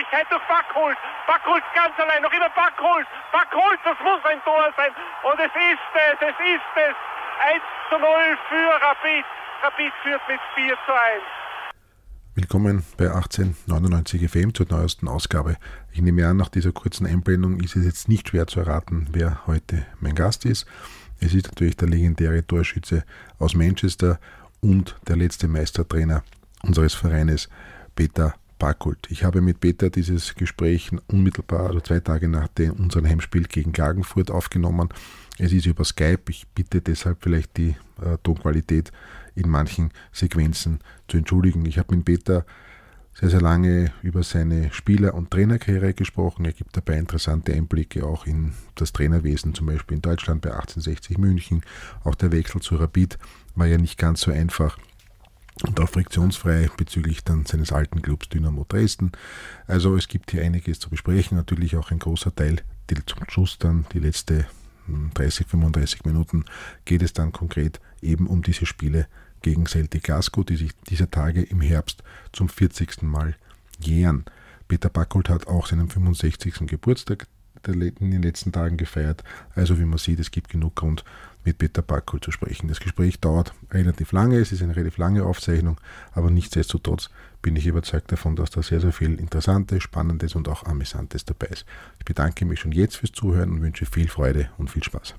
Möglichkeit durch Backholt. Backholt ganz allein, noch immer Backholt. Backholt, das muss ein Tor sein. Und es ist es. 1:0 für Rapid. Rapid führt mit 4:1. Willkommen bei 1899 FM zur neuesten Ausgabe. Ich nehme an, nach dieser kurzen Einblendung ist es jetzt nicht schwer zu erraten, wer heute mein Gast ist. Es ist natürlich der legendäre Torschütze aus Manchester und der letzte Meistertrainer unseres Vereines, Peter Backholt. Ich habe mit Peter dieses Gespräch unmittelbar, also 2 Tage nach unserem Heimspiel gegen Klagenfurt aufgenommen. Es ist über Skype. Ich bitte deshalb vielleicht die Tonqualität in manchen Sequenzen zu entschuldigen. Ich habe mit Peter sehr, sehr lange über seine Spieler- und Trainerkarriere gesprochen. Er gibt dabei interessante Einblicke auch in das Trainerwesen, zum Beispiel in Deutschland bei 1860 München. Auch der Wechsel zu Rapid war ja nicht ganz so einfach und auch friktionsfrei bezüglich dann seines alten Clubs Dynamo Dresden. Also es gibt hier einiges zu besprechen, natürlich auch ein großer Teil, zum Schluss dann die letzte 30, 35 Minuten geht es dann konkret eben um diese Spiele gegen Celtic Glasgow, die sich dieser Tage im Herbst zum 40. Mal jähren. Peter Backholt hat auch seinen 65. Geburtstag in den letzten Tagen gefeiert. Also wie man sieht, es gibt genug Grund, mit Peter Backholt zu sprechen. Das Gespräch dauert relativ lange, es ist eine relativ lange Aufzeichnung, aber nichtsdestotrotz bin ich überzeugt davon, dass da sehr, sehr viel Interessantes, Spannendes und auch Amüsantes dabei ist. Ich bedanke mich schon jetzt fürs Zuhören und wünsche viel Freude und viel Spaß.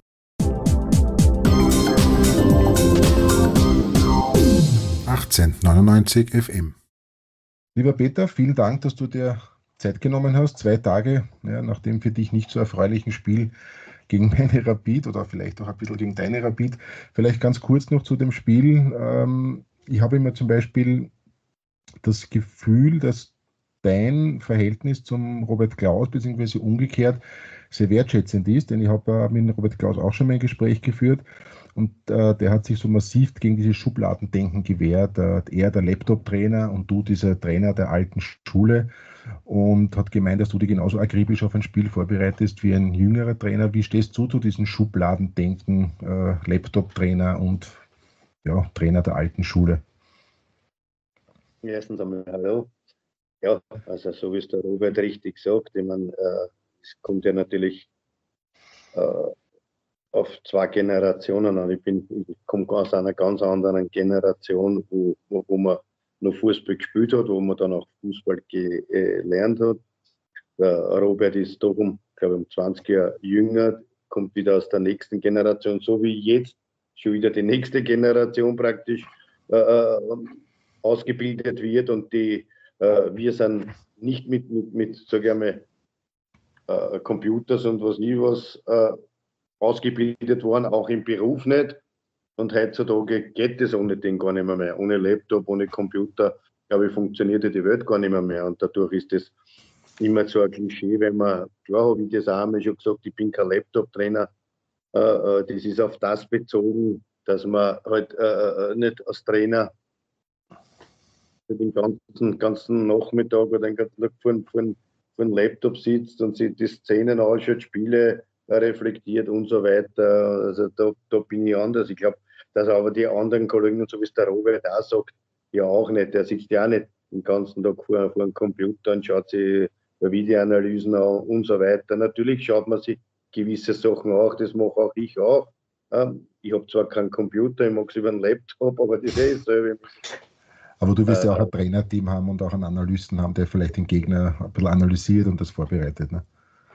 »1899 FM«. Lieber Peter, vielen Dank, dass du dir Zeit genommen hast, 2 Tage nach dem für dich nicht so erfreulichen Spiel gegen meine Rapid oder vielleicht auch ein bisschen gegen deine Rapid. Vielleicht ganz kurz noch zu dem Spiel. Ich habe immer zum Beispiel das Gefühl, dass dein Verhältnis zum Robert Klaus beziehungsweise umgekehrt sehr wertschätzend ist, denn ich habe mit Robert Klaus auch schon mal ein Gespräch geführt und der hat sich so massiv gegen dieses Schubladendenken gewehrt. Er der Laptop-Trainer und du dieser Trainer der alten Schule und hat gemeint, dass du dich genauso akribisch auf ein Spiel vorbereitest wie ein jüngerer Trainer. Wie stehst du zu diesem Schubladendenken, Laptop-Trainer und Trainer der alten Schule? Erstens einmal hallo. Ja, also so wie es der Robert richtig sagt, ich meine, es kommt ja natürlich auf 2 Generationen an. Ich komme aus einer ganz anderen Generation, wo man noch Fußball gespielt hat, wo man dann auch Fußball gelernt hat. Der Robert ist darum, glaube ich, um 20 Jahre jünger, kommt wieder aus der nächsten Generation, so wie jetzt schon wieder die nächste Generation praktisch ausgebildet wird und wir sind nicht mit sage ich mal, Computers und was nie was ausgebildet worden, auch im Beruf nicht. Und heutzutage geht das ohne den gar nicht mehr. Ohne Laptop, ohne Computer, glaube ich, funktioniert die Welt gar nicht mehr. Und dadurch ist das immer so ein Klischee, wenn man, klar habe ich das auch einmal schon gesagt, ich bin kein Laptop-Trainer. Das ist auf das bezogen, dass man halt nicht als Trainer den ganzen Nachmittag oder den ganzen Tag vor dem Laptop sitzt und sich die Szenen anschaut, Spiele reflektiert und so weiter. Also da bin ich anders. Ich glaube, dass aber die anderen Kollegen, und so wie es der Robert auch sagt, ja auch nicht. Der sitzt ja auch nicht den ganzen Tag vor dem Computer und schaut sich Videoanalysen an und so weiter. Natürlich schaut man sich gewisse Sachen auch, das mache auch ich auch. Ich habe zwar keinen Computer, ich mag es über einen Laptop, aber das ist dasselbe. Aber du wirst ja auch ein Trainerteam haben und auch einen Analysten haben, der vielleicht den Gegner ein bisschen analysiert und das vorbereitet. Ne?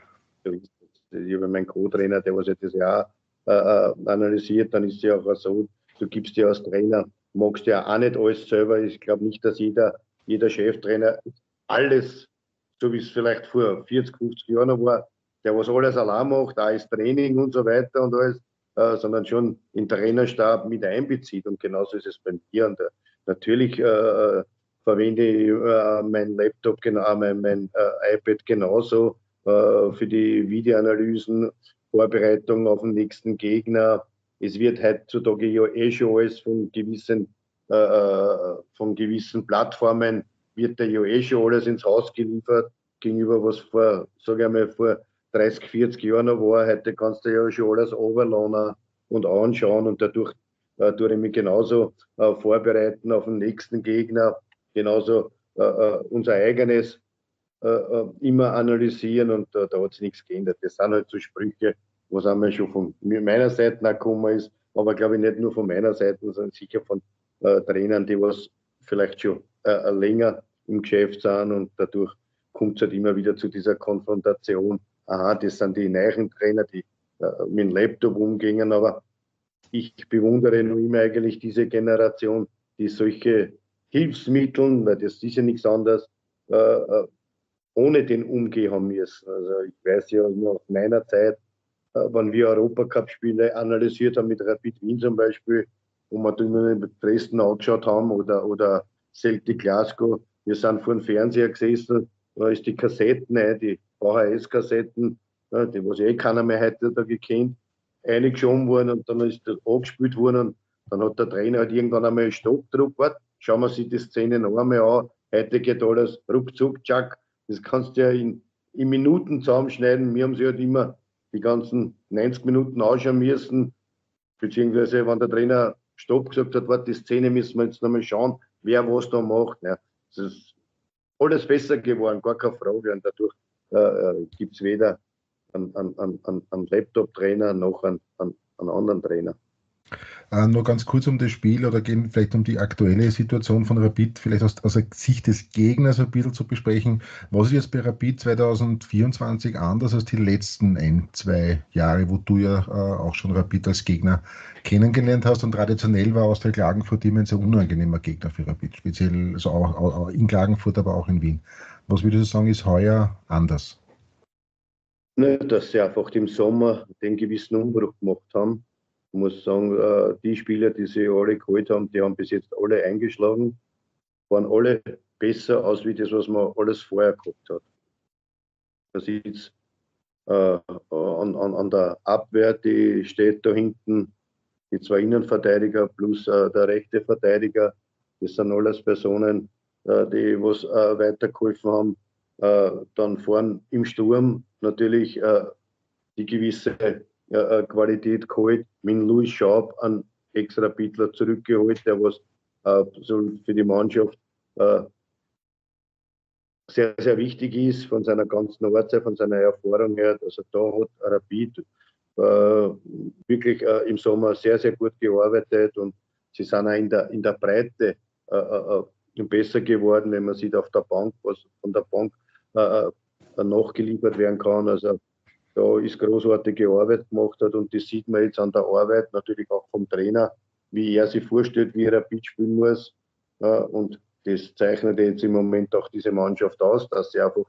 Ich habe meinen Co-Trainer, der was ja das ja auch analysiert, dann ist es ja auch so, du gibst ja als Trainer, magst ja auch nicht alles selber. Ich glaube nicht, dass jeder Cheftrainer alles, so wie es vielleicht vor 40, 50 Jahren noch war, der was alles allein macht, auch das Training und so weiter und alles, sondern schon den Trainerstab mit einbezieht. Und genauso ist es bei mir. Und natürlich verwende ich mein Laptop, mein iPad genauso für die Videoanalysen, Vorbereitung auf den nächsten Gegner. Es wird heutzutage ja schon alles von gewissen Plattformen wird da ja schon alles ins Haus geliefert, gegenüber was vor 30, 40 Jahren noch war. Heute kannst du ja schon alles runterladen und anschauen und dadurch tue ich mich genauso vorbereiten auf den nächsten Gegner, genauso unser eigenes immer analysieren und da hat sich nichts geändert. Das sind halt so Sprüche, was einmal schon von meiner Seite auch gekommen ist, aber glaube ich nicht nur von meiner Seite, sondern sicher von Trainern, die was vielleicht schon länger im Geschäft sind und dadurch kommt es halt immer wieder zu dieser Konfrontation. Aha, das sind die neuen Trainer, die mit dem Laptop umgehen, aber ich bewundere nur immer eigentlich diese Generation, die solche Hilfsmittel, weil das ist ja nichts anderes, ohne den umgehen haben müssen. Also ich weiß ja noch aus meiner Zeit, wenn wir Europacup-Spiele analysiert haben mit Rapid Wien zum Beispiel, wo wir da mit Dresden angeschaut haben oder Celtic Glasgow, wir sind vor dem Fernseher gesessen, da ist die Kassetten, die VHS-Kassetten, die was keiner mehr heute da gekannt, eingeschoben worden und dann ist das angespielt worden und dann hat der Trainer halt irgendwann einmal Stopp gedruckt, schauen wir sich die Szene noch einmal an, heute geht alles ruckzuck, tschack, das kannst du ja in Minuten zusammenschneiden, wir haben sie halt immer die ganzen 90 Minuten anschauen müssen, beziehungsweise wenn der Trainer Stopp gesagt hat, die Szene müssen wir jetzt nochmal schauen, wer was da macht. Ja, das ist alles besser geworden, gar keine Frage. Und dadurch gibt es weder einen Laptop-Trainer noch einen anderen Trainer. Nur ganz kurz um das Spiel oder gehen vielleicht um die aktuelle Situation von Rapid, vielleicht aus der Sicht des Gegners ein bisschen zu besprechen. Was ist jetzt bei Rapid 2024 anders als die letzten 1-2 Jahre, wo du ja auch schon Rapid als Gegner kennengelernt hast und traditionell war Austria Klagenfurt immer ein sehr unangenehmer Gegner für Rapid, speziell also auch in Klagenfurt, aber auch in Wien. Was würdest du sagen, ist heuer anders? Dass sie einfach im Sommer den gewissen Umbruch gemacht haben. Ich muss sagen, die Spieler, die sie alle geholt haben, die haben bis jetzt alle eingeschlagen, waren alle besser aus wie das, was man alles vorher gehabt hat. Das ist an der Abwehr, die steht da hinten, die zwei Innenverteidiger plus der rechte Verteidiger, das sind alles Personen, die was weitergeholfen haben. Dann vorn im Sturm natürlich die gewisse Qualität geholt, mit Louis Schaub einen Ex-Rapidler zurückgeholt, der was so für die Mannschaft sehr, sehr wichtig ist von seiner ganzen Ortszeit, von seiner Erfahrung her. Also da hat Rapid wirklich im Sommer sehr, sehr gut gearbeitet und sie sind auch in der Breite besser geworden, wenn man sieht auf der Bank, was von der Bank nachgeliefert werden kann. Also da ist großartige Arbeit gemacht hat und das sieht man jetzt an der Arbeit, natürlich auch vom Trainer, wie er sich vorstellt, wie Rapid spielen muss. Und das zeichnet jetzt im Moment auch diese Mannschaft aus, dass sie einfach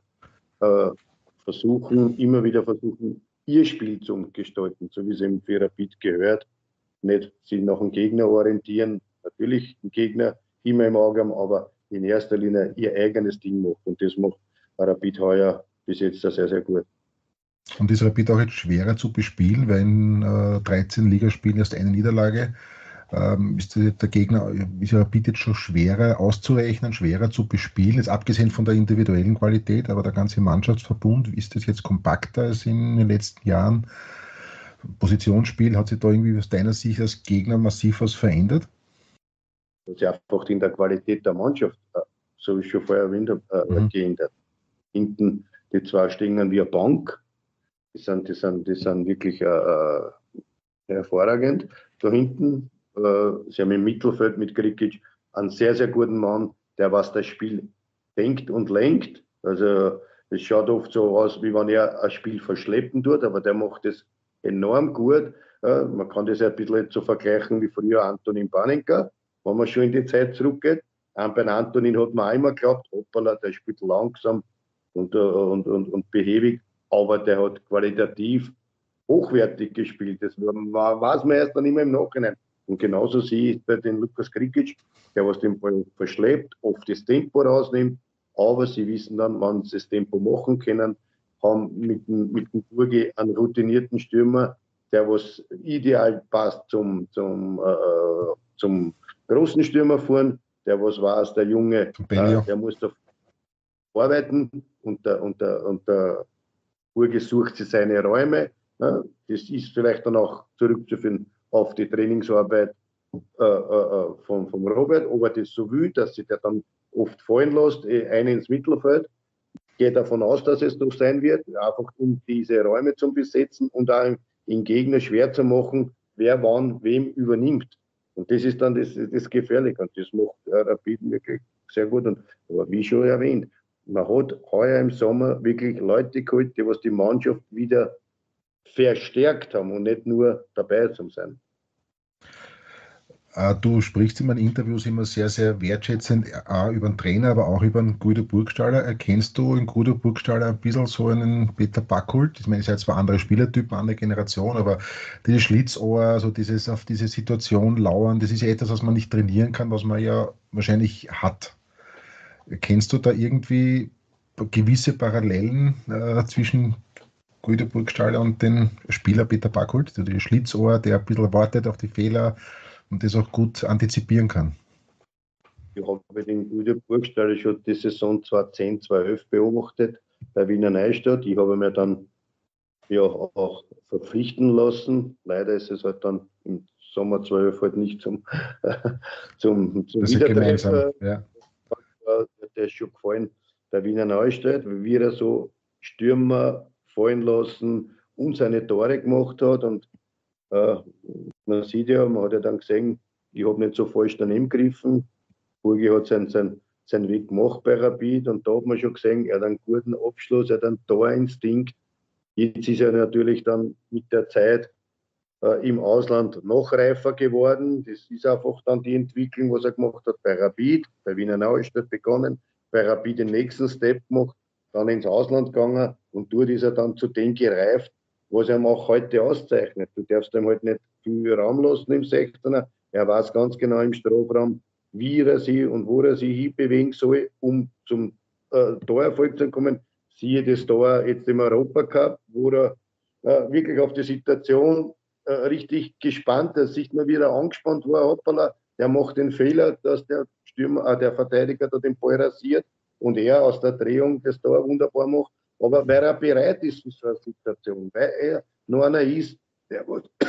immer wieder versuchen, ihr Spiel zu gestalten, so wie es eben für Rapid gehört. Nicht sich nach dem Gegner orientieren, natürlich den Gegner immer im Auge haben, aber in erster Linie ihr eigenes Ding macht. Und das macht Rapid heuer bis jetzt sehr, sehr gut. Und ist Rapid auch jetzt schwerer zu bespielen, weil in 13 Ligaspielen erst eine Niederlage. Ist der Gegner, ist Rapid jetzt schon schwerer auszurechnen, schwerer zu bespielen, jetzt abgesehen von der individuellen Qualität, aber der ganze Mannschaftsverbund, ist das jetzt kompakter als in den letzten Jahren? Positionsspiel, hat sich da irgendwie aus deiner Sicht als Gegner massiv was verändert? Das ist einfach in der Qualität der Mannschaft, so wie ich schon vorher erwähnt habe, geändert. Hinten die zwei stehen wie eine Bank, die sind wirklich hervorragend. Da hinten, sie haben im Mittelfeld mit Krikic einen sehr, sehr guten Mann, der was das Spiel denkt und lenkt. Also es schaut oft so aus, wie wenn er ein Spiel verschleppen tut, aber der macht das enorm gut. Man kann das ja ein bisschen so vergleichen wie früher Antonin Panenka, wenn man schon in die Zeit zurückgeht. Bei Antonin hat man auch immer geglaubt, hoppala, der spielt langsam und behäbig, aber der hat qualitativ hochwertig gespielt. Das weiß man erst dann immer im Nachhinein. Und genauso sehe ich bei den Lukas Krikic, der was den Ball verschleppt, oft das Tempo rausnimmt, aber sie wissen dann, wann sie das Tempo machen können, haben mit dem Burgi einen routinierten Stürmer, der was ideal passt zum großen Stürmer fahren, der was weiß, der Junge, der muss da arbeiten und der Burgi sucht sich seine Räume. Das ist vielleicht dann auch zurückzuführen auf die Trainingsarbeit vom Robert, ob er das so will, dass sich der dann oft fallen lässt, einen ins Mittelfeld. gehe davon aus, dass es so sein wird, einfach um diese Räume zu besetzen und auch den Gegner schwer zu machen, wer wann wem übernimmt. Und das ist dann das Gefährliche und das macht Rapid wirklich sehr gut. Und, aber wie schon erwähnt, man hat heuer im Sommer wirklich Leute geholt, die was die Mannschaft wieder verstärkt haben und nicht nur dabei zu sein. Du sprichst in meinen Interviews immer sehr, sehr wertschätzend über den Trainer, aber auch über den Guido Burgstaller. Erkennst du in Guido Burgstaller ein bisschen so einen Peter Backholt? Ich meine, es sind zwar andere Spielertypen, andere Generation, aber dieses Schlitzohr, also dieses auf diese Situation lauern, das ist ja etwas, was man nicht trainieren kann, was man ja wahrscheinlich hat. Kennst du da irgendwie gewisse Parallelen zwischen Guido Burgstaller und den Spieler Peter Backholt? Der Schlitzohr, der ein bisschen wartet auf die Fehler und das auch gut antizipieren kann. Ich habe den Guido Burgstaller schon die Saison 2010, 2011 beobachtet bei Wiener Neustadt. Ich habe mir dann ja auch verpflichten lassen. Leider ist es halt dann im Sommer 12 halt nicht zum Wiedertreffen. Ja. Der ist schon gefallen, der Wiener Neustadt, wie er so Stürmer fallen lassen und seine Tore gemacht hat. Und man sieht ja, man hat ja dann gesehen, ich habe nicht so falsch daneben gegriffen. Burgi hat seinen Weg gemacht bei Rapid und da hat man schon gesehen, er hat einen guten Abschluss, er hat einen Torinstinkt. Jetzt ist er natürlich dann mit der Zeit im Ausland noch reifer geworden. Das ist einfach dann die Entwicklung, was er gemacht hat bei Rapid, bei Wiener Neustadt begonnen, bei Rapid den nächsten Step gemacht, dann ins Ausland gegangen und dort ist er dann zu dem gereift, was er auch heute auszeichnet. Du darfst ihm halt nicht viel Raum lassen im 16er. Er weiß ganz genau im Strafraum, wie er sich und wo er sich hinbewegen soll, um zum Torerfolg zu kommen. Siehe das Tor jetzt im Europacup, wo er wirklich auf die Situation richtig gespannt, dass sich mal wieder angespannt war. Hoppala, der macht den Fehler, dass der der Verteidiger da den Ball rasiert und er aus der Drehung das Tor wunderbar macht. Aber weil er bereit ist für so eine Situation, weil er nur einer ist, der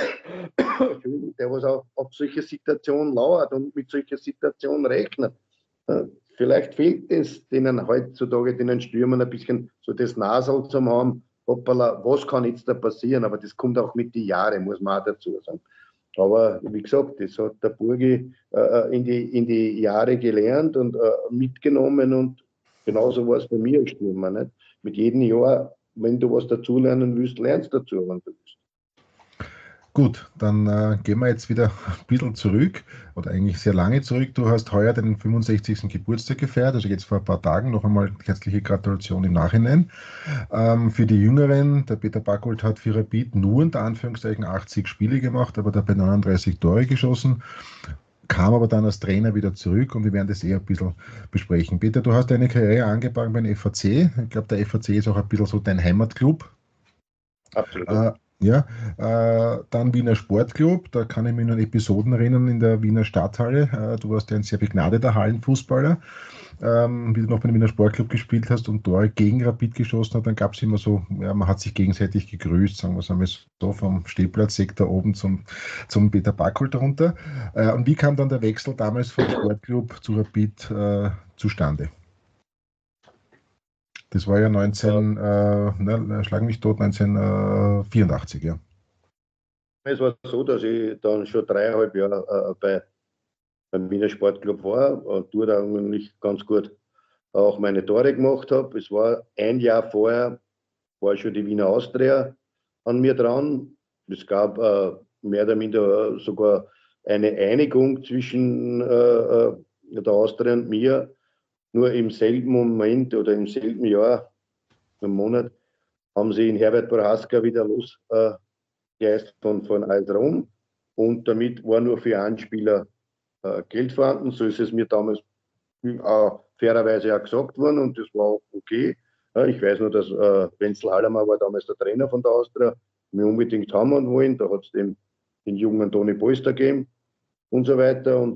was auch auf solche Situationen lauert und mit solcher Situation rechnet. Vielleicht fehlt es denen heutzutage, den Stürmern ein bisschen so das Nasal zu haben, hoppala, was kann jetzt da passieren? Aber das kommt auch mit den Jahren, muss man auch dazu sagen. Aber wie gesagt, das hat der Burgi in die Jahre gelernt und mitgenommen und genauso war es bei mir als Stürmer. Nicht? Mit jedem Jahr, wenn du was dazulernen willst, lernst du dazu, wenn du willst. Gut, dann gehen wir jetzt wieder ein bisschen zurück, oder eigentlich sehr lange zurück. Du hast heuer den 65. Geburtstag gefeiert, also jetzt vor ein paar Tagen. Noch einmal herzliche Gratulation im Nachhinein. Für die Jüngeren, der Peter Backholt hat für Rapid nur unter Anführungszeichen 80 Spiele gemacht, aber dabei 39 Tore geschossen, kam aber dann als Trainer wieder zurück und wir werden das eher ein bisschen besprechen. Peter, du hast deine Karriere angefangen beim FAC. Ich glaube, der FAC ist auch ein bisschen so dein Heimatclub. Absolut. Ja, dann Wiener Sportclub, da kann ich mich noch an Episoden erinnern in der Wiener Stadthalle. Du warst ja ein sehr begnadeter Hallenfußballer, wie du noch beim Wiener Sportclub gespielt hast und Tore gegen Rapid geschossen hat. Dann gab es immer so, ja, man hat sich gegenseitig gegrüßt, sagen wir es einmal so, vom Stehplatzsektor oben zum Peter Backholt runter. Und wie kam dann der Wechsel damals vom Sportclub zu Rapid zustande? Das war ja 1984, ja. Es war so, dass ich dann schon 3,5 Jahre beim Wiener Sportclub war und dort eigentlich ganz gut auch meine Tore gemacht habe. Es war ein Jahr vorher, war schon die Wiener Austria an mir dran. Es gab mehr oder minder sogar eine Einigung zwischen der Austria und mir. Nur im selben Moment oder im selben Jahr, im Monat, haben sie in Herbert Prohaska wieder losgeheist von AS Rom. Und damit war nur für einen Spieler Geld vorhanden. So ist es mir damals fairerweise auch gesagt worden und das war auch okay. Ich weiß nur, dass Wenzel Hallermann war damals der Trainer von der Austria, wir unbedingt haben wollen. Da hat es den jungen Toni Polster gegeben und so weiter. Und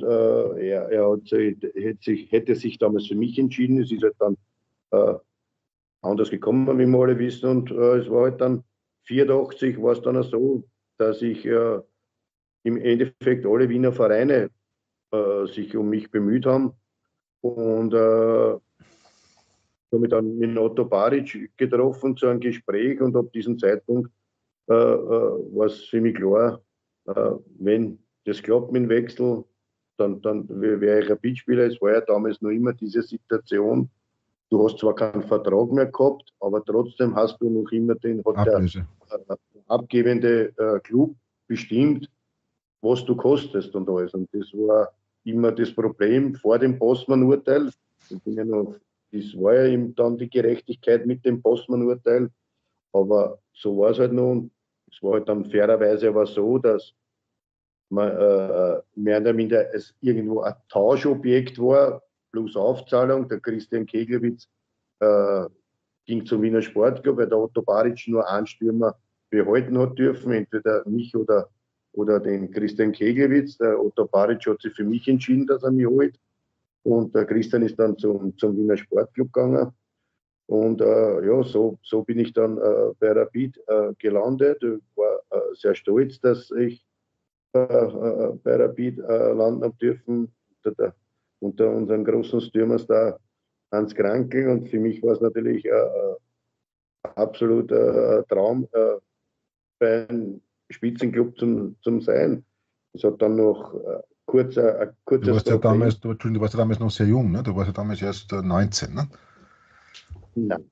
hätte sich damals für mich entschieden. Es ist halt dann anders gekommen, wie wir alle wissen. Und es war halt dann 84 war es dann so, dass ich im Endeffekt alle Wiener Vereine sich um mich bemüht haben. Und habe mich dann mit Otto Baric getroffen zu einem Gespräch und ab diesem Zeitpunkt war es für mich klar, wenn das klappt mit dem Wechsel, dann wäre ich Rapidspieler. Es war ja damals noch immer diese Situation, du hast zwar keinen Vertrag mehr gehabt, aber trotzdem hast du noch immer hat der abgebende Club bestimmt, was du kostest und alles. Und das war immer das Problem vor dem Postmann-Urteil. Das war ja eben dann die Gerechtigkeit mit dem Postmann-Urteil. Aber so war es halt noch. Es war halt dann fairerweise aber so, dass man mehr oder minder es irgendwo ein Tauschobjekt war, plus Aufzahlung. Der Christian Keglewitz ging zum Wiener Sportclub, weil der Otto Baric nur einen Stürmer behalten hat dürfen, entweder mich oder den Christian Keglewitz. Der Otto Baric hat sich für mich entschieden, dass er mich holt. Und der Christian ist dann zum Wiener Sportclub gegangen. Und ja, so bin ich dann bei Rapid gelandet. Ich war sehr stolz, dass ich bei Rapid landen habe dürfen, unter unserem großen Stürmerstar Hans Krankl. Und für mich war es natürlich absolut ein Traum, bei einem Spitzenclub zum Sein. Es hat dann noch kurzes Du warst ja damals, du warst ja damals noch sehr jung, ne? Du warst ja damals erst 19, ne? Nein.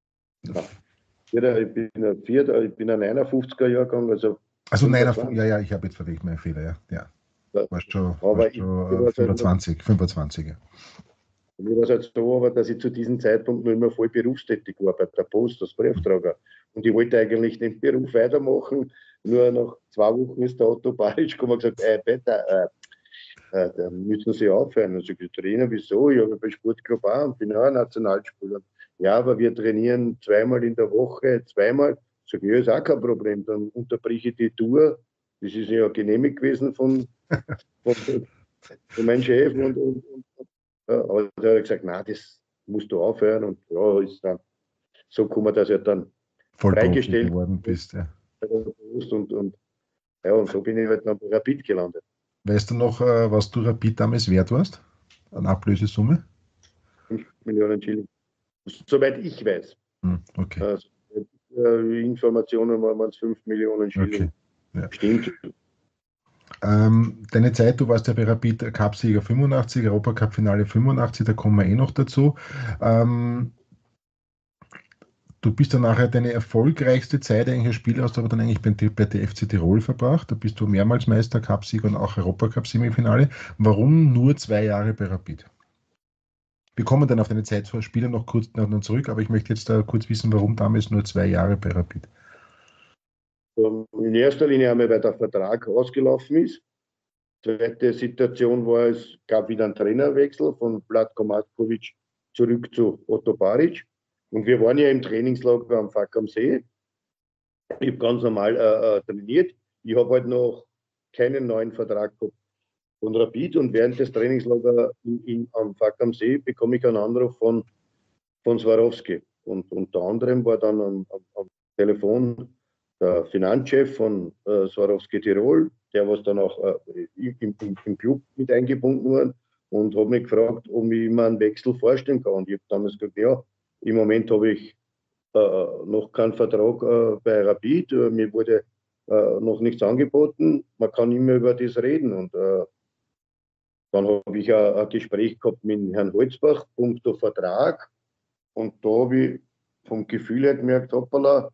Ich bin ein 59er Jahrgang, also 59, ja, ich habe jetzt verlegt meine Fehler, ja. Warst schon 25, ja. Mir war es halt so, aber dass ich zu diesem Zeitpunkt noch immer voll berufstätig war bei der Post als Briefträger. Und ich wollte eigentlich den Beruf weitermachen. Nur nach 2 Wochen ist der Otto Baric gekommen und gesagt, Peter, da müssen Sie aufhören. Und ich Trainer, wieso? Ich habe bei Sportclub auch und bin auch ein Nationalspieler. Ja, aber wir trainieren 2-mal in der Woche, 2-mal. Sag ich, ja, ist auch kein Problem. Dann unterbreche ich die Tour. Das ist ja genehmigt gewesen von meinem Chef. Aber da hat er gesagt, nein, das musst du aufhören. Und ja, ist dann so gekommen, dass er dann voll freigestellt geworden bist. Ja. Und so bin ich halt dann bei Rapid gelandet. Weißt du noch, was du Rapid damals wert warst? An Ablösesumme? 5 Millionen Schilling. Soweit ich weiß. Okay. Also, Informationen waren es 5 Millionen Schilling. Okay. Ja. Stimmt. Deine Zeit, du warst ja bei Rapid Cup-Sieger 85, Europacup-Finale 85, da kommen wir noch dazu. Du bist dann nachher deine erfolgreichste Zeit eigentlich als Spieler, hast du aber dann eigentlich bei der FC Tirol verbracht. Da bist du mehrmals Meister, Cup-Sieger und auch Europacup-Semifinale. Warum nur 2 Jahre bei Rapid? Wir kommen dann auf deine Zeit als Spieler noch kurz zurück, aber ich möchte jetzt kurz wissen, warum damals nur 2 Jahre bei Rapid. In erster Linie einmal, weil der Vertrag ausgelaufen ist. Zweite Situation war, es gab wieder einen Trainerwechsel von Vlatko Matkovic zurück zu Otto Baric. Und wir waren ja im Trainingslager am Fack am See. Ich habe ganz normal trainiert. Ich habe halt noch keinen neuen Vertrag gehabt von Rapid. Und während des Trainingslagers am Fack am See bekomme ich einen Anruf von Swarovski. Und unter anderem war dann am Telefon der Finanzchef von Swarovski Tirol, der was dann auch im Club mit eingebunden war, und hat mich gefragt, ob ich mir einen Wechsel vorstellen kann. Und ich habe damals gesagt, ja, im Moment habe ich noch keinen Vertrag bei Rapid, mir wurde noch nichts angeboten, man kann immer über das reden. Und dann habe ich ein Gespräch gehabt mit Herrn Holzbach, punkto Vertrag, und da habe ich vom Gefühl her gemerkt, hoppala,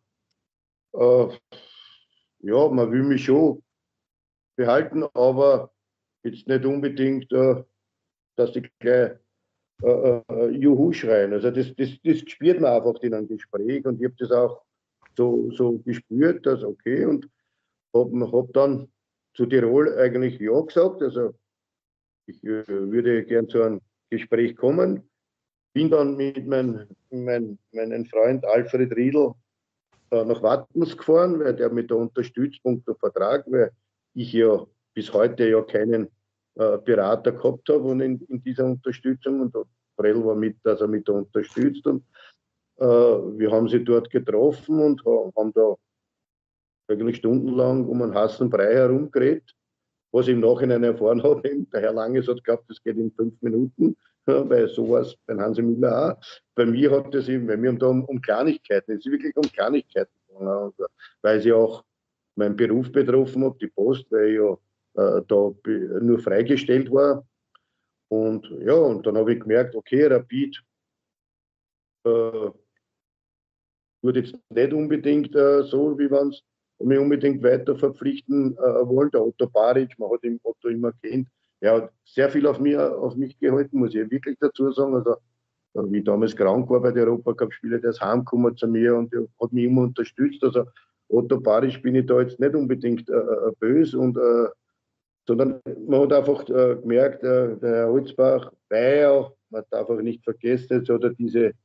ja, man will mich schon behalten, aber jetzt nicht unbedingt, dass ich gleich Juhu schreien. Also das spürt man einfach in einem Gespräch, und ich habe das auch so gespürt, dass okay, und hab dann zu Tirol eigentlich ja gesagt. Also ich würde gern zu einem Gespräch kommen. Bin dann mit meinem Freund Alfred Riedl nach Wattens gefahren, weil der mit der unterstützt, punkto Vertrag, weil ich ja bis heute ja keinen Berater gehabt habe und in dieser Unterstützung, und Prell war mit, dass er mit da unterstützt, und wir haben sie dort getroffen und haben da eigentlich stundenlang um einen heißen Brei herumgeredet, was ich im Nachhinein erfahren habe. Der Herr Langes hat geglaubt, das geht in 5 Minuten. Ja, weil sowas beim Hansi Müller auch. Bei mir hat das eben, weil wir haben da um Kleinigkeiten, es ist wirklich um Kleinigkeiten gegangen, weil sie auch meinen Beruf betroffen hat, die Post, weil ich ja nur freigestellt war. Und ja, und dann habe ich gemerkt, okay, Rapid äh, wird jetzt nicht unbedingt so, wie man es mich unbedingt weiter verpflichten wollen. Der Otto Baric, man hat ihn Otto immer kennt, er hat sehr viel auf mich gehalten, muss ich wirklich dazu sagen. Also, wie ich damals krank war bei den Europacup-Spielen, der ist heimgekommen zu mir und der hat mich immer unterstützt. Also Otto Baric bin ich da jetzt nicht unbedingt böse, sondern man hat einfach gemerkt, der Herr Holzbach, weil man darf auch nicht vergessen, jetzt hat er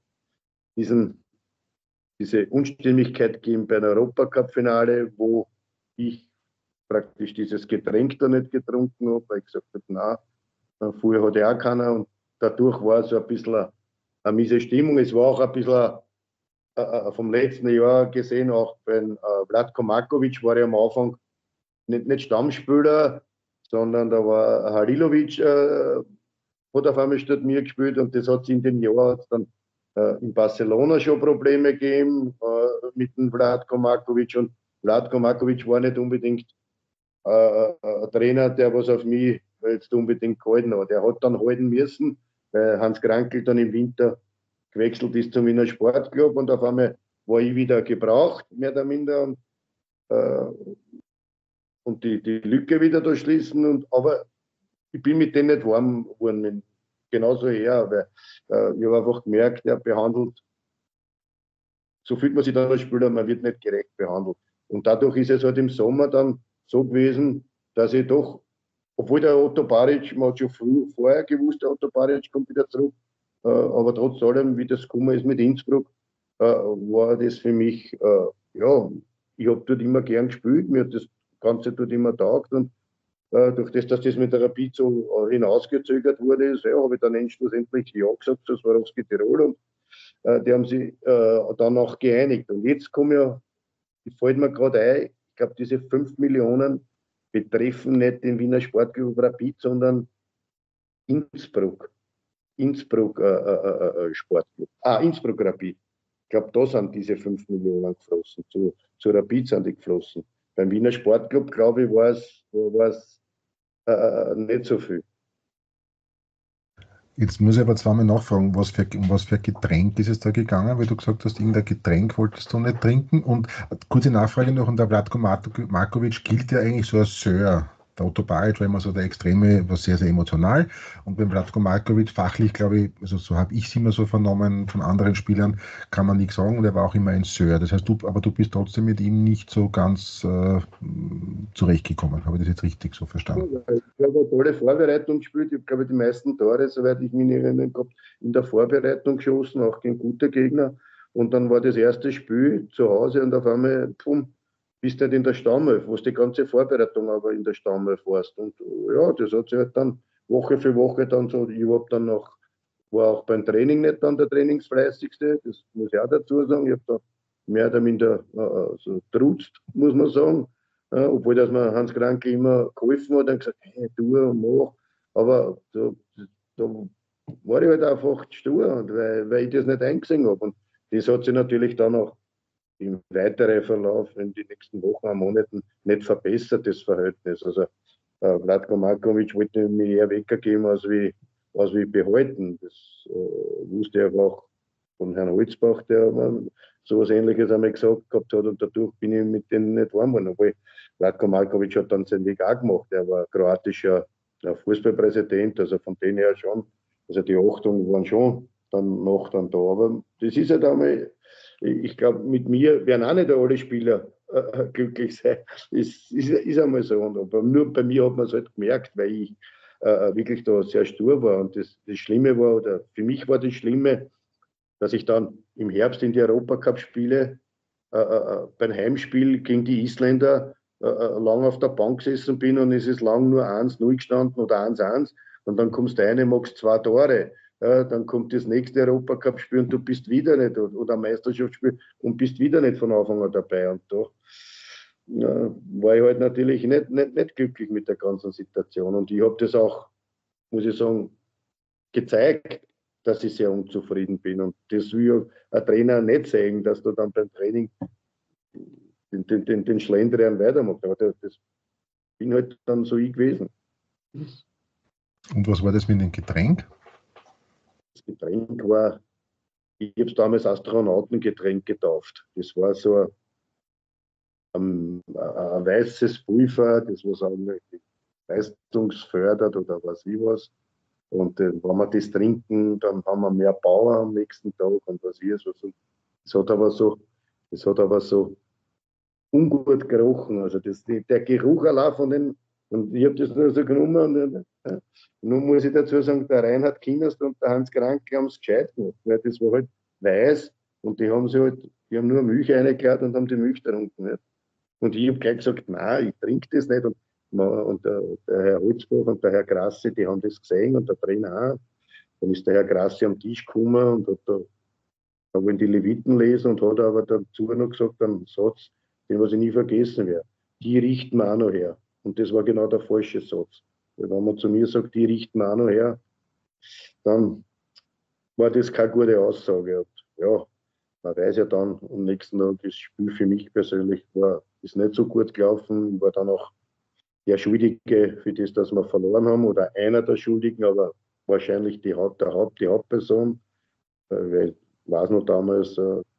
diese Unstimmigkeit gegeben bei einem Europacup-Finale, wo ich praktisch dieses Getränk da nicht getrunken habe, weil ich gesagt habe, nein, vorher hat ja auch keiner und dadurch war so ein bisschen eine miese Stimmung. Es war auch ein bisschen vom letzten Jahr gesehen, auch bei Vlatko Markovic war ja am Anfang nicht Stammspieler, sondern da war Halilovic, hat auf einmal statt mir gespielt und das hat es in dem Jahr dann in Barcelona schon Probleme gegeben mit dem Vlatko Markovic und Vlatko Markovic war nicht unbedingt ein Trainer, der was auf mich jetzt unbedingt gehalten hat. Er hat dann halten müssen, weil Hans Krankl dann im Winter gewechselt ist zum Wiener Sportclub und auf einmal war ich wieder gebraucht, mehr oder minder, und die Lücke wieder da schließen. Aber ich bin mit denen nicht warm geworden, genauso her, weil ich habe einfach gemerkt, er behandelt, so fühlt man sich dann als Spieler, man wird nicht gerecht behandelt. Und dadurch ist es halt im Sommer dann so gewesen, dass ich doch, obwohl der Otto Baric, man hat schon vorher gewusst, der Otto Baric kommt wieder zurück, aber trotz allem, wie das gekommen ist mit Innsbruck, war das für mich, ja, ich habe dort immer gern gespielt, mir hat das Ganze dort immer taugt und durch das, dass das mit der Rapid so hinausgezögert wurde, ja, habe ich dann schlussendlich ja gesagt zu Swarovski Tirol und die haben sich dann auch geeinigt. Und jetzt fällt mir gerade ein, ich glaube, diese 5 Millionen betreffen nicht den Wiener Sportclub Rapid, sondern Innsbruck. Innsbruck Sportclub. Innsbruck Rapid. Ich glaube, da sind diese 5 Millionen geflossen. Zu Rapid sind die geflossen. Beim Wiener Sportclub, glaube ich, war es nicht so viel. Jetzt muss ich aber zweimal nachfragen, um was für Getränk ist es da gegangen, weil du gesagt hast, irgendein Getränk wolltest du nicht trinken. Und kurze Nachfrage noch, und der Vlatko Markovic gilt ja eigentlich so als Sir. Der Otto Baric war immer so der Extreme, war sehr, sehr emotional. Und beim Vlatko Markovic fachlich, glaube ich, also so habe ich es immer so vernommen von anderen Spielern, kann man nichts sagen. Und er war auch immer ein Sir. Das heißt, du bist trotzdem mit ihm nicht so ganz zurechtgekommen. Habe ich das jetzt richtig so verstanden? Ich habe eine tolle Vorbereitung gespielt. Ich habe, glaube ich, die meisten Tore, soweit ich mich erinnern kann, in der Vorbereitung geschossen, auch gegen gute Gegner. Und dann war das erste Spiel zu Hause und auf einmal, bist du halt in der Stammelf, wo du die ganze Vorbereitung aber in der Stammelf warst. Und ja, das hat sich halt dann Woche für Woche dann so, ich habe dann noch, war auch beim Training nicht dann der Trainingsfleißigste, das muss ich auch dazu sagen. Ich habe da mehr oder minder so trutzt, muss man sagen. Obwohl dass mir Hans Krankl immer geholfen hat und gesagt, hey, tu und mach. Aber da war ich halt einfach stur, weil ich das nicht eingesehen habe. Und das hat sich natürlich dann auch im weiteren Verlauf in den nächsten Wochen und Monaten nicht verbessert, das Verhältnis. Also Vlatko Markovic wollte mich eher weggeben, als wie behalten. Das wusste ich aber auch von Herrn Holzbach, der so etwas Ähnliches einmal gesagt gehabt hat und dadurch bin ich mit denen nicht warm geworden. Obwohl Vlatko Markovic hat dann seinen Weg auch gemacht. Er war kroatischer Fußballpräsident, also von denen her schon. Also die Achtung waren schon dann da. Aber das ist halt einmal, ich glaube, mit mir werden auch nicht alle Spieler glücklich sein. Ist einmal so. Aber nur bei mir hat man es halt gemerkt, weil ich wirklich da sehr stur war. Und das Schlimme war, oder für mich war das Schlimme, dass ich dann im Herbst in die Europacup-Spiele beim Heimspiel gegen die Isländer lang auf der Bank gesessen bin und es ist lang nur 1-0 gestanden oder 1-1 und dann kommst du rein, machst 2 Tore. Ja, dann kommt das nächste Europacup-Spiel und du bist wieder nicht, oder ein Meisterschaftsspiel und bist wieder nicht von Anfang an dabei. Und da war ich halt natürlich nicht glücklich mit der ganzen Situation. Und ich habe das auch, muss ich sagen, gezeigt, dass ich sehr unzufrieden bin. Und das will ja ein Trainer nicht sehen, dass du dann beim Training den Schlendrian weitermachst. Aber das bin halt dann so ich gewesen. Und was war das mit dem Getränk? Das Getränk war, ich habe es damals Astronautengetränk getauft. Das war so ein weißes Pulver, das was auch leistungsfördert oder was ich was. Und wenn wir das trinken, dann haben wir mehr Power am nächsten Tag und was ich so. Das hat aber so ungut gerochen. Also der Geruch allein von den, und ich habe das nur so genommen. Und nun muss ich dazu sagen, der Reinhard Kinderst und der Hans Kranke haben es gescheit gemacht, weil das war halt weiß und die haben nur Milch reingeladen und haben die Milch getrunken. Nicht? Und ich habe gleich gesagt, nein, ich trinke das nicht. Und der Herr Holzbach und der Herr Grassi, die haben das gesehen und der Trainer auch. Dann ist der Herr Grassi am Tisch gekommen und hat da wollen die Leviten lesen und hat aber dazu noch gesagt, einen Satz, den was ich nie vergessen werde. Die richten wir auch noch her. Und das war genau der falsche Satz. Weil wenn man zu mir sagt, die richten wir auch noch her, dann war das keine gute Aussage. Und ja, man weiß ja dann am nächsten Tag, das Spiel für mich persönlich ist nicht so gut gelaufen. Ich war dann auch der Schuldige für das, dass wir verloren haben, oder einer der Schuldigen, aber wahrscheinlich die Hauptperson. Weil ich weiß noch damals,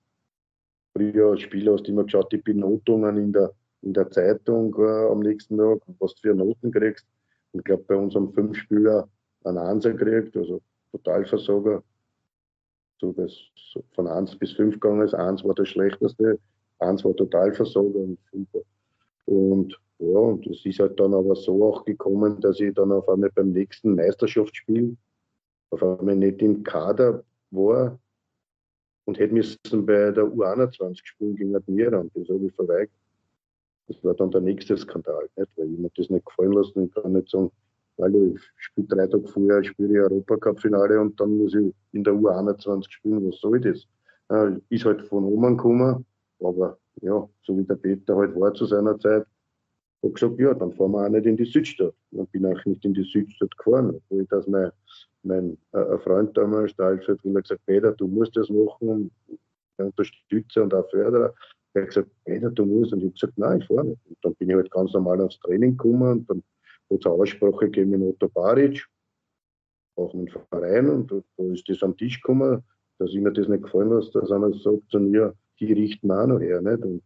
früher als Spieler hast du immer geschaut, die Benotungen in der Zeitung am nächsten Tag, was du für Noten kriegst. Und ich glaube, bei uns haben 5 Spieler einen Einser gekriegt, also Totalversager. So das von 1 bis 5 gegangen ist. 1 war das Schlechteste, 1 war Totalversager und 5. Und ja, und es ist halt dann aber so auch gekommen, dass ich dann auf einmal beim nächsten Meisterschaftsspiel auf einmal nicht im Kader war und hätte müssen bei der U21 spielen gegen Admira. Das habe ich verweigert. Das war dann der nächste Skandal, nicht? Weil ich mir das nicht gefallen lassen. Ich kann nicht sagen, weil ich spiele 3 Tage vorher, spiele ich Europacup-Finale und dann muss ich in der U21 spielen. Was soll das? Ist halt von oben gekommen, aber ja, so wie der Peter halt war zu seiner Zeit, habe gesagt, ja, dann fahren wir auch nicht in die Südstadt. Dann bin ich auch nicht in die Südstadt gefahren, obwohl das mein Freund damals, der Alfred Willer, gesagt, Peter, du musst das machen, Unterstützer und auch Förderer. Er hat gesagt, Peter, du musst. Und ich habe gesagt, nein, ich fahre nicht. Und dann bin ich halt ganz normal ans Training gekommen und dann hat es eine Aussprache gegeben mit Otto Baric, auch im Verein, und da ist das am Tisch gekommen, dass ich mir das nicht gefallen lasse, dass einer sagt zu mir, die richten wir auch noch her. Nicht? Und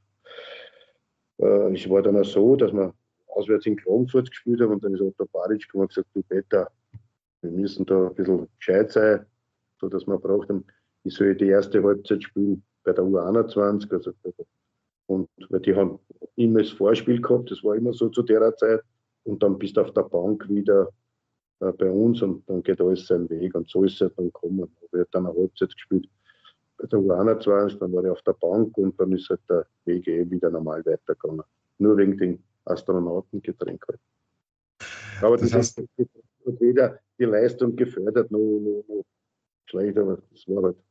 es war dann auch so, dass wir auswärts in Klagenfurt gespielt haben und dann ist Otto Baric gekommen und gesagt, du Peter, wir müssen da ein bisschen gescheit sein, so dass man braucht, ich soll die erste Halbzeit spielen bei der U21, also und weil die haben immer das Vorspiel gehabt, das war immer so zu der Zeit, und dann bist du auf der Bank wieder bei uns und dann geht alles seinen Weg und so ist es halt dann gekommen. Ich habe dann eine Halbzeit gespielt bei der U21, dann war ich auf der Bank und dann ist halt der Weg wieder normal weitergegangen. Nur wegen den Astronautengetränk halt. Aber das heißt, hat weder die Leistung gefördert, noch schlecht, aber das war halt.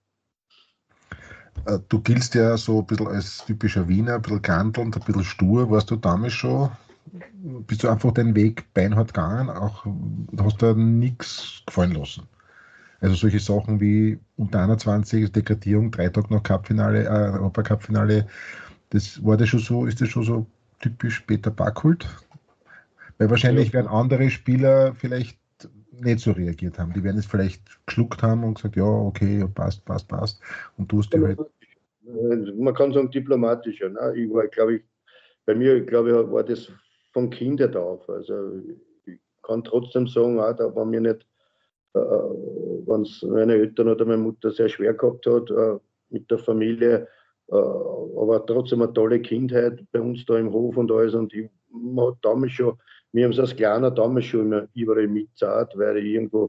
Du giltst ja so ein bisschen als typischer Wiener, ein bisschen kantelnd, ein bisschen stur. Warst du damals schon? Bist du einfach den Weg beinhart gegangen? Auch hast du nichts gefallen lassen? Also solche Sachen wie unter 21 Degradierung, 3 Tage nach Cup-Finale, Europacup-Finale, ist das schon so typisch Peter Backholt? Weil wahrscheinlich werden andere Spieler vielleicht nicht so reagiert haben. Die werden es vielleicht geschluckt haben und gesagt, ja, okay, passt. Und du hast die halt. Man kann sagen diplamatischer. Ne? Bei mir, glaube ich, war das von Kindheit auf. Also ich kann trotzdem sagen, auch, da war mir nicht, wenn es meine Eltern oder meine Mutter sehr schwer gehabt hat mit der Familie, aber trotzdem eine tolle Kindheit bei uns da im Hof und alles. Und man hat damals schon, wir haben es als Kleiner damals schon immer überall mitgezahlt, weil ich irgendwo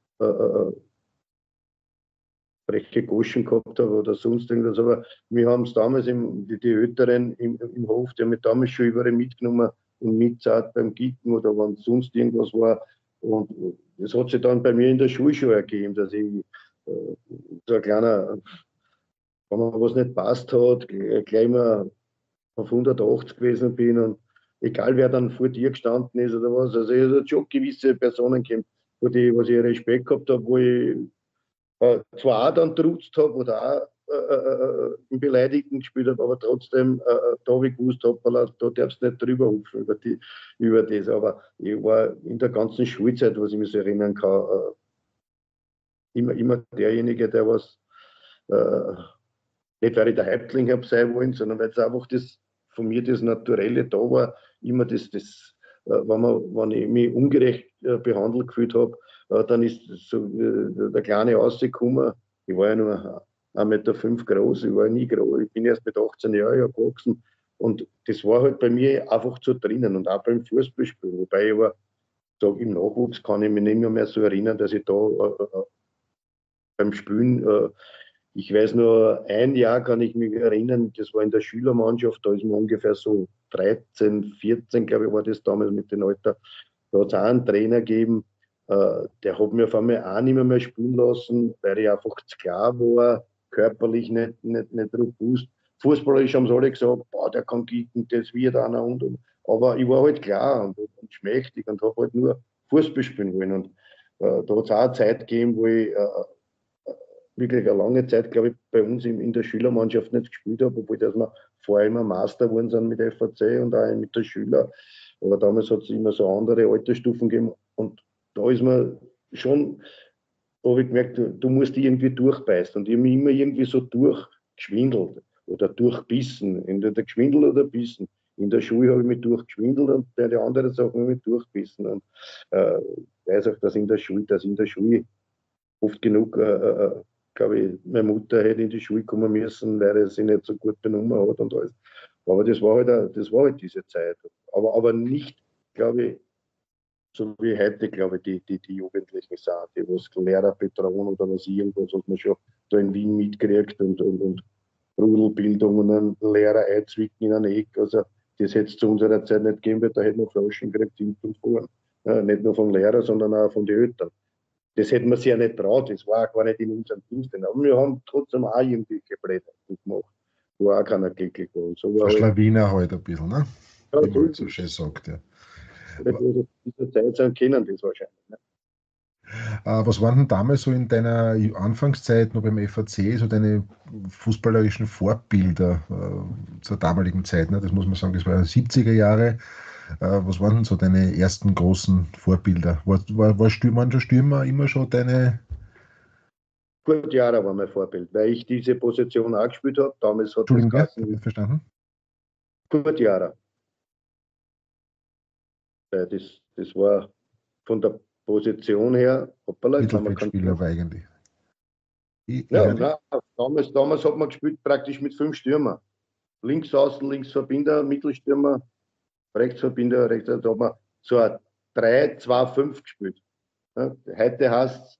freche Goschen gehabt habe oder sonst irgendwas. Aber wir haben es damals, die Älteren im Hof, die haben mich damals schon überall mitgenommen und mitzahlt beim Kicken oder wenn sonst irgendwas war. Und das hat sich dann bei mir in der Schule schon ergeben, dass ich so ein kleiner, wenn mir was nicht passt hat, gleich mal auf 180 gewesen bin und egal wer dann vor dir gestanden ist oder was, also es hat schon gewisse Personen gegeben, was ich Respekt gehabt habe, wo ich zwar auch dann trutzt habe oder auch im Beleidigten gespielt habe, aber trotzdem da habe ich gewusst, hoppala, da darfst du nicht drüber hupfen über das. Aber ich war in der ganzen Schulzeit, was ich mich so erinnern kann, immer derjenige, der was nicht weil ich der Häuptling habe sein wollen, sondern weil es einfach von mir das Naturelle da war, immer wenn ich mich ungerecht behandelt gefühlt habe, dann ist so der Kleine rausgekommen. Ich war ja nur 1,5 Meter groß, ich war nie groß, ich bin erst mit 18 Jahren ja gewachsen. Und das war halt bei mir einfach so drinnen und auch beim Fußballspielen. Wobei ich aber sage, im Nachwuchs kann ich mich nicht mehr so erinnern, dass ich da beim Spielen, ich weiß nur, ein Jahr kann ich mich erinnern, das war in der Schülermannschaft, da ist man ungefähr so 13, 14, glaube ich, war das damals mit den Alter. Da hat es auch einen Trainer gegeben, der hat mir auf einmal auch nicht mehr spielen lassen, weil ich einfach zu klar war, körperlich nicht robust. Fußballerisch haben sie alle gesagt, boah, der kann kicken, das wird einer und. Aber ich war halt klar und schmächtig und habe halt nur Fußball spielen wollen. Und da hat es auch eine Zeit gegeben, wo ich wirklich eine lange Zeit, glaube ich, bei uns in der Schülermannschaft nicht gespielt habe, obwohl dass wir vorher immer Master geworden sind mit FAC und auch mit der Schüler. Aber damals hat es immer so andere Altersstufen gegeben und da ist man schon, habe ich gemerkt, du musst dich irgendwie durchbeißen und ich habe mich immer irgendwie so durchgeschwindelt oder durchbissen, entweder geschwindelt oder bissen. In der Schule habe ich mich durchgeschwindelt und bei den anderen Sachen habe ich mich durchbissen. Und ich weiß auch, dass in der Schule oft genug, glaube ich, meine Mutter hätte in die Schule kommen müssen, weil er sie nicht so gut benommen hat und alles. Aber das war halt diese Zeit. Aber nicht, glaube ich, so wie heute, glaube ich, die Jugendlichen sind, die was Lehrer bedrohen oder irgendwas, was man schon da in Wien mitkriegt und Rudelbildung und einen Lehrer einzwicken in ein Eck. Also das hätte es zu unserer Zeit nicht gegeben, weil da hätten wir Flaschen gekriegt hinten und vorn. Ja, nicht nur vom Lehrer, sondern auch von den Eltern. Das hätten wir sich ja nicht traut, das war auch gar nicht in unserem Dienst. Aber wir haben trotzdem auch irgendwelche Blätter gemacht, wo auch keiner glücklich war. Und so war Schlawiner halt ein bisschen, ne? Ja, Wie man halt so schön sagt, ja. in dieser Zeit sind, kennen das wahrscheinlich. Ne? Was waren denn damals so in deiner Anfangszeit noch beim FAC so deine fußballerischen Vorbilder zur damaligen Zeit? Ne? Das muss man sagen, das war 70er Jahre. Was waren denn so deine ersten großen Vorbilder? Waren Stürmer immer schon deine? Kurt Jara war mein Vorbild, weil ich diese Position auch gespielt habe. Damals hat Entschuldigung, das hab ich verstanden? Kurt Jara. Das war von der Position her, hoppala, Mittelfeldspieler war eigentlich. Damals hat man gespielt praktisch mit 5 Stürmer. Links außen, links Verbinder, Mittelstürmer, rechts Verbinder, rechts. Da hat man so ein 3-2-5 gespielt. Ja, heute heißt es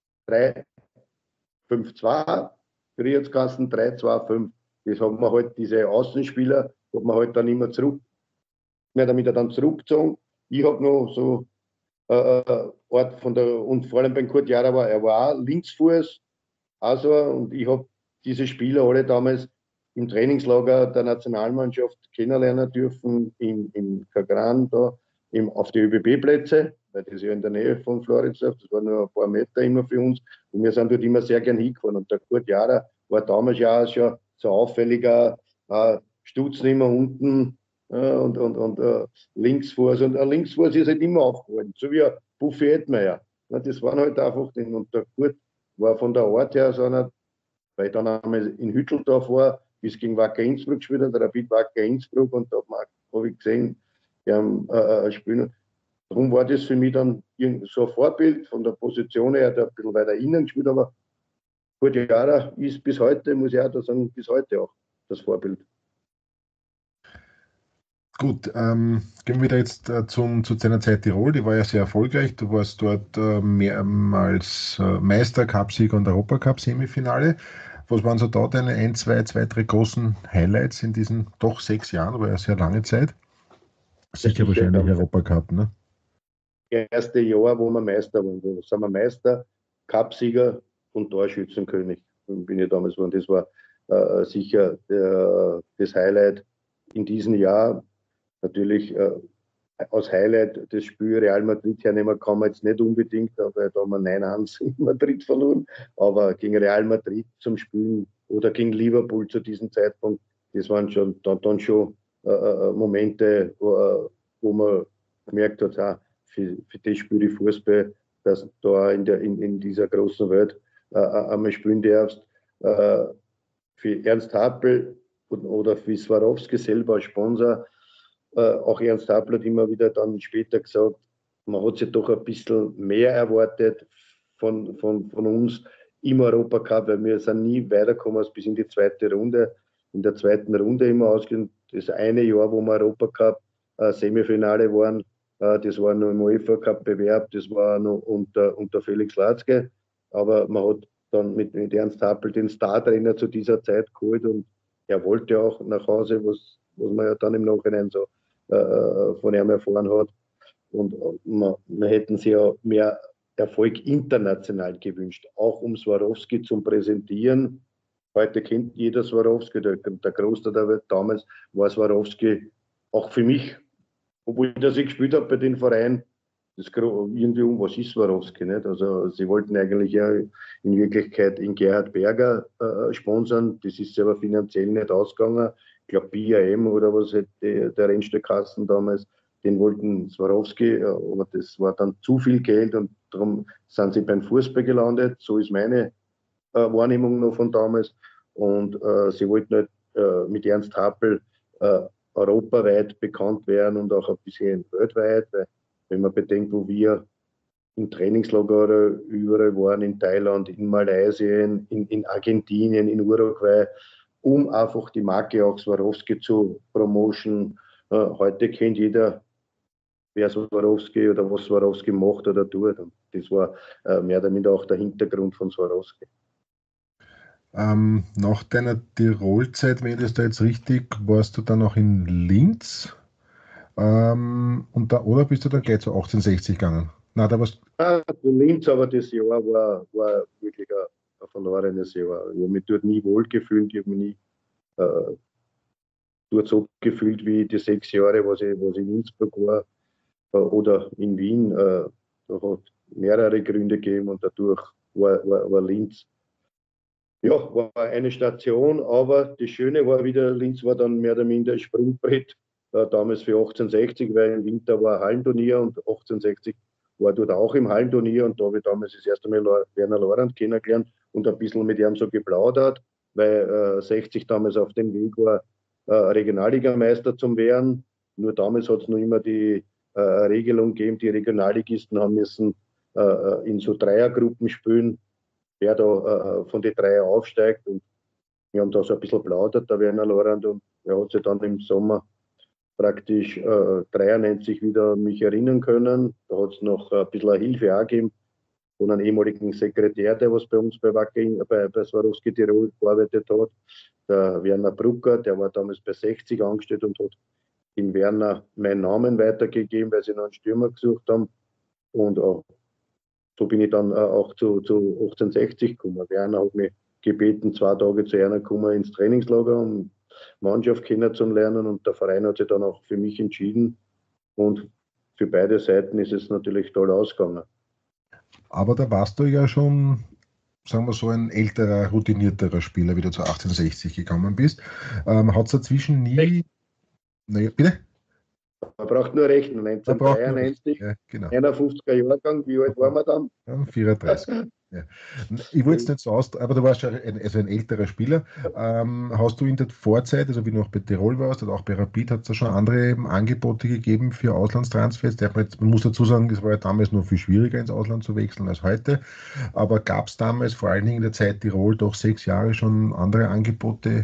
3-5-2, früher jetzt Kasten 3-2-5. Das hat man halt, diese Außenspieler, hat man halt dann immer mehr damit dann zurückgezogen. Ich habe noch so Ort von der, und vor allem beim Kurt Jara er war auch Linksfuß, also, und ich habe diese Spieler alle damals im Trainingslager der Nationalmannschaft kennenlernen dürfen, im Kagran da, auf die ÖBB-Plätze, weil das ja in der Nähe von Floridsdorf, das war nur ein paar Meter immer für uns, und wir sind dort immer sehr gern hingefahren. Und der Kurt Jara war damals ja auch schon so auffälliger, Stutzen immer unten und Linksfuß. Und ein Linksfuß ist halt immer aufgehalten, so wie ein Buffy Edmeier. Das waren halt einfach, und der Kurt war von der Art her so einer, weil ich dann einmal in Hütteldorf war, bis gegen Wacker Innsbruck gespielt hat, der Rapid Wacker Innsbruck, und da habe ich gesehen, die haben spielen. Darum war das für mich dann so ein Vorbild von der Position her, der ein bisschen weiter innen gespielt, aber Kurt Jara ist bis heute, muss ich auch da sagen, bis heute auch das Vorbild. Gut, gehen wir wieder jetzt zu deiner Zeit Tirol. Die war ja sehr erfolgreich. Du warst dort mehrmals Meister, Cupsieger und Europacup-Semifinale. Was waren so da deine zwei, drei großen Highlights in diesen doch 6 Jahren, aber ja sehr lange Zeit? Sicher wahrscheinlich Europacup, ne? Das erste Jahr, wo wir Meister waren. Da sind wir Meister, Cupsieger und Torschützenkönig. Bin ich damals geworden. Das war sicher das Highlight in diesem Jahr. Natürlich als Highlight das Spiel Real Madrid hernehmen kann man jetzt nicht unbedingt, aber da haben wir 9-1 in Madrid verloren. Aber gegen Real Madrid zum Spielen oder gegen Liverpool zu diesem Zeitpunkt, das waren schon dann schon Momente, wo man gemerkt hat, für das Spiel die Fußball, dass du da in dieser großen Welt einmal spielen darfst. Für Ernst Happel oder für Swarovski selber als Sponsor, auch Ernst Happel hat immer wieder dann später gesagt, man hat sich doch ein bisschen mehr erwartet von uns im Europacup, weil wir sind nie weitergekommen als bis in die zweite Runde. In der zweiten Runde immer ausgehen. Das eine Jahr, wo wir Europacup Semifinale waren, das war noch im UEFA Cup Bewerb, das war noch unter Felix Latzke. Aber man hat dann mit Ernst Happel den Startrainer zu dieser Zeit geholt und er wollte auch nach Hause, was man ja dann im Nachhinein so von ihm erfahren hat. Und wir hätten sich ja mehr Erfolg international gewünscht, auch um Swarovski zu präsentieren. Heute kennt jeder Swarovski, der Großteil der Welt. Damals war Swarovski auch für mich, obwohl ich das gespielt habe bei den Vereinen, das irgendwie was ist Swarovski, nicht? Also sie wollten eigentlich ja in Wirklichkeit in Gerhard Berger sponsern, das ist aber finanziell nicht ausgegangen. Ich glaube BAM oder was der Rennstückkasten damals, den wollten Swarovski, aber das war dann zu viel Geld und darum sind sie beim Fußball gelandet. So ist meine Wahrnehmung noch von damals. Und sie wollten halt mit Ernst Happel europaweit bekannt werden und auch ein bisschen weltweit, weil wenn man bedenkt, wo wir im Trainingslager überall waren, in Thailand, in Malaysia, in Argentinien, in Uruguay, um einfach die Marke auch Swarovski zu promoten. Heute kennt jeder, wer Swarovski oder was Swarovski macht oder tut. Und das war mehr oder minder auch der Hintergrund von Swarovski. Nach deiner Tirolzeit, wenn ich das da jetzt richtig, warst du dann auch in Linz? Oder bist du dann gleich zu 1860 gegangen? Nein, da warst zu Linz, aber das Jahr war wirklich ein verlorenes Jahr. Ich habe mich dort nie wohl gefühlt, ich habe mich nie dort so gefühlt wie die 6 Jahre, was ich in Innsbruck war oder in Wien. Da hat mehrere Gründe gegeben und dadurch war Linz. Ja, war eine Station, aber das Schöne war wieder, Linz war dann mehr oder minder ein Sprungbrett, damals für 1860, weil im Winter war ein Hallenturnier und 1860 war dort auch im Hallenturnier und da habe ich damals das erste Mal Werner Lorand kennengelernt und ein bisschen mit ihm so geplaudert, weil 60 damals auf dem Weg war, Regionalligameister zu werden. Nur damals hat es noch immer die Regelung gegeben, die Regionalligisten haben müssen in so Dreiergruppen spielen, wer da von den drei aufsteigt. Und wir haben da so ein bisschen plaudert, der Werner Lorand, und er hat sich dann im Sommer praktisch 93 wieder an mich erinnern können. Da hat es noch ein bisschen eine Hilfe auch gegeben von einem ehemaligen Sekretär, der was bei uns bei Swarovski Tirol gearbeitet hat, der Werner Brucker, der war damals bei 60 angestellt und hat den Werner meinen Namen weitergegeben, weil sie noch einen Stürmer gesucht haben. Und so bin ich dann auch zu 1860 gekommen. Werner hat mich gebeten, 2 Tage zu einer kommen ins Trainingslager, um Mannschaft kennenzulernen, und der Verein hat sich dann auch für mich entschieden und für beide Seiten ist es natürlich toll ausgegangen. Aber da warst du ja schon, sagen wir so, ein älterer, routinierterer Spieler, wie du zu 1860 gekommen bist. Hat es dazwischen nie... Naja, bitte? Man braucht nur rechnen, 1993, ja, genau. 51er Jahrgang, wie alt waren wir dann? Ja, 34. Ja. Ich wollte es nicht so aus, aber du warst ja ein älterer Spieler. Hast du in der Vorzeit, also wie du noch bei Tirol warst oder auch bei Rapid, hat es da schon andere Angebote gegeben für Auslandstransfers? Man muss dazu sagen, es war ja damals noch viel schwieriger, ins Ausland zu wechseln als heute. Aber gab es damals, vor allen Dingen in der Zeit Tirol, doch 6 Jahre schon andere Angebote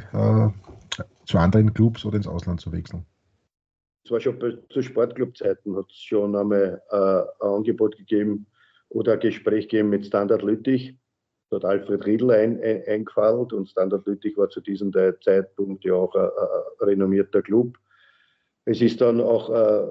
zu anderen Clubs oder ins Ausland zu wechseln? Es war schon zu Sportclub-Zeiten, hat es schon einmal ein Angebot gegeben oder ein Gespräch gegeben mit Standard Lüttich. Da hat Alfred Riedl eingefallen, und Standard Lüttich war zu diesem Zeitpunkt ja auch ein renommierter Club. Es ist dann auch,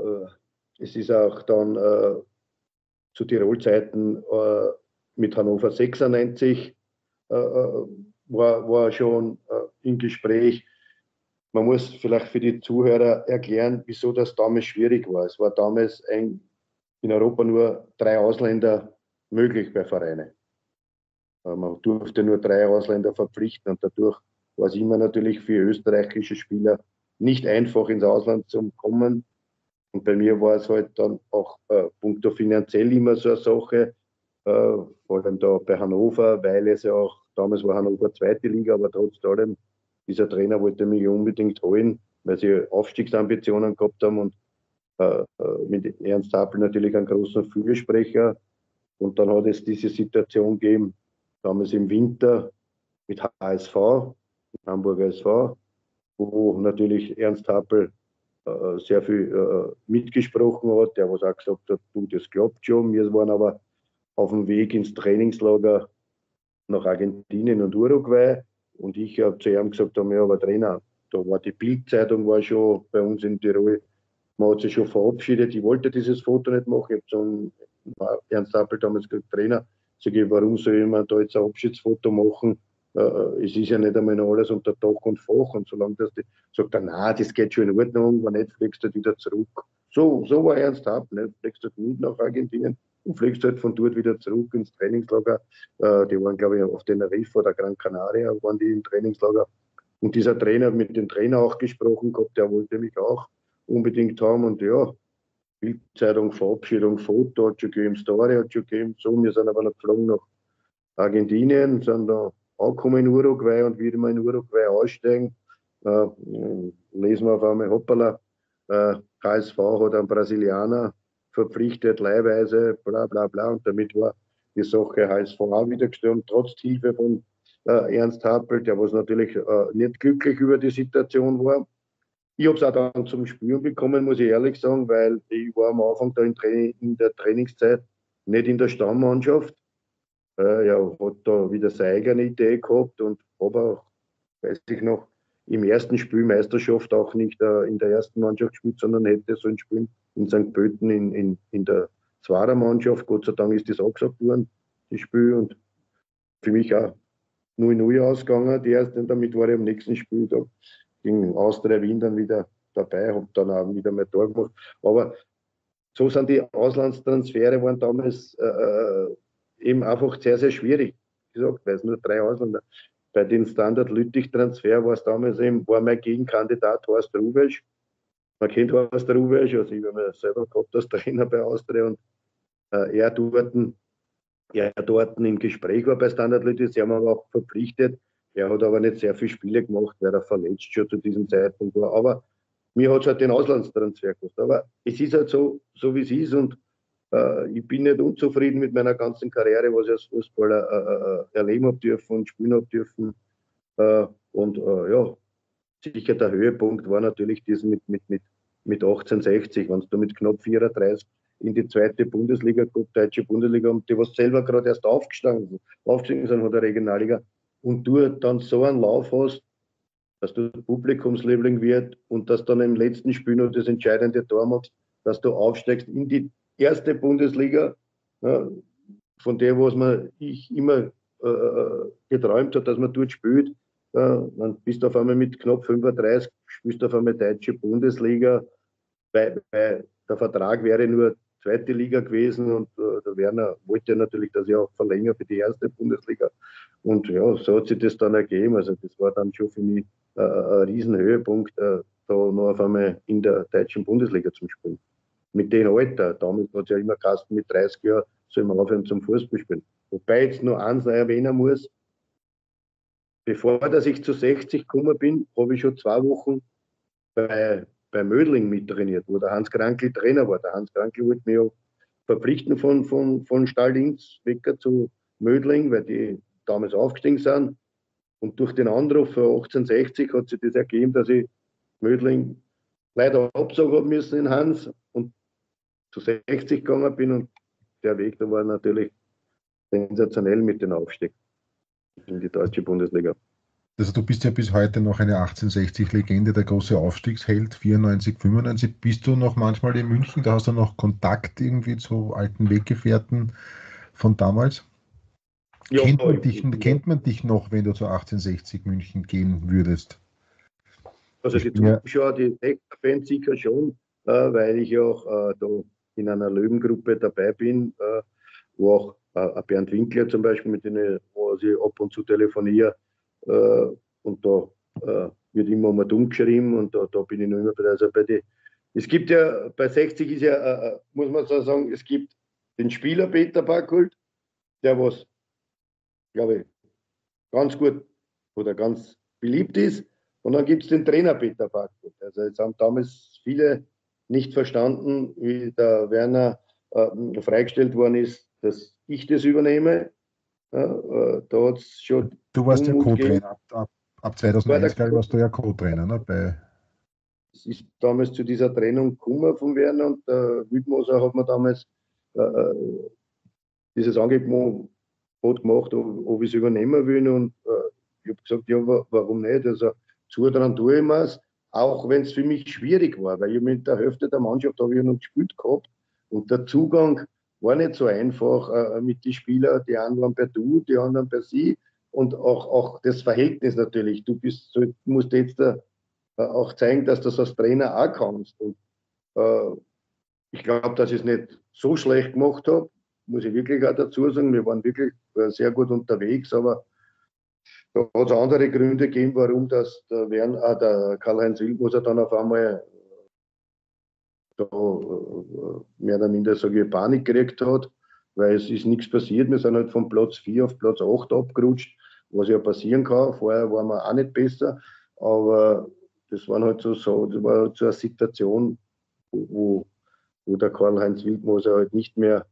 zu Tirol-Zeiten mit Hannover 96 war schon im Gespräch. man muss vielleicht für die Zuhörer erklären, wieso das damals schwierig war. Es war damals in Europa nur 3 Ausländer möglich bei Vereinen. Man durfte nur 3 Ausländer verpflichten und dadurch war es immer natürlich für österreichische Spieler nicht einfach ins Ausland zu kommen. Und bei mir war es halt dann auch punkto finanziell immer so eine Sache, vor allem da bei Hannover, weil es ja auch, damals war Hannover 2. Liga, aber trotz allem, dieser Trainer wollte mich unbedingt holen, weil sie Aufstiegsambitionen gehabt haben und mit Ernst Happel natürlich einen großen Fürsprecher. Und dann hat es diese Situation gegeben, damals im Winter mit HSV, Hamburger SV, wo natürlich Ernst Happel sehr viel mitgesprochen hat, der was auch gesagt hat, du, das klappt schon. Wir waren aber auf dem Weg ins Trainingslager nach Argentinien und Uruguay und ich habe zu ihm gesagt, ja, aber Trainer, da war die Bild-Zeitung war schon bei uns in Tirol, man hat sich schon verabschiedet, ich wollte dieses Foto nicht machen, ich habe zum Ernst Happel damals gesagt, Trainer, sage ich, warum soll ich mir da jetzt ein Abschiedsfoto machen? Es ist ja nicht einmal noch alles unter Dach und Fach und solange das sagt er, nein, das geht schon in Ordnung, wenn nicht, fliegst du wieder zurück. So war Ernst Happel, nicht? Fliegst du nicht nach Argentinien und fliegst halt von dort wieder zurück ins Trainingslager. Die waren, glaube ich, auf Tenerife oder Gran Canaria, waren die im Trainingslager. Und dieser Trainer hat mit dem Trainer auch gesprochen gehabt, der wollte mich auch unbedingt haben und ja, Bildzeitung, Verabschiedung, Foto hat schon gegeben, Story hat schon gegeben, so, wir sind aber noch geflogen nach Argentinien, sind da angekommen in Uruguay und wie wir in Uruguay aussteigen, lesen wir auf einmal, hoppala, HSV hat einen Brasilianer verpflichtet, leihweise, bla bla bla, und damit war die Sache HSV auch wieder gestellt, trotz Hilfe von Ernst Happel, der was natürlich nicht glücklich über die Situation war. Ich habe es auch dann zum Spüren bekommen, muss ich ehrlich sagen, weil ich war am Anfang da in der Trainingszeit nicht in der Stammmannschaft. Hat da wieder seine eigene Idee gehabt und habe auch, weiß ich noch, im ersten Spiel Meisterschaft auch nicht in der ersten Mannschaft gespielt, sondern hätte sollen spielen in St. Pölten in der zweiten Mannschaft. Gott sei Dank ist das abgesagt worden, das Spiel, und für mich auch 0-0 ausgegangen, die erste, und damit war ich am nächsten Spieltag gegen Austria Wien dann wieder dabei, habe dann auch wieder mein Tor gemacht. Aber so sind die Auslandstransfere waren damals eben einfach sehr, sehr schwierig. Wie gesagt, weil es nur 3 Ausländer. Bei den Standard-Lüttich-Transfer war es damals eben, war mein Gegenkandidat Horst Rubesch. Man kennt Horst Rubesch, also ich habe mir selber gehabt als Trainer bei Austria und er dort im Gespräch war bei Standard Lüttich, sie haben ihn auch verpflichtet. Er hat aber nicht sehr viele Spiele gemacht, weil er verletzt schon zu diesem Zeitpunkt war. Aber mir hat es halt den Auslandstransfer gekostet. Aber es ist halt so wie es ist, und ich bin nicht unzufrieden mit meiner ganzen Karriere, was ich als Fußballer erleben habe dürfen und spielen habe dürfen. Sicher der Höhepunkt war natürlich das mit 1860, wenn du mit knapp 34 in die 2. Bundesliga, deutsche Bundesliga, und die was selber gerade erst aufgestiegen sind von der Regionalliga, und du dann so einen Lauf hast, dass du Publikumsliebling wird und dass dann im letzten Spiel noch das entscheidende Tor machst, dass du aufsteigst in die 1. Bundesliga, von der, was ich immer geträumt habe, dass man dort spielt. Dann bist du auf einmal mit knapp 35, spielst du auf einmal deutsche Bundesliga, weil der Vertrag wäre nur 2. Liga gewesen, und der Werner wollte natürlich, dass ich auch verlängere für die 1. Bundesliga. Und ja, so hat sich das dann ergeben. Also das war dann schon für mich ein Riesenhöhepunkt, da noch auf einmal in der deutschen Bundesliga zu spielen. Mit dem Alter, damals hat es ja immer geheißen, mit 30 Jahren soll man aufhören zum Fußballspielen. Wobei ich jetzt noch eins erwähnen muss, bevor dass ich zu 60 gekommen bin, habe ich schon 2 Wochen bei Mödling mittrainiert, wo der Hans Krankl Trainer war. Der Hans Krankl wollte mich ja verpflichten von Stall Linz weg zu Mödling, weil die damals aufgestiegen sind. Und durch den Anruf von 1860 hat sich das ergeben, dass ich Mödling leider absagen habe müssen in Hans und zu 60 gegangen bin, und der Weg, da war natürlich sensationell mit dem Aufstieg in die deutsche Bundesliga. Also du bist ja bis heute noch eine 1860-Legende, der große Aufstiegsheld, 94, 95. Bist du noch manchmal in München? Da hast du noch Kontakt irgendwie zu alten Weggefährten von damals? Ja, kennt man dich noch, wenn du zu 1860 München gehen würdest? Also die Zuschauer, die Fans sicher schon, weil ich auch da in einer Löwengruppe dabei bin, wo auch Bernd Winkler zum Beispiel, mit denen ich ab und zu telefoniere, und da wird immer mal dumm geschrieben und da bin ich noch immer bei, also bei die. Es gibt ja, bei 60 ist ja, muss man so sagen, es gibt den Spieler Peter Backholt, der was, glaube ich, ganz gut oder ganz beliebt ist. Und dann gibt es den Trainer Peter Backholt. Also jetzt haben damals viele nicht verstanden, wie der Werner freigestellt worden ist, dass ich das übernehme. Da hat es schon. Du warst ja Co-Trainer. Ab 2001, glaube ich, warst du ja Co-Trainer. Ne? Es ist damals zu dieser Trennung gekommen von Werner und der Wildmoser hat mir damals dieses Angebot gemacht, ob ich es übernehmen will. Und ich habe gesagt, ja, warum nicht? Also zutrauen tue ich mir es, auch wenn es für mich schwierig war, weil ich mit der Hälfte der Mannschaft habe ich noch gespielt gehabt und der Zugang war nicht so einfach mit den Spielern. Die einen waren per Du, die anderen per Sie und auch das Verhältnis natürlich. Du musst jetzt auch zeigen, dass du das als Trainer auch kannst. Und ich glaube, dass ich es nicht so schlecht gemacht habe, muss ich wirklich auch dazu sagen. Wir waren wirklich sehr gut unterwegs, aber da hat es andere Gründe gegeben, warum das der Karl-Heinz Wildmoser dann auf einmal da mehr oder minder, sage ich, Panik gekriegt hat, weil es ist nichts passiert. Wir sind halt von Platz 4 auf Platz 8 abgerutscht, was ja passieren kann. Vorher waren wir auch nicht besser, aber das war halt das war halt so eine Situation, wo der Karl-Heinz Wildmoser halt nicht mehr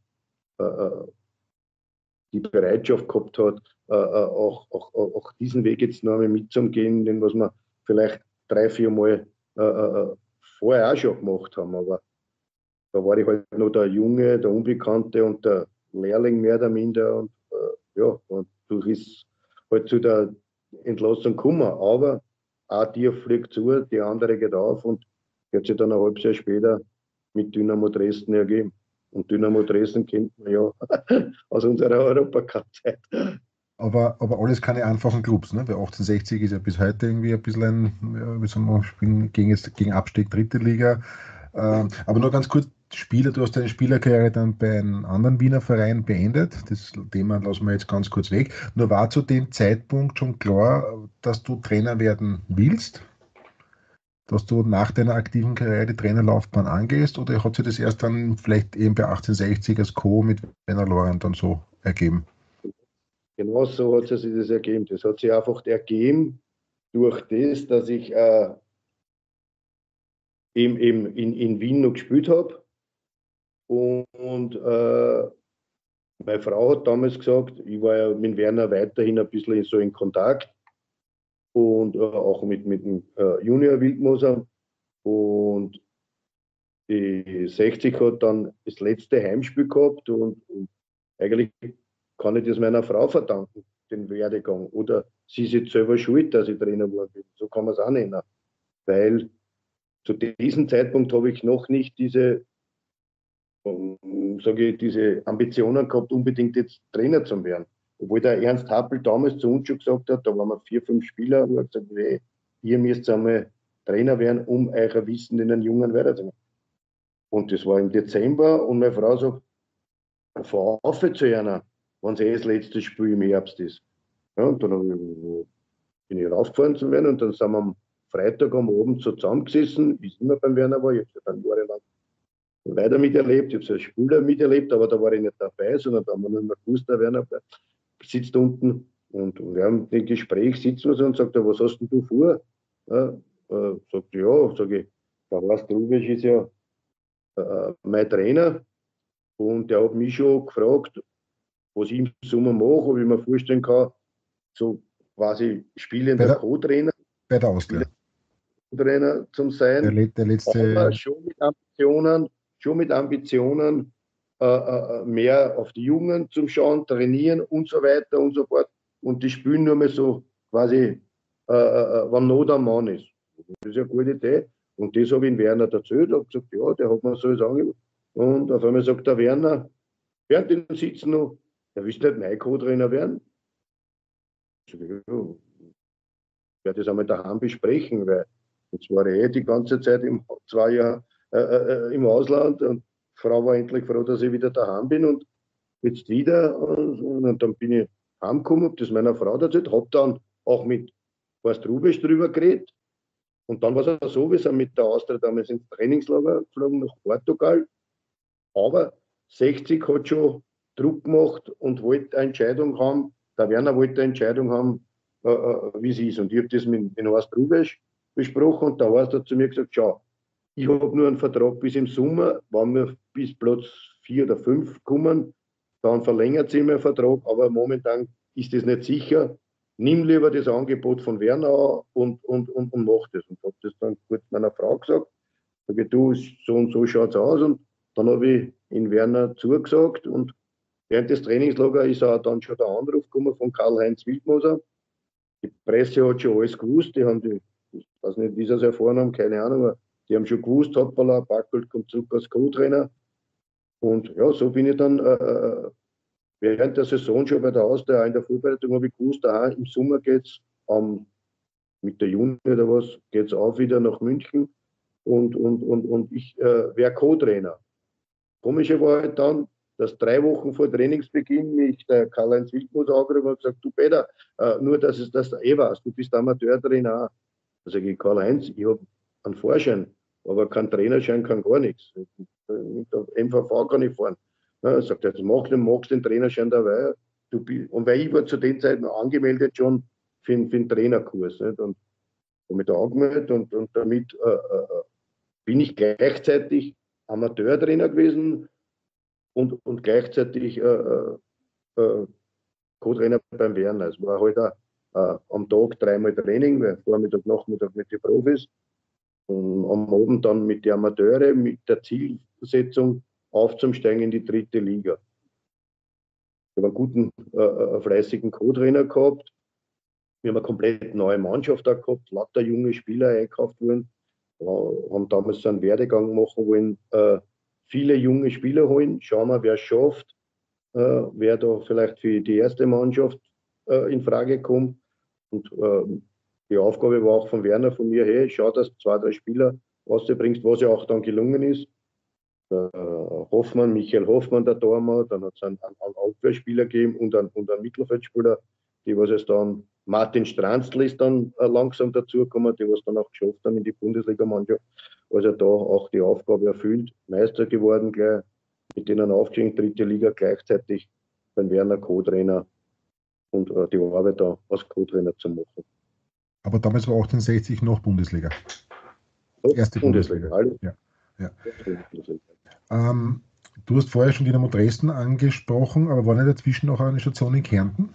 die Bereitschaft gehabt hat, auch diesen Weg jetzt noch einmal mitzugehen, den was wir vielleicht 3-4 Mal vorher auch schon gemacht haben. Aber da war ich halt noch der Junge, der Unbekannte und der Lehrling mehr oder minder. Und ja, und durch ist halt zu der Entlassung gekommen. Aber ein Tier fliegt zu, die andere geht auf und wird sich dann ein halbes Jahr später mit Dynamo Dresden ergeben. Und Dynamo Dresden kennt man ja aus unserer Europacup-Zeit. Aber alles keine einfachen Clubs, ne? Weil 1860 ist ja bis heute irgendwie ein bisschen wie soll man spielen, gegen Abstieg, dritte Liga. Aber nur ganz kurz, Spieler, du hast deine Spielerkarriere dann bei einem anderen Wiener Verein beendet. Das Thema lassen wir jetzt ganz kurz weg. Nur war zu dem Zeitpunkt schon klar, dass du Trainer werden willst? Dass du nach deiner aktiven Karriere die Trainerlaufbahn angehst, oder hat sich das erst dann vielleicht eben bei 1860 als Co. mit Werner Lorand dann so ergeben? Genau so hat sich das ergeben. Das hat sich einfach ergeben durch das, dass ich eben in Wien noch gespielt habe. Und meine Frau hat damals gesagt, ich war ja mit Werner weiterhin ein bisschen so in Kontakt und auch mit dem Junior Wildmoser. Und die 60 hat dann das letzte Heimspiel gehabt und eigentlich kann ich das meiner Frau verdanken, den Werdegang. Oder sie ist jetzt selber schuld, dass ich Trainer geworden bin. So kann man es auch nennen. Weil zu diesem Zeitpunkt habe ich noch nicht diese diese Ambitionen gehabt, unbedingt jetzt Trainer zu werden. Obwohl der Ernst Happel damals zu uns schon gesagt hat, da waren wir 4, 5 Spieler, wo er gesagt hat, hey, ihr müsst einmal Trainer werden, um euer Wissen in den Jungen weiterzugeben. Und das war im Dezember und meine Frau sagt, fahr auf zu einer, wenn es das letzte Spiel im Herbst ist. Ja, und dann bin ich raufgefahren zu werden und dann sind wir am Freitag am Abend so zusammengesessen, wie es immer beim Werner war. Ich habe es ja dann jahrelang weiter miterlebt, ich habe es als Spieler miterlebt, aber da war ich nicht dabei, sondern da haben wir nur immer gewusst, der Werner sitzt unten und wir haben im Gespräch sitzen wir so und sagt, was hast denn du vor? Ja, sagt ja, sage ich, der Horst Rubisch ist ja mein Trainer und der hat mich schon gefragt, was ich im Sommer mache, ob ich mir vorstellen kann, so quasi spielender Co-Trainer, bei der Austria. Trainer zum sein, der letzte, aber schon mit Ambitionen, mehr auf die Jungen zum Schauen, trainieren und so weiter und so fort. Und die spielen nur mal so quasi, wann Not am Mann ist. Das ist eine gute Idee. Und das habe ich in Werner erzählt. Ich habe gesagt, ja, der hat mir so angeboten. Und auf einmal sagt der Werner, während den sitzen noch, der willst nicht mein Co-Trainer werden? Ich sage, ja, ich werde das einmal daheim besprechen, weil Jetzt war ich die ganze Zeit 2 Jahre im Ausland und die Frau war endlich froh, dass ich wieder daheim bin und jetzt wieder. Und dann bin ich heimgekommen, habe das meiner Frau erzählt, habe dann auch mit Horst Rubisch drüber geredet. Und dann war es auch so, wir sind mit der Austria damals ins Trainingslager geflogen nach Portugal. Aber 60 hat schon Druck gemacht und wollte eine Entscheidung haben. Der Werner wollte eine Entscheidung haben, wie es ist. Und ich habe das mit Horst Rubisch besprochen und der Horst hat zu mir gesagt, schau, ich habe nur einen Vertrag bis im Sommer, wenn wir bis Platz 4 oder 5 kommen, dann verlängert sich mein Vertrag, aber momentan ist das nicht sicher. Nimm lieber das Angebot von Werner und mach das. Und habe das dann kurz meiner Frau gesagt. Sage, du, so und so schaut es aus. Und dann habe ich in Werner zugesagt. Und während des Trainingslagers ist auch dann schon der Anruf gekommen von Karl-Heinz Wildmoser. Die Presse hat schon alles gewusst. Die haben ich weiß nicht, wie sie es erfahren haben, keine Ahnung, aber die haben schon gewusst, hoppala, Backold kommt zurück als Co-Trainer. Und ja, so bin ich dann während der Saison schon bei der Austria in der Vorbereitung habe ich gewusst, im Sommer geht es mit der Juni oder was, geht es auch wieder nach München und ich wäre Co-Trainer. Komische war halt dann, dass 3 Wochen vor Trainingsbeginn mich der Karl-Heinz Wildmoser angerufen und gesagt, du Peter, nur dass es das weißt, du bist Amateurtrainer. Da sage ich, Karl-Heinz, ich habe einen Vorschein, aber keinen Trainerschein, kann gar nichts. Mit der MVV kann ich fahren. Ja, sagt er, machst den Trainerschein dabei. Und weil ich war zu den Zeiten angemeldet schon für den Trainerkurs. Nicht? Und mich da angemeldet und damit bin ich gleichzeitig Amateurtrainer gewesen und gleichzeitig Co-Trainer beim Werner. Es war halt am Tag 3-mal Training, weil Vormittag, Nachmittag mit den Profis und am Abend dann mit den Amateuren mit der Zielsetzung aufzusteigen in die 3. Liga. Ich habe einen guten, fleißigen Co-Trainer gehabt. Wir haben eine komplett neue Mannschaft auch gehabt, lauter junge Spieler eingekauft wurden. Haben damals so einen Werdegang machen wollen, viele junge Spieler holen, schauen wir, wer es schafft, wer da vielleicht für die erste Mannschaft in Frage kommt. Und die Aufgabe war auch von Werner, von mir, hey, schau, dass du 2, 3 Spieler rausbringst, was ja auch dann gelungen ist. Hoffmann, Michael Hoffmann, der Tormann, dann hat es einen Abwehrspieler gegeben und einen Mittelfeldspieler, die was es dann, Martin Stranzl ist dann langsam dazugekommen, die was dann auch geschafft haben in die Bundesliga-Mannschaft, also da auch die Aufgabe erfüllt, Meister geworden gleich, mit denen aufgestiegen, 3. Liga gleichzeitig beim Werner Co-Trainer und die Arbeit da als Co-Trainer zu machen. Aber damals war 1860 noch Bundesliga. Erste Bundesliga. Ja. Du hast vorher schon Dynamo Dresden angesprochen, aber war nicht dazwischen noch eine Station in Kärnten?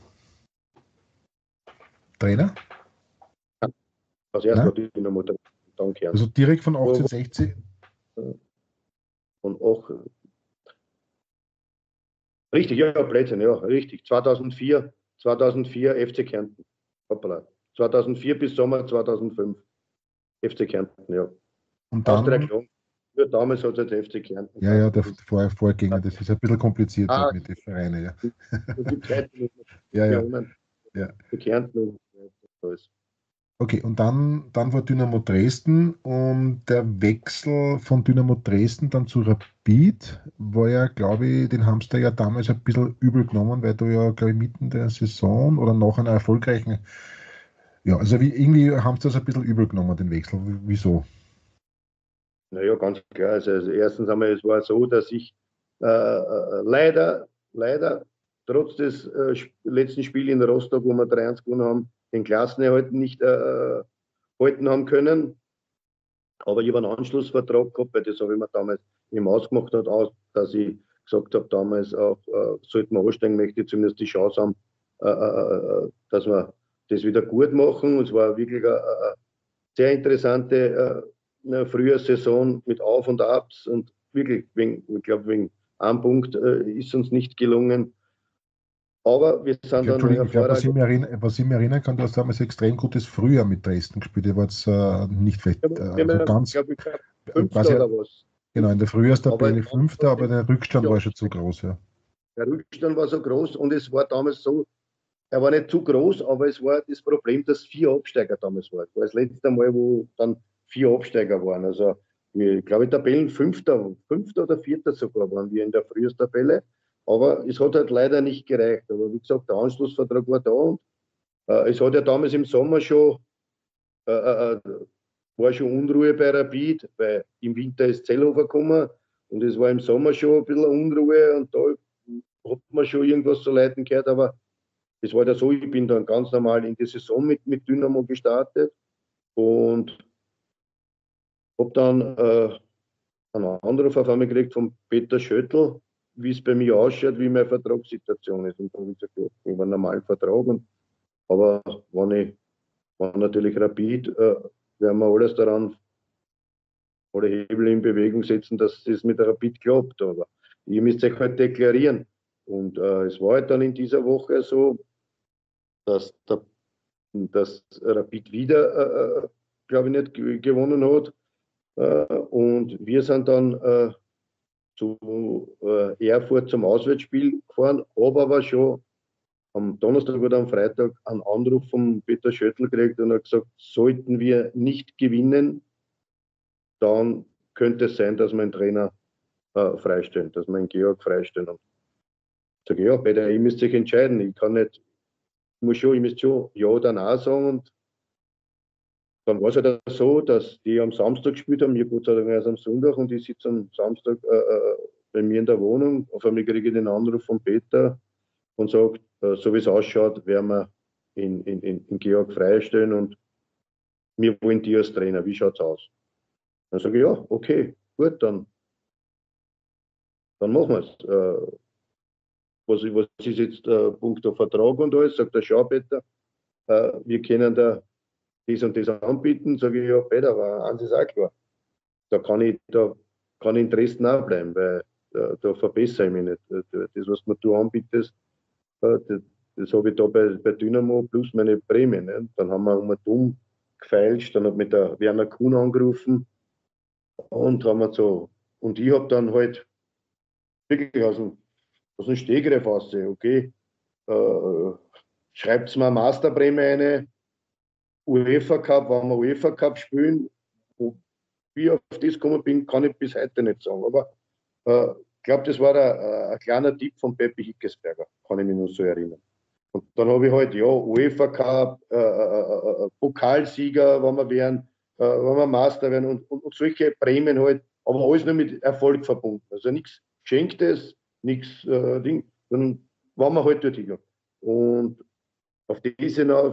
Trainer? Als erstes war Dynamo Dresden, dann Kärnten. Also direkt von 1860? Und auch richtig, ja, Blödsinn, ja, richtig. 2004 FC Kärnten. Hoppala. 2004 bis Sommer 2005 FC Kärnten, ja. Und dann, nur damals hat es FC Kärnten. Ja, der Vorgänger, das ist ein bisschen kompliziert mit den Vereinen. Ja. Ja. Für Kärnten und alles. Okay, und dann war Dynamo Dresden und der Wechsel von Dynamo Dresden dann zu Rapid war ja, glaube ich, den haben sie ja damals ein bisschen übel genommen, weil du ja, glaube ich, mitten der Saison oder nach einer erfolgreichen, ja, also irgendwie haben sie das ein bisschen übel genommen, den Wechsel. Wieso? Naja, ganz klar. Also erstens einmal, es war so, dass ich leider trotz des letzten Spiels in Rostock, wo wir 3-1 gewonnen haben, den Klassenerhalt nicht halten haben können. Aber ich habe einen Anschlussvertrag gehabt, weil das habe ich mir damals eben ausgemacht, dass ich gesagt habe, damals auch, sollten wir ansteigen, möchte ich zumindest die Chance haben, dass wir das wieder gut machen. Und es war wirklich eine sehr interessante frühe Saison mit Auf und Abs und wirklich, ich glaube, wegen einem Punkt ist uns nicht gelungen. Aber wir sind dann was ich mir erinnern kann, du hast damals extrem gutes Frühjahr mit Dresden gespielt. Ich war jetzt nicht fest, ganz. Ich glaube, Fünfter oder was. Genau, in der Frühjahrstabelle Fünfter, aber der Rückstand war schon zu groß. Ja. Der Rückstand war so groß und es war damals so, er war nicht zu groß, aber es war das Problem, dass 4 Absteiger damals waren. Das war das letzte Mal, wo dann 4 Absteiger waren. Also ich glaube, Tabellen Fünfter oder Vierter sogar waren wir in der Frühjahrstabelle. Aber es hat halt leider nicht gereicht. Aber wie gesagt, der Anschlussvertrag war da. Und, es hat ja damals im Sommer schon, war schon Unruhe bei Rapid, weil im Winter ist Zellhofer gekommen und es war im Sommer schon ein bisschen Unruhe und da hat man schon irgendwas zu leiten gehört. Aber es war ja so, ich bin dann ganz normal in die Saison mit Dynamo gestartet und habe dann einen Anruf auf einmal gekriegt von Peter Schöttl, wie es bei mir ausschaut, wie meine Vertragssituation ist. Und da habe ich gesagt, ja, ich habe einen normalen Vertrag. Aber wenn natürlich Rapid, werden wir alles daran, alle Hebel in Bewegung setzen, dass es mit der Rapid klappt. Aber ihr müsst euch halt deklarieren. Und es war halt dann in dieser Woche so, dass Rapid wieder, glaube ich, nicht gewonnen hat. Und wir sind dann zu Erfurt zum Auswärtsspiel gefahren, habe aber schon am Donnerstag oder am Freitag einen Anruf von Peter Schöttl gekriegt und hat gesagt, sollten wir nicht gewinnen, dann könnte es sein, dass wir einen Trainer freistellen, dass wir einen Georg freistellen. Und ich sage, ja, Peter, ihr müsst euch entscheiden. Ich müsste schon ja oder nein sagen. Und dann war es halt so, dass die am Samstag gespielt haben, mir Gott sei Dank erst am Sonntag und ich sitze am Samstag bei mir in der Wohnung. Auf einmal kriege ich den Anruf von Peter und sagt, so wie es ausschaut, werden wir in Georg freistellen und wir wollen die als Trainer. Wie schaut es aus? Dann sage ich, ja, okay, gut, dann machen wir es. Was ist jetzt Punkt auf Vertrag und alles? Sagt er, schau, Peter, wir können da das und das anbieten. Sage ich, ja, Peter, aber eins ist auch klar. Da kann ich in Dresden auch bleiben, weil da verbessere ich mich nicht. Das, was mir du anbietest, das habe ich da bei Dynamo plus meine Prämie. Ne? Dann haben wir dumm gefeilscht, dann hat mit der Werner Kuhn angerufen und haben wir so. Und ich habe dann halt wirklich aus dem Stegreif aussehen, okay, schreibt mir eine Masterprämie eine, UEFA Cup, wenn wir UEFA Cup spielen, wie ich auf das gekommen bin, kann ich bis heute nicht sagen. Aber ich glaube, das war ein kleiner Tipp von Peppi Hickesberger, kann ich mich noch so erinnern. Und dann habe ich halt, ja, UEFA Cup, Pokalsieger, wenn wir wären, wenn wir Master werden und solche Prämien halt, aber alles nur mit Erfolg verbunden. Also nichts Geschenktes, nichts Ding, sondern waren wir halt dort hingegangen. Und auf das hinauf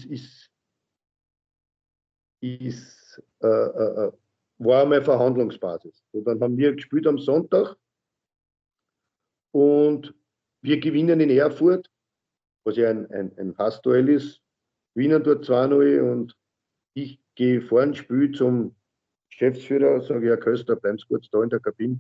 war einmal Verhandlungsbasis. Und dann haben wir gespielt am Sonntag und wir gewinnen in Erfurt, was ja ein Hassduell ist, gewinnen dort 2-0 und ich gehe vor ein Spiel zum Geschäftsführer, sage, Herr Köster, bleiben Sie kurz da in der Kabine.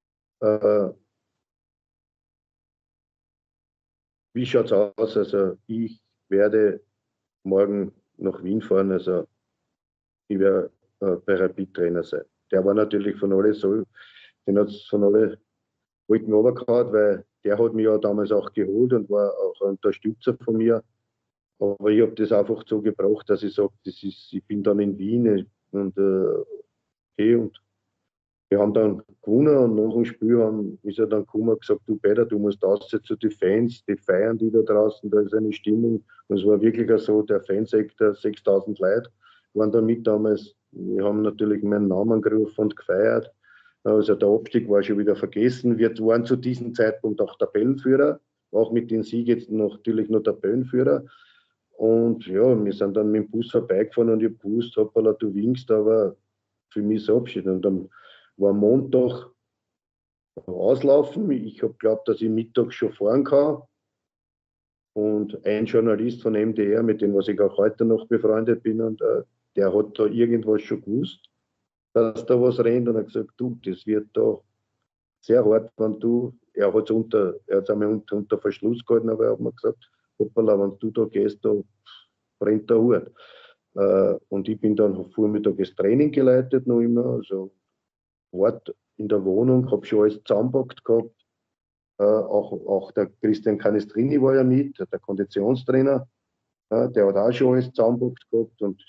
Wie schaut es aus? Also ich werde morgen nach Wien fahren, also ich werde bei Rapid-Trainer sein. Der war natürlich von alle so, den hat es von alle Wolken runtergehauen, weil der hat mich ja damals auch geholt und war auch ein Unterstützer von mir. Aber ich habe das einfach so gebraucht, dass ich sage, ich bin dann in Wien und okay, und wir haben dann gewonnen und nach dem Spiel ist er dann gekommen und gesagt, du Peter, du musst aussetzen, die Fans, die feiern die da draußen, da ist eine Stimmung. Und es war wirklich so, der Fansektor, 6.000 Leute waren da mit damals. Wir haben natürlich meinen Namen gerufen und gefeiert. Also der Abstieg war schon wieder vergessen. Wir waren zu diesem Zeitpunkt auch Tabellenführer, auch mit den Sieg jetzt natürlich nur Tabellenführer. Und ja, wir sind dann mit dem Bus vorbeigefahren und ich gewusst, hoppala, du winkst, aber für mich ist Abschied. Und dann war Montag auslaufen. Ich habe geglaubt, dass ich Mittag schon fahren kann. Und ein Journalist von MDR, mit dem was ich auch heute noch befreundet bin, und der hat da irgendwas schon gewusst, dass da was rennt und hat gesagt, du, das wird da sehr hart, wenn du, er hat es einmal unter Verschluss gehalten, aber er hat mir gesagt, hoppala, wenn du da gehst, da brennt der Hut. Und ich bin dann vormittages Training geleitet noch immer, also Ort in der Wohnung, habe schon alles zusammengepackt gehabt. Auch der Christian Canestrini war ja mit, der Konditionstrainer, der hat auch schon alles zusammengepackt gehabt und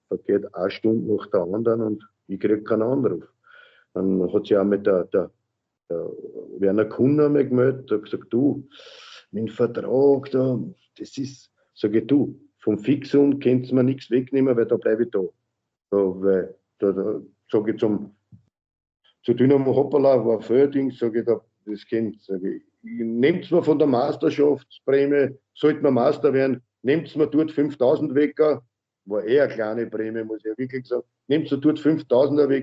vergeht eine Stunde nach der anderen und ich kriege keinen Anruf. Dann hat sich auch mit der Werner Kuhn einmal gemeldet, hat gesagt, du, mein Vertrag da, das ist, sage ich, du, vom Fixum könnt ihr mir nichts wegnehmen, weil da bleibe ich da. Weil da sage ich zu Dynamo Hoppala war Förding, sage ich, das kennt, sage ich, nehmt mir von der Meisterschaftsprämie, sollten wir Meister werden, nehmt mir dort 5.000 weg, war eher eine kleine Prämie, muss ich ja wirklich sagen, nehmt mir dort 5.000er weg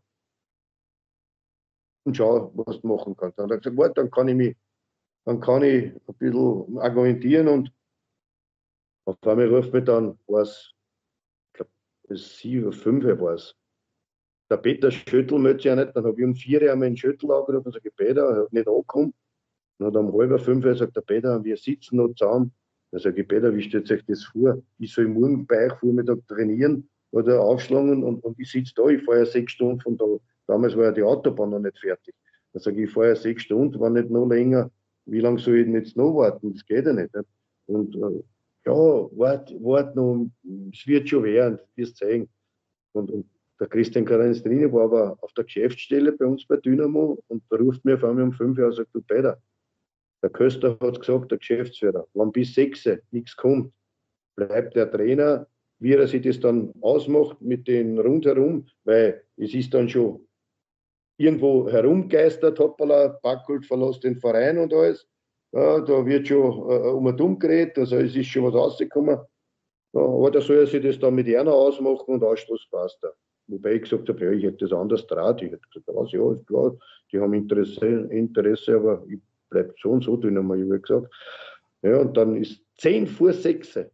und schau, was du machen kannst. Dann hat er gesagt, warte, dann kann ich ein bisschen argumentieren und auf einmal ruft mich dann, ich glaube, 7 oder 5 war es. Der Peter Schöttl meldet sich ja nicht, dann habe ich um 4 Uhr einmal einen Schöttl angerufen und sage, Peter, er hat nicht angekommen. Dann hat er um 4:30 sagt der Peter, wir sitzen noch zusammen. Dann sage ich, Peter, wie stellt euch das vor? Ich soll morgen bei euch Vormittag trainieren oder aufschlagen und ich sitze da, ich fahre ja 6 Stunden von da. Damals war ja die Autobahn noch nicht fertig. Dann sage ich, ich fahre ja 6 Stunden, war nicht noch länger. Wie lange soll ich denn jetzt noch warten? Das geht ja nicht. Und ja, wart noch, es wird schon werden, wirst zeigen. Und der Christian Caranstrini war aber auf der Geschäftsstelle bei uns bei Dynamo und da ruft mir auf einmal um 5 Uhr und sagt, du Peter, der Köster hat gesagt, der Geschäftsführer, wenn bis 6 Uhr nichts kommt, bleibt der Trainer, wie er sich das dann ausmacht mit den rundherum, weil es ist dann schon irgendwo herumgeistert, hoppala, Backholt verlässt den Verein und alles. Ja, da wird schon um und um geredet, also es ist schon was rausgekommen. Ja, aber da soll er sich das dann mit einer ausmachen und Ausschluss passt da. Wobei ich gesagt habe, ja, ich hätte das anders draht. Ich hätte gesagt, was, ja, ist klar, die haben Interesse, aber ich bleibe so und so drin, habe ich gesagt. Ja, und dann ist 10:06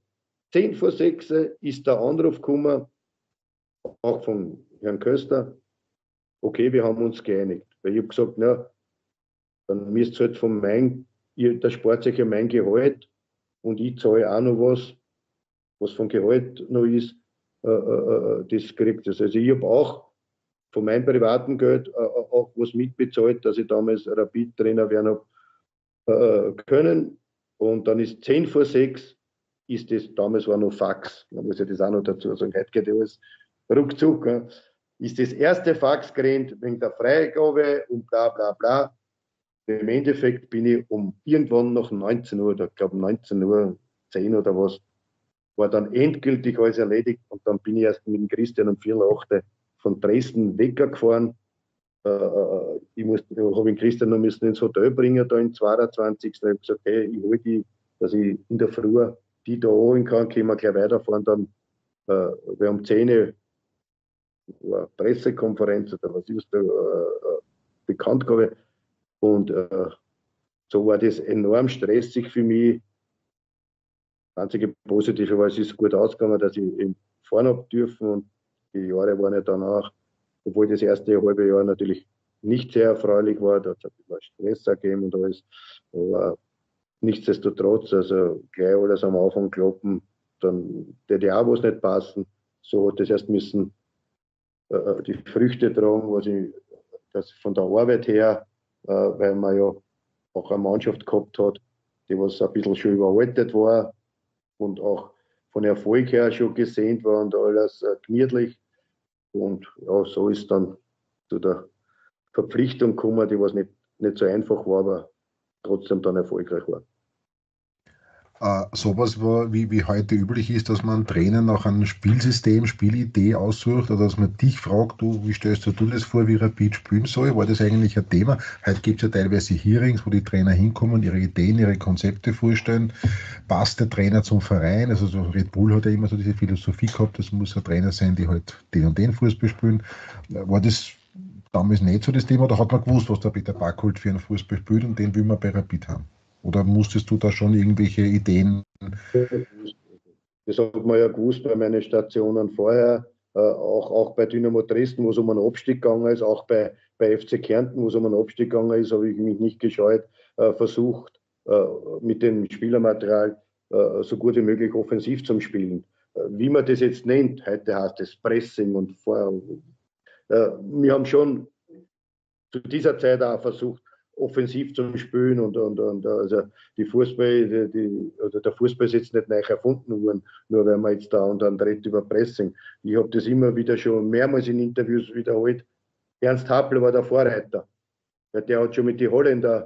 ist der Anruf gekommen, auch von Herrn Köster, okay, wir haben uns geeinigt. Weil ich habe gesagt, na, dann müsst ihr halt von der spart sich ja mein Gehalt und ich zahle auch noch was vom Gehalt noch ist, das kriegt es. Also ich habe auch von meinem privaten Geld auch was mitbezahlt, dass ich damals Rapid-Trainer werden habe können. Und dann ist 5:10 ist das, damals war noch Fax, man muss ja das auch noch dazu sagen, heute geht ja alles ruckzuck, ist das erste Fax gerannt wegen der Freigabe und bla bla bla. Im Endeffekt bin ich irgendwann nach 19 Uhr, ich glaube 19:10 oder was, war dann endgültig alles erledigt und dann bin ich erst mit dem Christian um 4:08 von Dresden weggefahren. Ich habe den Christian noch müssen ins Hotel bringen, da im 22. Ich habe gesagt, hey, ich hole die, dass ich in der Früh die da holen kann, können wir gleich weiterfahren. Dann, wir haben 10 Uhr eine Pressekonferenz oder was ist da, Bekanntgabe. Und so war das enorm stressig für mich. Das einzige Positive war, es ist gut ausgegangen, dass ich eben fahren habe dürfen und die Jahre waren ja danach, obwohl das erste halbe Jahr natürlich nicht sehr erfreulich war, da hat es ein bisschen Stress gegeben und alles, aber nichtsdestotrotz, also gleich alles am Anfang kloppen, dann hätte auch was nicht passen, so hat das erst müssen die Früchte tragen, das von der Arbeit her, weil man ja auch eine Mannschaft gehabt hat, die was ein bisschen schon überaltet war, und auch von Erfolg her schon gesehen war und alles gemütlich. Und ja, so ist dann zu der Verpflichtung gekommen, die was nicht so einfach war, aber trotzdem dann erfolgreich war. Sowas war, wie heute üblich ist, dass man Trainer nach einem Spielsystem, Spielidee aussucht oder dass man dich fragt, du, wie stellst du das vor, wie Rapid spielen soll? War das eigentlich ein Thema? Heute gibt es ja teilweise Hearings, wo die Trainer hinkommen, ihre Ideen, ihre Konzepte vorstellen. Passt der Trainer zum Verein? Also so Red Bull hat ja immer so diese Philosophie gehabt, das muss ein Trainer sein, die halt den und den Fußball spielen. War das damals nicht so das Thema? Oder hat man gewusst, was der Peter Backholt für einen Fußball spielt und den will man bei Rapid haben? Oder musstest du da schon irgendwelche Ideen? Das hat man ja gewusst bei meinen Stationen vorher, auch bei Dynamo Dresden, wo es um einen Abstieg gegangen ist, auch bei FC Kärnten, wo es um einen Abstieg gegangen ist, habe ich mich nicht gescheut, versucht, mit dem Spielermaterial so gut wie möglich offensiv zu spielen. Wie man das jetzt nennt, heute heißt es Pressing und wir haben schon zu dieser Zeit auch versucht, offensiv zum Spielen und also die Fußball, der Fußball ist jetzt nicht neu erfunden worden, nur weil man jetzt da und dann redet über Pressing. Ich habe das immer wieder schon mehrmals in Interviews wiederholt. Ernst Happel war der Vorreiter. Der hat schon mit den Holländer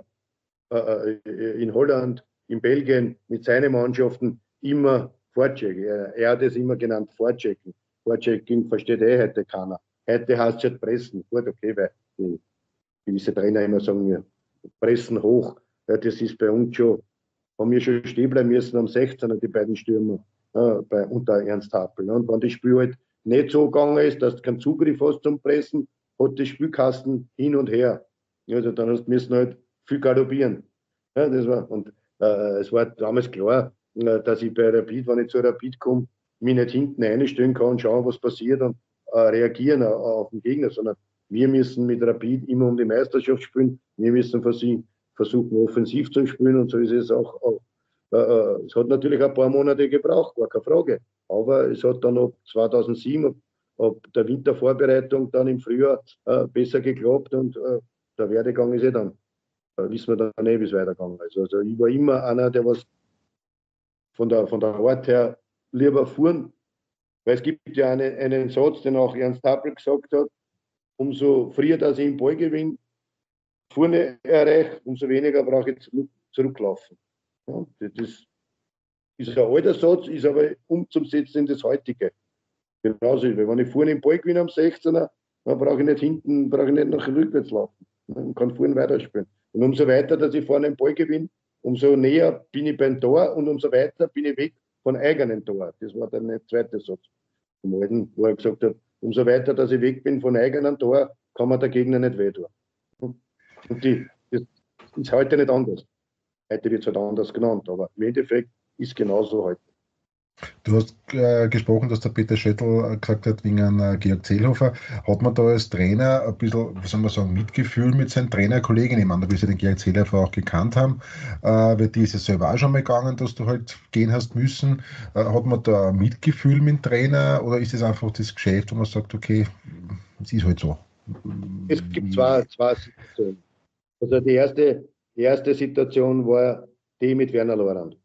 in Holland, in Belgien mit seinen Mannschaften immer vorchecken. Er hat es immer genannt Vorchecken. Vorchecking versteht heute keiner. Heute heißt es halt Pressen. Gut, okay, weil die gewisse Trainer immer sagen, wir pressen hoch. Ja, das ist bei uns schon, haben wir schon stehen bleiben müssen am 16er, die beiden Stürmer, unter Ernst Happel. Und wenn das Spiel halt nicht so gegangen ist, dass du keinen Zugriff hast zum Pressen, hat das Spielkasten hin und her. Also dann hast du müssen halt viel galoppieren. Ja, das war, und es war damals klar, dass ich bei Rapid, wenn ich zu Rapid komme, mich nicht hinten einstellen kann, schauen, was passiert und reagieren auf den Gegner, sondern wir müssen mit Rapid immer um die Meisterschaft spielen. Wir müssen versuchen, offensiv zu spielen und so ist es auch. Es hat natürlich ein paar Monate gebraucht, gar keine Frage. Aber es hat dann ab 2007, ab der Wintervorbereitung, dann im Frühjahr besser geklappt und der Werdegang ist dann. Wissen wir dann wie es weitergegangen ist. Also ich war immer einer, der was von der Art her lieber fuhren, weil es gibt ja einen Satz, den auch Ernst Happel gesagt hat, umso früher, dass ich den Ballgewinn vorne erreiche, umso weniger brauche ich zurücklaufen. Ja, das ist ein alter Satz, ist aber umzusetzen in das heutige. Genauso, wenn ich vorne den Ball gewinne am 16er, dann brauche ich nicht nach rückwärts laufen. Man kann vorne weiterspielen. Und umso weiter, dass ich vorne den Ball gewinne, umso näher bin ich beim Tor und umso weiter bin ich weg von eigenen Tor. Das war dann der zweite Satz vom Alten, wo er gesagt hat, umso weiter, dass ich weg bin von eigenen Tor, kann man der Gegner nicht wehtun. Und das ist heute nicht anders. Heute wird es halt anders genannt, aber im Endeffekt ist es genauso heute. Du hast gesprochen, dass der Peter Schöttl gesagt hat, wegen Georg Zellhofer. Hat man da als Trainer ein bisschen, wie soll man sagen, Mitgefühl mit seinen Trainerkollegen? Ich meine, du wirst ja den Georg Zellhofer auch gekannt haben, weil die ist ja selber auch schon mal gegangen, dass du halt gehen hast müssen. Hat man da Mitgefühl mit dem Trainer oder ist es einfach das Geschäft, wo man sagt, okay, es ist halt so? Es gibt zwei Situationen. Also die erste Situation war die mit Werner Lorand.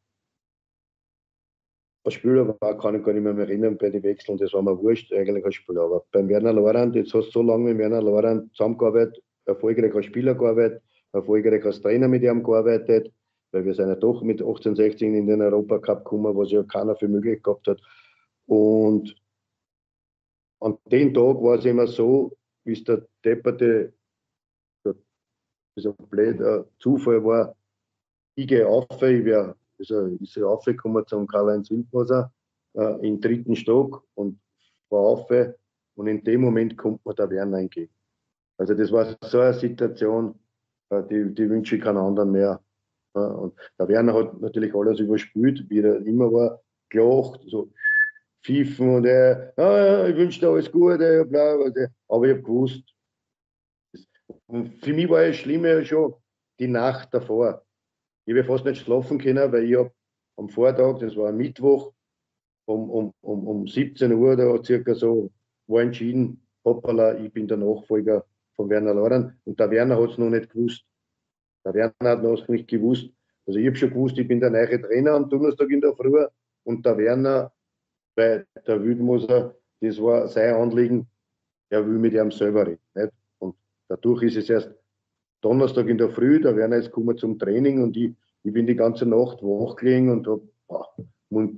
Als Spieler kann ich gar nicht mehr erinnern bei den Wechseln, das war mir wurscht, eigentlich als Spieler. Aber beim Werner Lorand, jetzt hast du so lange mit Werner Lorand zusammengearbeitet, erfolgreich als Spieler gearbeitet, erfolgreich als Trainer mit ihm gearbeitet, weil wir sind ja doch mit 18, 16 in den Europacup gekommen, was ja keiner für möglich gehabt hat. Und an dem Tag war es immer so, wie es der depperte, dieser blöde Zufall war, ich gehe auf, ist er aufgekommen zum Karl-Heinz Wildwasser im 3. Stock und war auf und in dem Moment kommt mir der Werner entgegen. Also das war so eine Situation, die wünsche ich keinen anderen mehr. Und der Werner hat natürlich alles überspült, wie er immer war, gelacht, so pfiffen und ich wünsche dir alles Gute, bla, bla, aber ich habe gewusst, und für mich war das Schlimme schon die Nacht davor. Ich habe fast nicht schlafen können, weil ich habe am Vortag, das war ein Mittwoch, um 17 Uhr da circa so, war entschieden, hoppala, ich bin der Nachfolger von Werner Lorand. Und der Werner hat es noch nicht gewusst. Der Werner hat noch nicht gewusst. Also ich habe schon gewusst, ich bin der neue Trainer am Donnerstag in der Früh und der Werner, bei der Wildmoser, das war sein Anliegen, er will mit ihm selber reden. Nicht? Und dadurch ist es erst Donnerstag in der Früh, der Werner ist gekommen zum Training und ich bin die ganze Nacht wach gelegen und habe Mund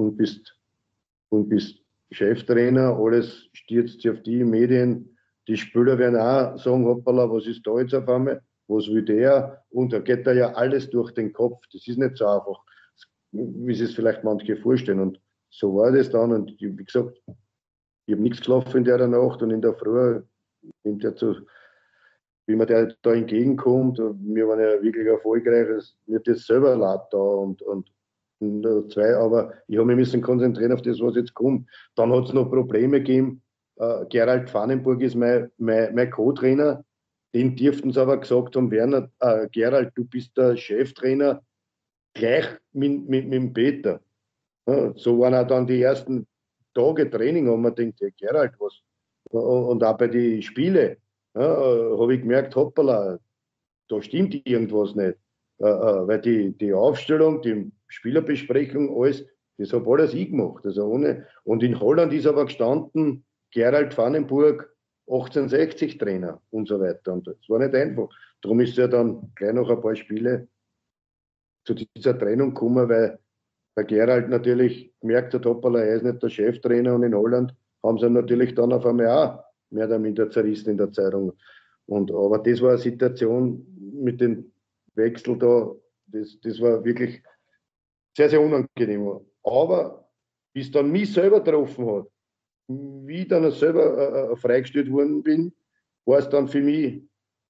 bist Cheftrainer, alles stürzt sich auf die Medien. Die Spieler werden auch sagen, hoppala, was ist da jetzt auf einmal? Was will der? Und da geht da ja alles durch den Kopf. Das ist nicht so einfach, wie sich es vielleicht manche vorstellen. Und so war das dann. Und wie gesagt, ich habe nichts geschlafen in der Nacht und in der Früh nimmt er zu, wie mir der da entgegenkommt. Wir waren ja wirklich erfolgreich. Mir hat das selber leid da und zwei, aber ich habe mich müssen konzentrieren auf das, was jetzt kommt. Dann hat es noch Probleme gegeben. Gerald Pfannenburg ist mein Co-Trainer. Den dürften sie aber gesagt haben, Werner, Gerald, du bist der Cheftrainer, gleich mit dem Peter. Ja, so waren auch dann die ersten Tage Training, und man denkt, ja, Gerald, was? Und auch bei den Spielen habe ich gemerkt, hoppala, da stimmt irgendwas nicht. Weil die Aufstellung, die Spielerbesprechung, alles, das habe alles ich gemacht. Also ohne, und in Holland ist aber gestanden, Gerald Vandenburg, 1860 Trainer und so weiter. Und das war nicht einfach. Darum ist ja dann gleich noch ein paar Spiele zu dieser Trennung gekommen, weil der Gerald natürlich gemerkt hat, hoppala, er ist nicht der Cheftrainer, und in Holland haben sie natürlich dann auf einmal auch mehr oder minder zerrissen in der Zeitung. Aber das war eine Situation mit dem Wechsel da, das war wirklich sehr, sehr unangenehm. Aber bis dann mich selber getroffen hat, wie ich dann selber freigestellt worden bin, war es dann für mich,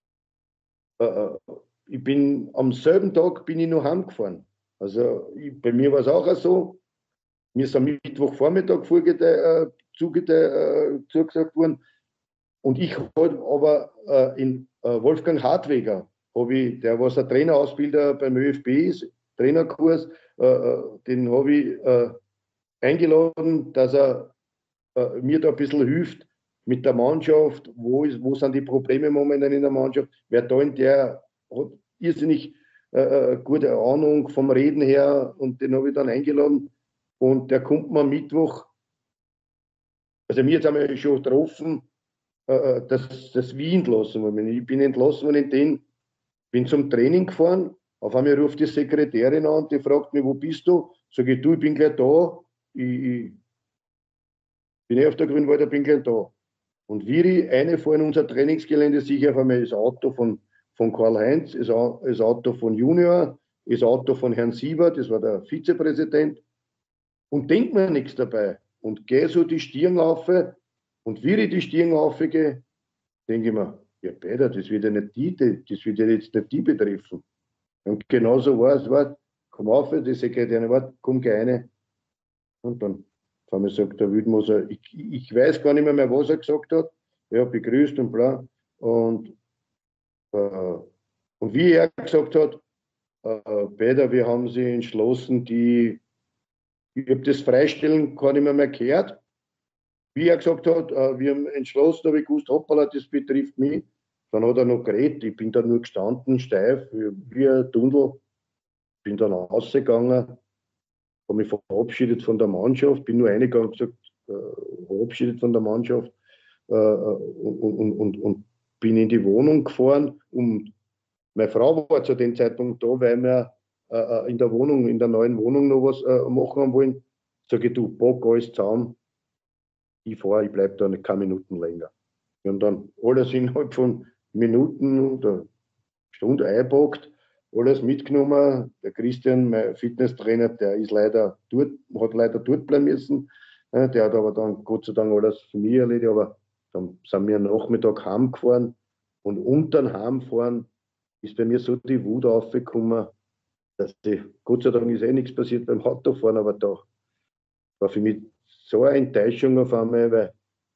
ich bin am selben Tag bin ich noch heimgefahren. Also bei mir war es auch so, mir ist am Mittwochvormittag zugesagt worden, und ich habe aber in Wolfgang Hartweger, der was ein Trainerausbilder beim ÖFB ist, Trainerkurs, den habe ich eingeladen, dass er mir da ein bisschen hilft mit der Mannschaft, wo sind die Probleme momentan in der Mannschaft, wer da in der hat irrsinnig gute Ahnung vom Reden her, und den habe ich dann eingeladen, und der kommt mir am Mittwoch, also mir jetzt einmal schon getroffen, dass wir entlassen worden. Ich bin entlassen worden bin zum Training gefahren, auf einmal ruft die Sekretärin an, die fragt mich, wo bist du? Sage ich, du, ich bin gleich da, ich bin auf der Grünwalder, bin gleich da. Und wie ich reinfahre in unser Trainingsgelände, sehe ich auf einmal das Auto von Karl-Heinz, das Auto von Junior, das Auto von Herrn Sieber, das war der Vizepräsident, und denke mir nichts dabei. Und gehe so die Stirn auf, und wie ich die Stirn aufgehe, denke ich mir, ja Peter, das wird ja nicht das wird ja jetzt nicht die betreffen. Und genauso war es, komm auf, die Sekretärin, komm gleich rein. Und dann haben wir gesagt, der Wildmoser, ich weiß gar nicht mehr, was er gesagt hat. Ja, begrüßt und bla. Und wie er gesagt hat, Peter, wir haben sie entschlossen, ich habe das Freistellen gar nicht mehr gehört. Wie er gesagt hat, wir haben entschlossen, habe ich gewusst, hoppala, das betrifft mich. Dann hat er noch geredet, ich bin da nur gestanden, steif, wie ein Tunnel. Bin dann rausgegangen, habe mich verabschiedet von der Mannschaft, bin nur reingegangen und gesagt, verabschiedet von der Mannschaft, und bin in die Wohnung gefahren. Und meine Frau war zu dem Zeitpunkt da, weil wir in der neuen Wohnung noch was machen haben wollen. Sage ich, du, pack alles zusammen, ich bleibe da nicht keine Minuten länger. Wir haben dann alles innerhalb von Minuten oder Stunde eingepackt, alles mitgenommen. Der Christian, mein Fitnesstrainer, der hat leider dort bleiben müssen. Der hat aber dann Gott sei Dank alles für mich erledigt. Aber dann sind wir am Nachmittag heimgefahren, und unter dem Heimfahren ist bei mir so die Wut aufgekommen, dass Gott sei Dank ist nichts passiert beim Autofahren, aber da war für mich so eine Enttäuschung auf einmal, weil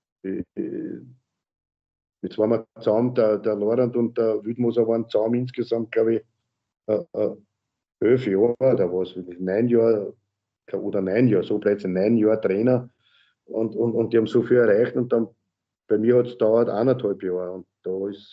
jetzt waren wir zusammen, der Lorand und der Wildmoser waren zusammen insgesamt, glaube ich, 11 Jahre, da war es 9 Jahre, oder 9 Jahre, so plötzlich 9 Jahre Trainer, und die haben so viel erreicht, und dann bei mir hat es dauert 1,5 Jahre, und da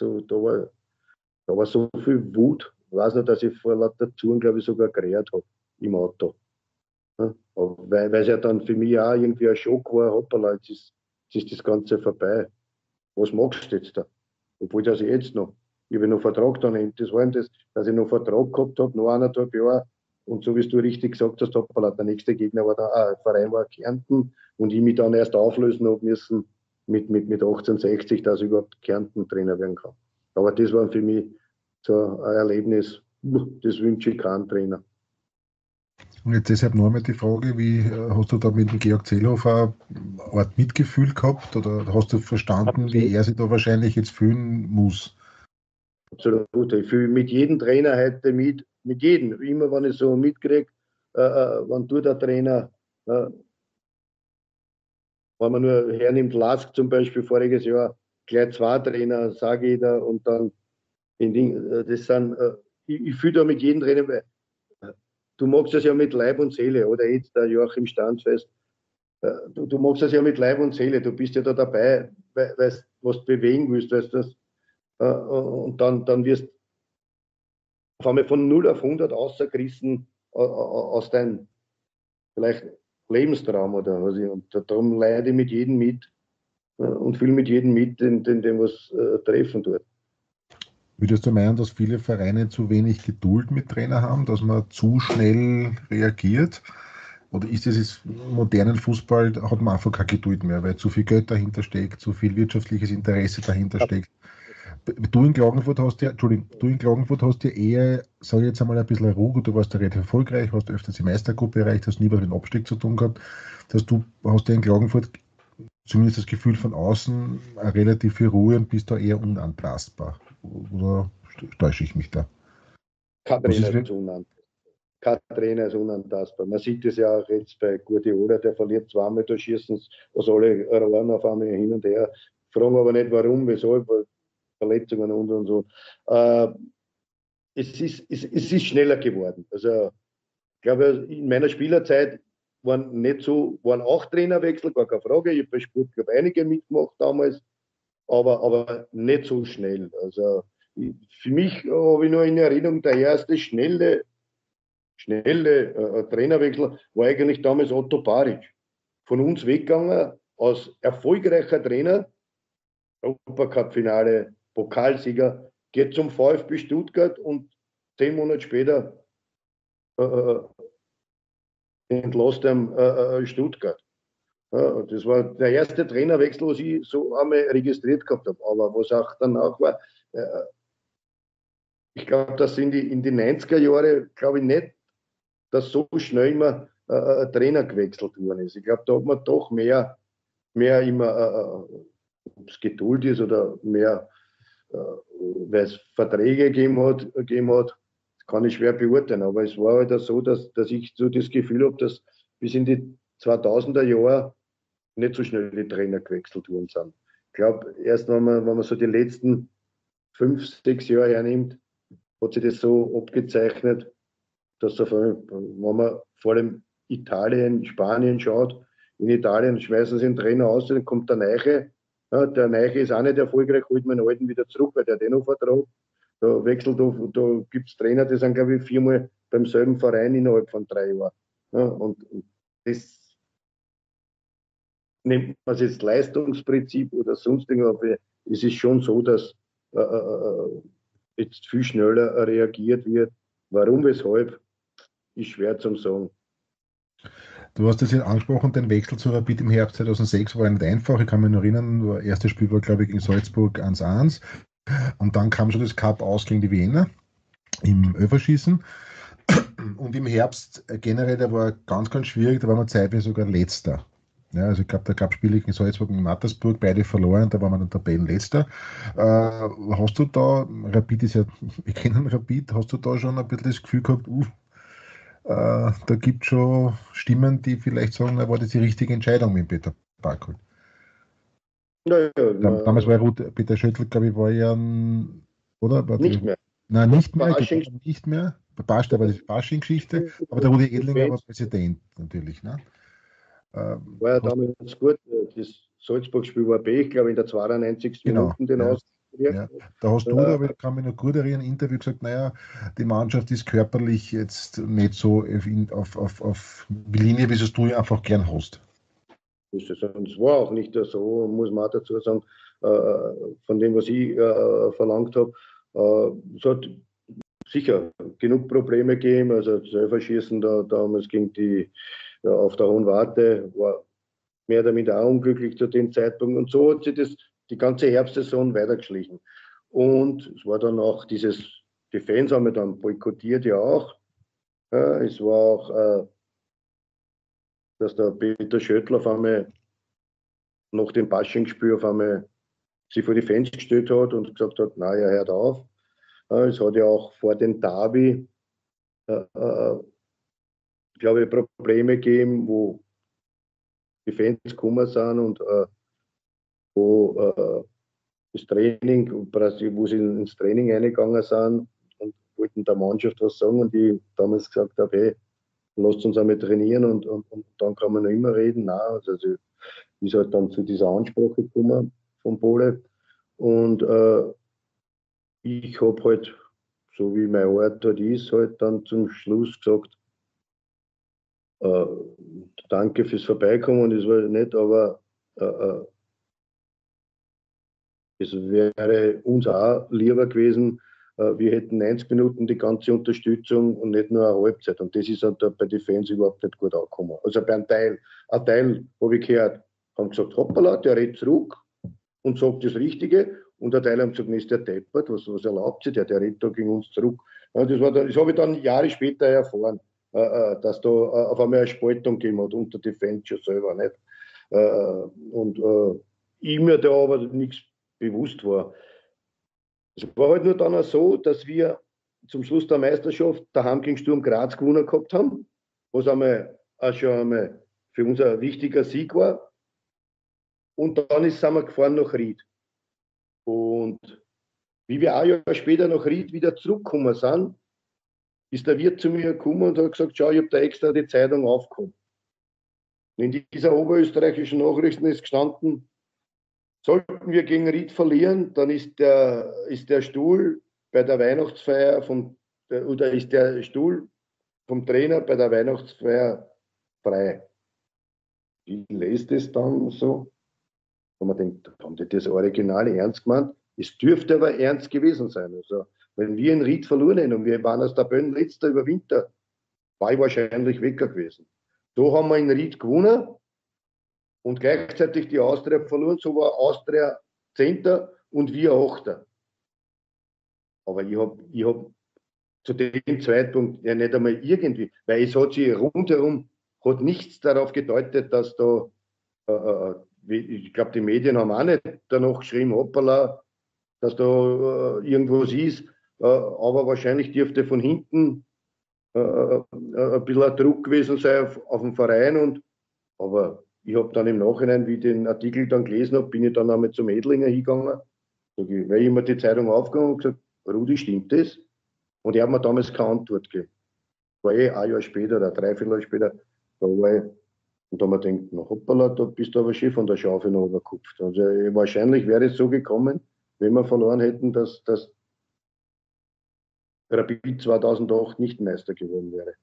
war so viel Wut. Ich weiß nicht, dass ich vor lauter Touren, glaube ich, sogar gerät habe im Auto. Ja, weil es ja dann für mich auch irgendwie ein Schock war, hoppala, jetzt ist das Ganze vorbei. Was machst du jetzt da? Obwohl das ich jetzt noch, ich habe noch Vertrag dann, das war das, dass ich noch Vertrag gehabt habe, noch 1,5 Jahre, und so wie du richtig gesagt hast, hoppala, der nächste Gegner war da, Verein war Kärnten, und ich mich dann erst auflösen habe müssen mit 1860, dass ich überhaupt Kärnten Trainer werden kann. Aber das war für mich so ein Erlebnis, das wünsche ich keinem Trainer. Und jetzt deshalb noch einmal die Frage, wie hast du da mit dem Georg Zellhofer eine Art Mitgefühl gehabt, oder hast du verstanden, wie er sich da wahrscheinlich jetzt fühlen muss? Absolut. Ich fühle mit jedem Trainer heute mit jedem. Immer wenn ich so mitkriege, wenn du der Trainer, wenn man nur hernimmt, Lask zum Beispiel voriges Jahr, gleich 2 Trainer, sage ich da, und dann das sind, ich fühle da mit jedem Trainer, weil du magst das ja mit Leib und Seele, oder jetzt der Joachim Stanzfest, du magst das ja mit Leib und Seele, du bist ja da dabei, weißt, was du bewegen willst, weißt das, und dann wirst auf einmal von 0 auf 100 rausgerissen aus deinem vielleicht Lebenstraum oder was. Und darum leide ich mit jedem mit und fühle mit jedem mit, den was treffen tut. Würdest du meinen, dass viele Vereine zu wenig Geduld mit Trainer haben, dass man zu schnell reagiert? Oder ist es im modernen Fußball, hat man einfach keine Geduld mehr, weil zu viel Geld dahinter steckt, zu viel wirtschaftliches Interesse dahinter steckt? Du in Klagenfurt hast ja eher, sage ich jetzt einmal, ein bisschen Ruhe, du warst ja relativ erfolgreich, hast öfters die Meistergruppe erreicht, hast nie was mit dem Abstieg zu tun gehabt. Dass du hast ja in Klagenfurt zumindest das Gefühl von außen eine relative Ruhe und bist da eher unantastbar. Oder täusche ich mich da? Kein Trainer ist unantastbar. Man sieht es ja auch jetzt bei Guardiola, der verliert zweimal, da schießen sie was alle Rohren auf einmal hin und her, fragen aber nicht warum, weshalb, Verletzungen und so. Es ist schneller geworden. Also ich glaube, in meiner Spielerzeit waren auch Trainerwechsel, gar keine Frage. Ich habe bei Sportclub einige mitgemacht damals, aber nicht so schnell. Also für mich habe ich nur in Erinnerung, der erste schnelle Trainerwechsel war eigentlich damals Otto Baric. Von uns weggegangen, als erfolgreicher Trainer, Europacup-Finale, Pokalsieger, geht zum VfB Stuttgart und 10 Monate später entlässt er Stuttgart. Ja, das war der erste Trainerwechsel, was ich so einmal registriert gehabt habe. Aber was auch danach war, ich glaube, dass in die 90er Jahre, glaube ich nicht, dass so schnell immer ein Trainer gewechselt worden ist. Ich glaube, da hat man doch mehr immer, ob es Geduld ist oder mehr, weil es Verträge gegeben hat, kann ich schwer beurteilen. Aber es war halt so, dass ich so das Gefühl habe, dass bis in die 2000er Jahre nicht so schnell die Trainer gewechselt worden sind. Ich glaube, erst wenn man so die letzten 5, 6 Jahre hernimmt, hat sich das so abgezeichnet, dass wenn man vor allem Italien, Spanien schaut, in Italien schmeißen sie den Trainer aus, dann kommt der Neiche. Ja, der Neiche ist auch nicht erfolgreich, holt man den Alten wieder zurück, weil der hat noch Vertrag. Da gibt es Trainer, die sind, glaube ich, 4-mal beim selben Verein innerhalb von 3 Jahren. Ja, und das nennt man es jetzt Leistungsprinzip oder sonst irgendwas, aber es ist schon so, dass jetzt viel schneller reagiert wird. Warum, weshalb, ist schwer zu sagen. Du hast das jetzt angesprochen, den Wechsel zu Rapid im Herbst 2006 war nicht einfach. Ich kann mich noch erinnern, das erste Spiel war, glaube ich, gegen Salzburg 1-1. Und dann kam schon das Cup aus gegen die Wiener im Öferschießen. Und im Herbst generell, der war ganz, ganz schwierig. Da war man zeitweise sogar Letzter. Ja, also ich glaube, da gab es Spiele gegen Salzburg und Mattersburg, beide verloren, da war man dann Tabellenletzter. Hast du da, Rapid ist ja, wir kennen Rapid, hast du da schon ein bisschen das Gefühl gehabt, da gibt es schon Stimmen, die vielleicht sagen, war das die richtige Entscheidung mit Peter Barkholt? Damals war ja Peter Schöttl, glaube ich, war ja, oder? Nicht mehr. Nein, nicht mehr. Nicht mehr. Da war die Fasching-Geschichte, aber der Rudi Edlinger war Präsident natürlich. Ne? War ja damals gut. Das Salzburg-Spiel war B, ich glaube in der 92. Genau, Minute den ja. Da hast du, aber ich kann mich noch gut erinnern, im Interview gesagt, naja, die Mannschaft ist körperlich jetzt nicht so auf Linie, wie es du ja einfach gern hast. Und es war auch nicht so, muss man auch dazu sagen, von dem, was ich verlangt habe. Es hat sicher genug Probleme gegeben. Also das Elferschießen da damals gegen die auf der Hohen Warte war mehr oder minder auch unglücklich zu dem Zeitpunkt. Und so hat sich das die ganze Herbstsaison weitergeschlichen. Und es war dann auch die Fans haben wir dann boykottiert ja auch. Ja, es war auch, dass der Peter Schöttl auf einmal nach dem Fasching-Spiel auf einmal sich vor die Fans gestellt hat und gesagt hat, naja, hört auf. Es hat ja auch vor dem Derby, glaube ich, Probleme gegeben, wo die Fans gekommen sind und wo das Training, wo sie ins Training eingegangen sind und wollten der Mannschaft was sagen und ich damals gesagt habe, hey, lasst uns einmal trainieren und dann kann man noch immer reden. Nein, also ist halt dann zu dieser Ansprache gekommen von Pole und ich habe halt so wie mein Ort halt ist, halt dann zum Schluss gesagt, äh, danke fürs Vorbeikommen, das war nett, aber es wäre uns auch lieber gewesen, wir hätten 90 Minuten die ganze Unterstützung und nicht nur eine Halbzeit. Und das ist halt bei den Fans überhaupt nicht gut angekommen. Also beim Teil, ein Teil habe ich gehört, haben gesagt, hoppala, der redet zurück und sagt das Richtige. Und ein Teil haben gesagt, ist der deppert, was erlaubt sich, der redet da gegen uns zurück. Ja, das habe ich dann Jahre später erfahren, dass da auf einmal eine Spaltung gegeben hat unter die Fans schon selber. Nicht? Ich mir da aber nichts bewusst war. Es war halt nur dann auch so, dass wir zum Schluss der Meisterschaft daheim gegen Sturm Graz gewonnen gehabt haben, was auch schon einmal für uns ein wichtiger Sieg war. Und dann sind wir gefahren nach Ried. Und wie wir ein Jahr später nach Ried wieder zurückgekommen sind, ist der Wirt zu mir gekommen und hat gesagt, schau, ich habe da extra die Zeitung aufgehoben. Und in dieser oberösterreichischen Nachrichten ist gestanden, sollten wir gegen Ried verlieren, dann ist der Stuhl bei der Weihnachtsfeier ist der Stuhl vom Trainer bei der Weihnachtsfeier frei. Ich lese das dann so und man denkt, haben die das Original ernst gemeint? Es dürfte aber ernst gewesen sein. Also, wenn wir in Ried verloren hätten und wir waren als Tabellenletzter über Winter, war ich wahrscheinlich weg gewesen. So haben wir in Ried gewonnen und gleichzeitig die Austria verloren, so war Austria 10. und wir 8. Aber ich hab zu dem Zeitpunkt ja nicht einmal irgendwie, weil es hat sich rundherum hat nichts darauf gedeutet, dass da, ich glaube, die Medien haben auch nicht danach geschrieben, hoppala, dass da irgendwas ist, aber wahrscheinlich dürfte von hinten ein bisschen ein Druck gewesen sein auf den Verein. Aber ich habe dann im Nachhinein, wie ich den Artikel dann gelesen habe, bin ich dann einmal zum Edlinger hingegangen, weil ich mir die Zeitung aufgegangen und gesagt, Rudi, stimmt das? Und er hat mir damals keine Antwort gegeben. War ein Jahr später oder 3 Jahr später, da war ich, und da haben wir gedacht, na hoppala, da bist du aber schön von der Schaufel noch überkupft. Also wahrscheinlich wäre es so gekommen, wenn wir verloren hätten, dass Rapid 2008 nicht Meister geworden wäre.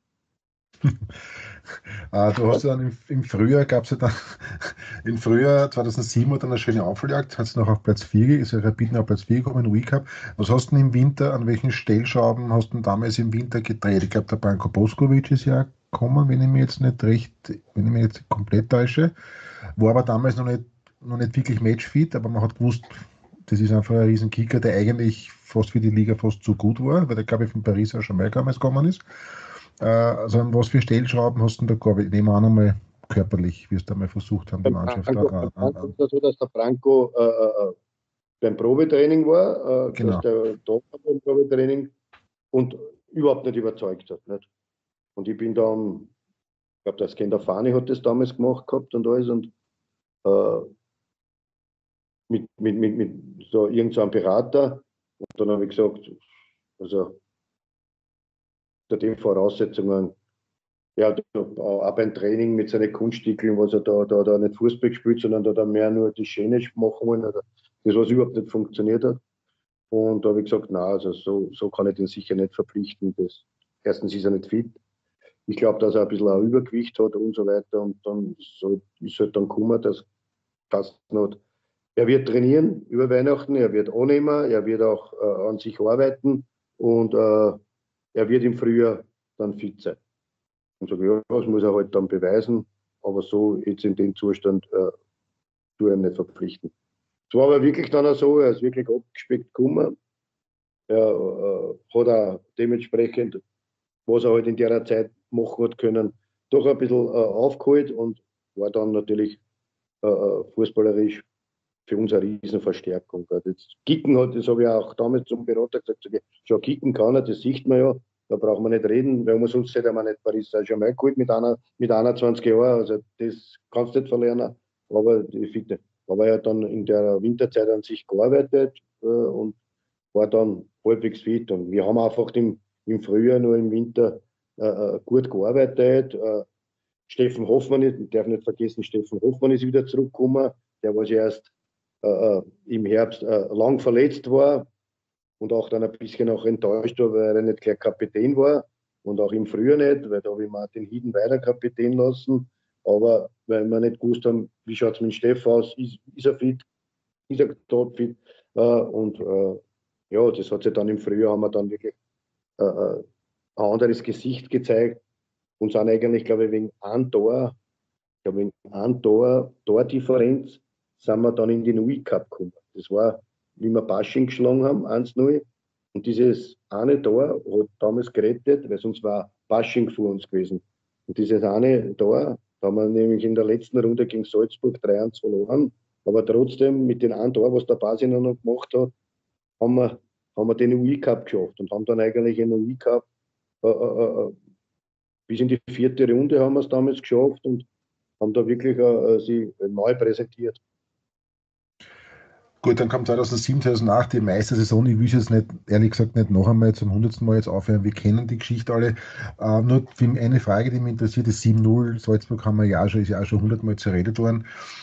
Du hast ja dann im Frühjahr, gab es ja dann, im Frühjahr 2007 hat dann eine schöne Aufholjagd, hat es noch auf Platz 4, ist ja Rapid noch auf Platz 4 gekommen, U-Cup. Was hast du denn im Winter, an welchen Stellschrauben hast du denn damals im Winter gedreht? Ich glaube, der Branko Boskovic ist ja gekommen, wenn ich mich jetzt komplett täusche, war aber damals noch nicht wirklich matchfit, aber man hat gewusst, das ist einfach ein riesen Kicker, der eigentlich fast für die Liga fast zu gut war, weil der, glaube ich, von Paris auch schon mehrmals gekommen ist. Also an was für Stellschrauben hast du denn da gearbeitet? Ich nehme auch nochmal körperlich, wie es da mal versucht haben, die Mannschaft. Branko ist so, dass der Branko beim Probetraining war, Genau. dass der da beim Probetraining und überhaupt nicht überzeugt hat. Nicht? Und ich bin dann, ich glaube, der Skender Fani hat das damals gemacht gehabt und alles und mit so irgendeinem Berater. Und dann habe ich gesagt, also unter den Voraussetzungen, ja, auch beim Training mit seinen Kunststickeln, was er da nicht Fußball gespielt, sondern da mehr nur die Schäne machen wollen, oder das, was überhaupt nicht funktioniert hat. Und da habe ich gesagt, na, also so kann ich den sicher nicht verpflichten. Erstens ist er nicht fit. Ich glaube, dass er ein bisschen ein Übergewicht hat und so weiter. Und dann ist halt dann gekommen, dass Carsten hat. Er wird trainieren über Weihnachten, er wird annehmen, er wird auch an sich arbeiten und er wird im Frühjahr dann fit sein. Und sage, ja, das muss er halt dann beweisen, aber so jetzt in dem Zustand tue ich ihn nicht verpflichten. Es war aber wirklich dann auch so, er ist wirklich abgespeckt gekommen. Er hat auch dementsprechend, was er halt in der Zeit machen hat können, doch ein bisschen aufgeholt und war dann natürlich fußballerisch für uns eine Riesenverstärkung. Das Kicken hat, das habe ich auch damals zum Berater gesagt, schau, kicken kann er, das sieht man ja, da braucht man nicht reden, weil man sonst hätte man nicht Paris Saint-Germain geholt mit 21 Jahren, also das kannst du nicht verlernen, aber er hat dann in der Winterzeit an sich gearbeitet und war dann halbwegs fit und wir haben einfach im Frühjahr, nur im Winter gut gearbeitet. Steffen Hoffmann, ich darf nicht vergessen, Steffen Hoffmann ist wieder zurückgekommen, der was ja erst im Herbst lang verletzt war. und auch dann ein bisschen auch enttäuscht war, weil er nicht gleich Kapitän war und auch im Frühjahr nicht, weil da habe ich Martin Hieden weiter Kapitän lassen. Aber weil wir nicht gewusst haben, wie schaut es mit Steff aus, ist er fit, ist er topfit. Ja, das hat sich dann im Frühjahr, haben wir dann wirklich ein anderes Gesicht gezeigt und sind eigentlich, glaube ich, wegen einem Tor, Tordifferenz, sind wir dann in den UI-Cup gekommen. Das war, wie wir Basching geschlagen haben, 1-0. Und dieses eine Tor hat damals gerettet, weil sonst war Basching vor uns gewesen. Und dieses eine Tor, da haben wir nämlich in der letzten Runde gegen Salzburg 3-1 verloren. Aber trotzdem, mit dem einen Tor, was der Basi noch gemacht hat, haben wir den UI-Cup geschafft und haben dann eigentlich in den UI-Cup bis in die 4. Runde haben wir es damals geschafft und haben da wirklich sie neu präsentiert. Gut, dann kam 2007, 2008 die Meistersaison. Ich will jetzt nicht, ehrlich gesagt, nicht noch einmal zum 100. Mal jetzt aufhören. Wir kennen die Geschichte alle. Nur eine Frage, die mich interessiert, ist 7-0. Salzburg haben wir ist ja auch schon 100 Mal zerredet worden.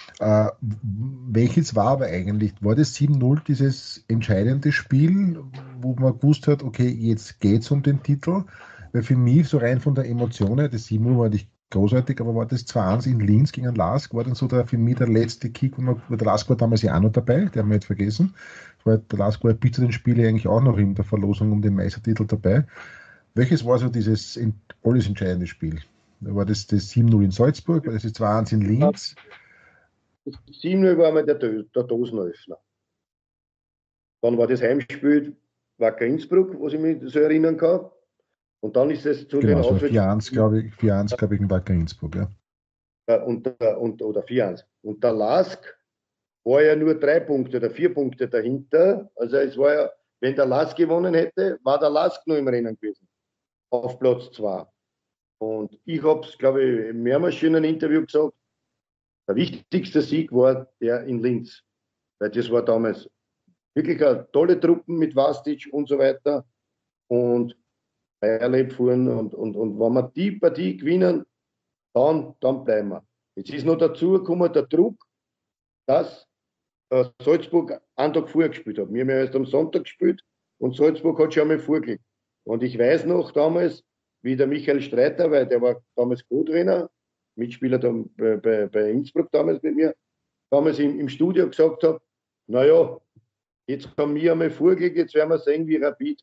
Welches war aber eigentlich? War das 7-0 dieses entscheidende Spiel, wo man gewusst hat, okay, jetzt geht es um den Titel? Weil für mich, so rein von der Emotion, das 7-0 war nicht großartig, aber war das 2-1 in Linz gegen den Lask, war dann so für mich der letzte Kick, der Lask war damals ja auch noch dabei, der haben wir jetzt vergessen. Der Lask war bis zu den Spielen eigentlich auch noch in der Verlosung um den Meistertitel dabei. Welches war so dieses alles entscheidende Spiel? War das 7-0 in Salzburg, war das 2-1 in Linz? Das 7-0 war mal der Dosenöffner. Dann war das Heimspiel Wacker Innsbruck, was ich mich so erinnern kann. Und dann ist es zu genau, den so 4-1, glaube ich, 4-1, glaube ich, in Wacker Innsbruck, ja. Oder 4-1. Und der Lask war ja nur 3 Punkte oder 4 Punkte dahinter. Also es war ja, wenn der Lask gewonnen hätte, war der Lask nur im Rennen gewesen. Auf Platz 2. Und ich habe es, glaube ich, mehrmals schon in einem Interview gesagt, der wichtigste Sieg war der in Linz. Weil das war damals wirklich eine tolle Truppen mit Vastic und so weiter. Und Bayerleb fuhren und wenn wir die Partie gewinnen, dann bleiben wir. Jetzt ist noch dazu gekommen der Druck, dass Salzburg einen Tag vorher gespielt hat. Wir haben ja erst am Sonntag gespielt und Salzburg hat schon einmal vorgelegt. Und ich weiß noch damals, wie der Michael Streiter, weil der war damals Co-Trainer, Mitspieler bei Innsbruck damals mit mir, damals im Studio gesagt hat, naja, jetzt haben wir einmal vorgelegt, jetzt werden wir sehen, wie Rapid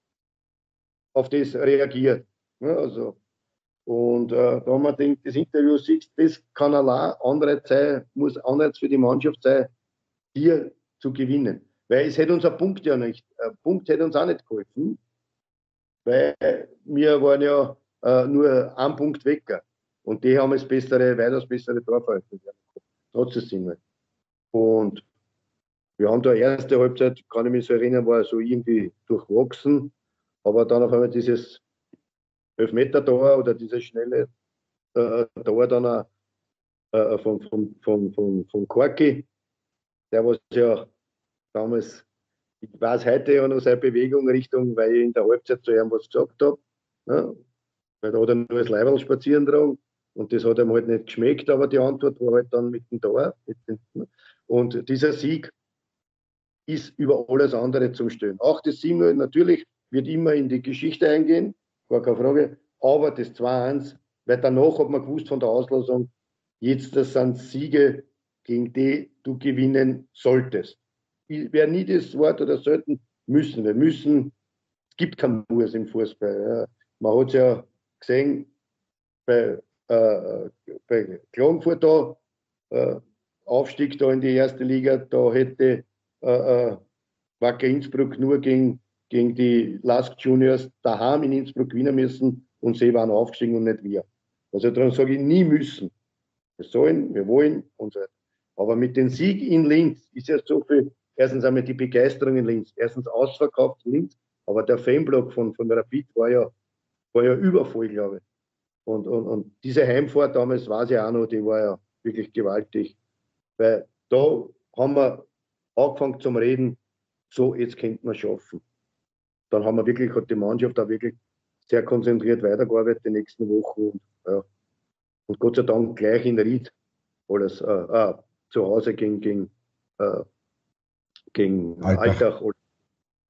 auf das reagiert. Ja, also, und da haben wir gedacht, das Interview siehst, das kann allein Anreiz sein, muss Anreiz für die Mannschaft sein, hier zu gewinnen. Weil es hätte uns ein Punkt ja nicht, ein Punkt hätte uns auch nicht geholfen, weil wir waren ja nur ein Punkt weg. Und die haben weitaus bessere Torverhältnis. Trotz des Sinne. Und wir haben da erste Halbzeit, kann ich mich so erinnern, war so irgendwie durchwachsen. Aber dann auf einmal dieses Elfmeter-Tor oder dieses schnelle Tor dann von Korki, der was ja damals, ich weiß heute ja noch seine Bewegung Richtung, weil ich in der Halbzeit zu ihm was gesagt habe. Ja, weil da hat er nur das Leiberl spazieren dran und das hat ihm halt nicht geschmeckt, aber die Antwort war halt dann mit dem Tor. Und dieser Sieg ist über alles andere zum Stellen. Auch das 7-0 natürlich wird immer in die Geschichte eingehen, gar keine Frage, aber das 2-1, weil danach hat man gewusst von der Auslosung, jetzt das sind Siege, gegen die du gewinnen solltest. Ich werde nie das Wort oder sollten müssen. Wir müssen, es gibt kein Muss im Fußball. Ja. Man hat es ja gesehen bei Klagenfurt da, Aufstieg da in die erste Liga, da hätte Wacker Innsbruck nur gegen die Lask Juniors daheim in Innsbruck gewinnen müssen und sie waren aufgestiegen und nicht wir. Also darum sage ich, nie müssen. Wir sollen, wir wollen und so weiter. Aber mit dem Sieg in Linz ist ja so viel, erstens einmal die Begeisterung in Linz, erstens ausverkauft in Linz, aber der Fanblock von Rapid war ja übervoll, glaube ich. Und diese Heimfahrt damals, weiß ich auch noch, die war ja wirklich gewaltig. Weil da haben wir angefangen zum Reden, so, jetzt könnten wir es schaffen. Dann haben wir wirklich, hat die Mannschaft auch wirklich sehr konzentriert weitergearbeitet die nächsten Wochen. Und, ja. Und Gott sei Dank gleich in Ried alles zu Hause gegen Altach.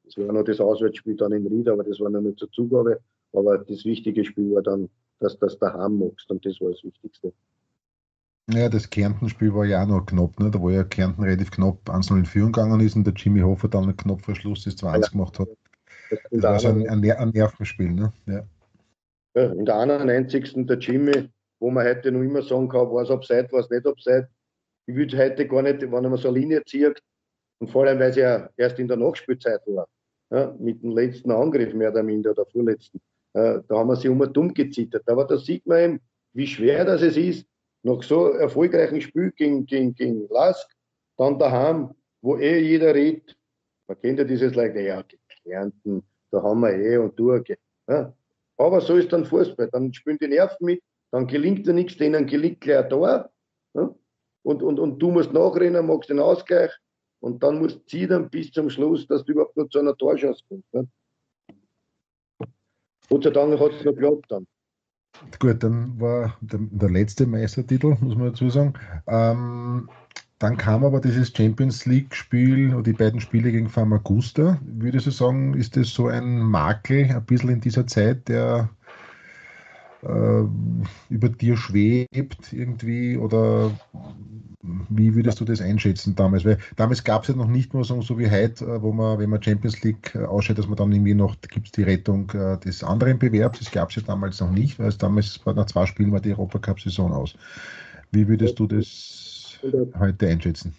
Das war noch das Auswärtsspiel dann in Ried, aber das war noch nicht zur Zugabe. Aber das wichtige Spiel war dann, dass du das daheim machst und das war das Wichtigste. Ja, das Kärnten-Spiel war ja auch noch knapp, ne? Da wo ja Kärnten relativ knapp 1-0 in Führung gegangen ist und der Jimmy Hoffa dann knapp vor Schluss das 2-1 gemacht hat. Das war so ein Nervenspiel, ne? Ja. Ja, in der 91. der Jimmy, wo man heute noch immer sagen kann, war es Abseits, war es nicht Abseits. Ich würde heute gar nicht, wenn man so eine Linie zieht, und vor allem, weil es ja erst in der Nachspielzeit war, ja, mit dem letzten Angriff mehr oder minder, oder vorletzten, da haben wir sich um dumm gezittert. Aber da sieht man eben, wie schwer das es ist, nach so erfolgreichen Spiel gegen Lask, dann daheim, wo jeder redet, man kennt ja dieses Like, ja, Kärnten, da haben wir und durch. Ja. Aber so ist dann Fußball, dann spielen die Nerven mit, dann gelingt dir nichts, denen gelingt gleich ein Tor, ja. Und du musst nachrennen, machst den Ausgleich und dann musst du ziehen bis zum Schluss, dass du überhaupt noch zu einer Torchance kommst. Ne? Gott sei Dank hat es noch geklappt dann. Gut, dann war der letzte Meistertitel, muss man dazu sagen. Dann kam aber dieses Champions League-Spiel und die beiden Spiele gegen Famagusta. Würde ich sagen, ist das so ein Makel ein bisschen in dieser Zeit, der über dir schwebt irgendwie, oder wie würdest du das einschätzen damals? Weil damals gab es ja noch nicht mehr so wie heute, wo man, wenn man Champions League ausschaut, dass man dann irgendwie noch, da gibt es die Rettung des anderen Bewerbs. Das gab es ja damals noch nicht, weil es damals nach 2 Spielen war die Europacup-Saison aus. Wie würdest du das heute einschätzen?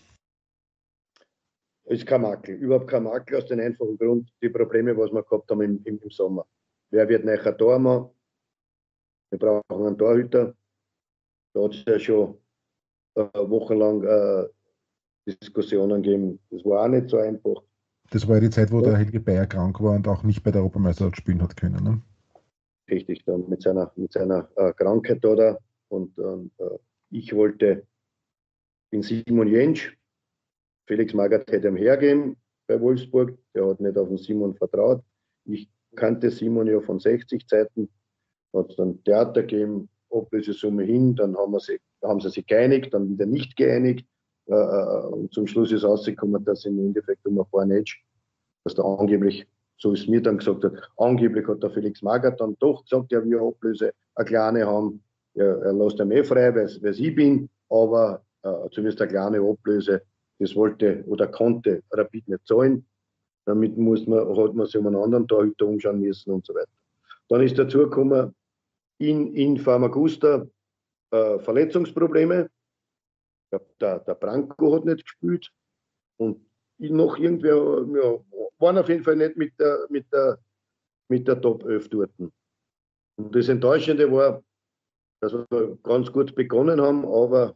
Ist kein Makel, überhaupt kein Makel, aus dem einfachen Grund, die Probleme, was wir gehabt haben im Sommer. Wer wird nachher Tor machen? Wir brauchen einen Torhüter. Da hat es ja schon wochenlang Diskussionen gegeben. Das war auch nicht so einfach. Das war ja die Zeit, wo der Helge Bayer krank war und auch nicht bei der Europameisterschaft spielen hat können. Ne? Richtig, dann mit seiner Krankheit da. Und ich wollte den Simon Jentsch, Felix Magath hätte ihm hergeben bei Wolfsburg. Der hat nicht auf den Simon vertraut. Ich kannte Simon ja von 60 Zeiten. Hat es dann Theater gegeben, Ablösesumme hin, dann haben sie sich geeinigt, dann wieder nicht geeinigt. Und zum Schluss ist rausgekommen, dass im Endeffekt um ein paar Netsch, dass der angeblich, so ist mir dann gesagt hat, angeblich hat der Felix Magath dann doch gesagt, er will eine Ablöse, eine kleine haben. Er lässt ihm frei, weil ich bin, aber zumindest eine kleine Ablöse, das wollte oder konnte Rapid nicht zahlen. Damit hat man sich um einen anderen Torhüter umschauen müssen und so weiter. Dann ist dazu gekommen, in Famagusta Verletzungsprobleme. Der Branko hat nicht gespielt und noch irgendwer, ja, waren auf jeden Fall nicht mit der Top 11 dort. Und das Enttäuschende war, dass wir ganz gut begonnen haben, aber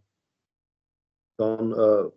dann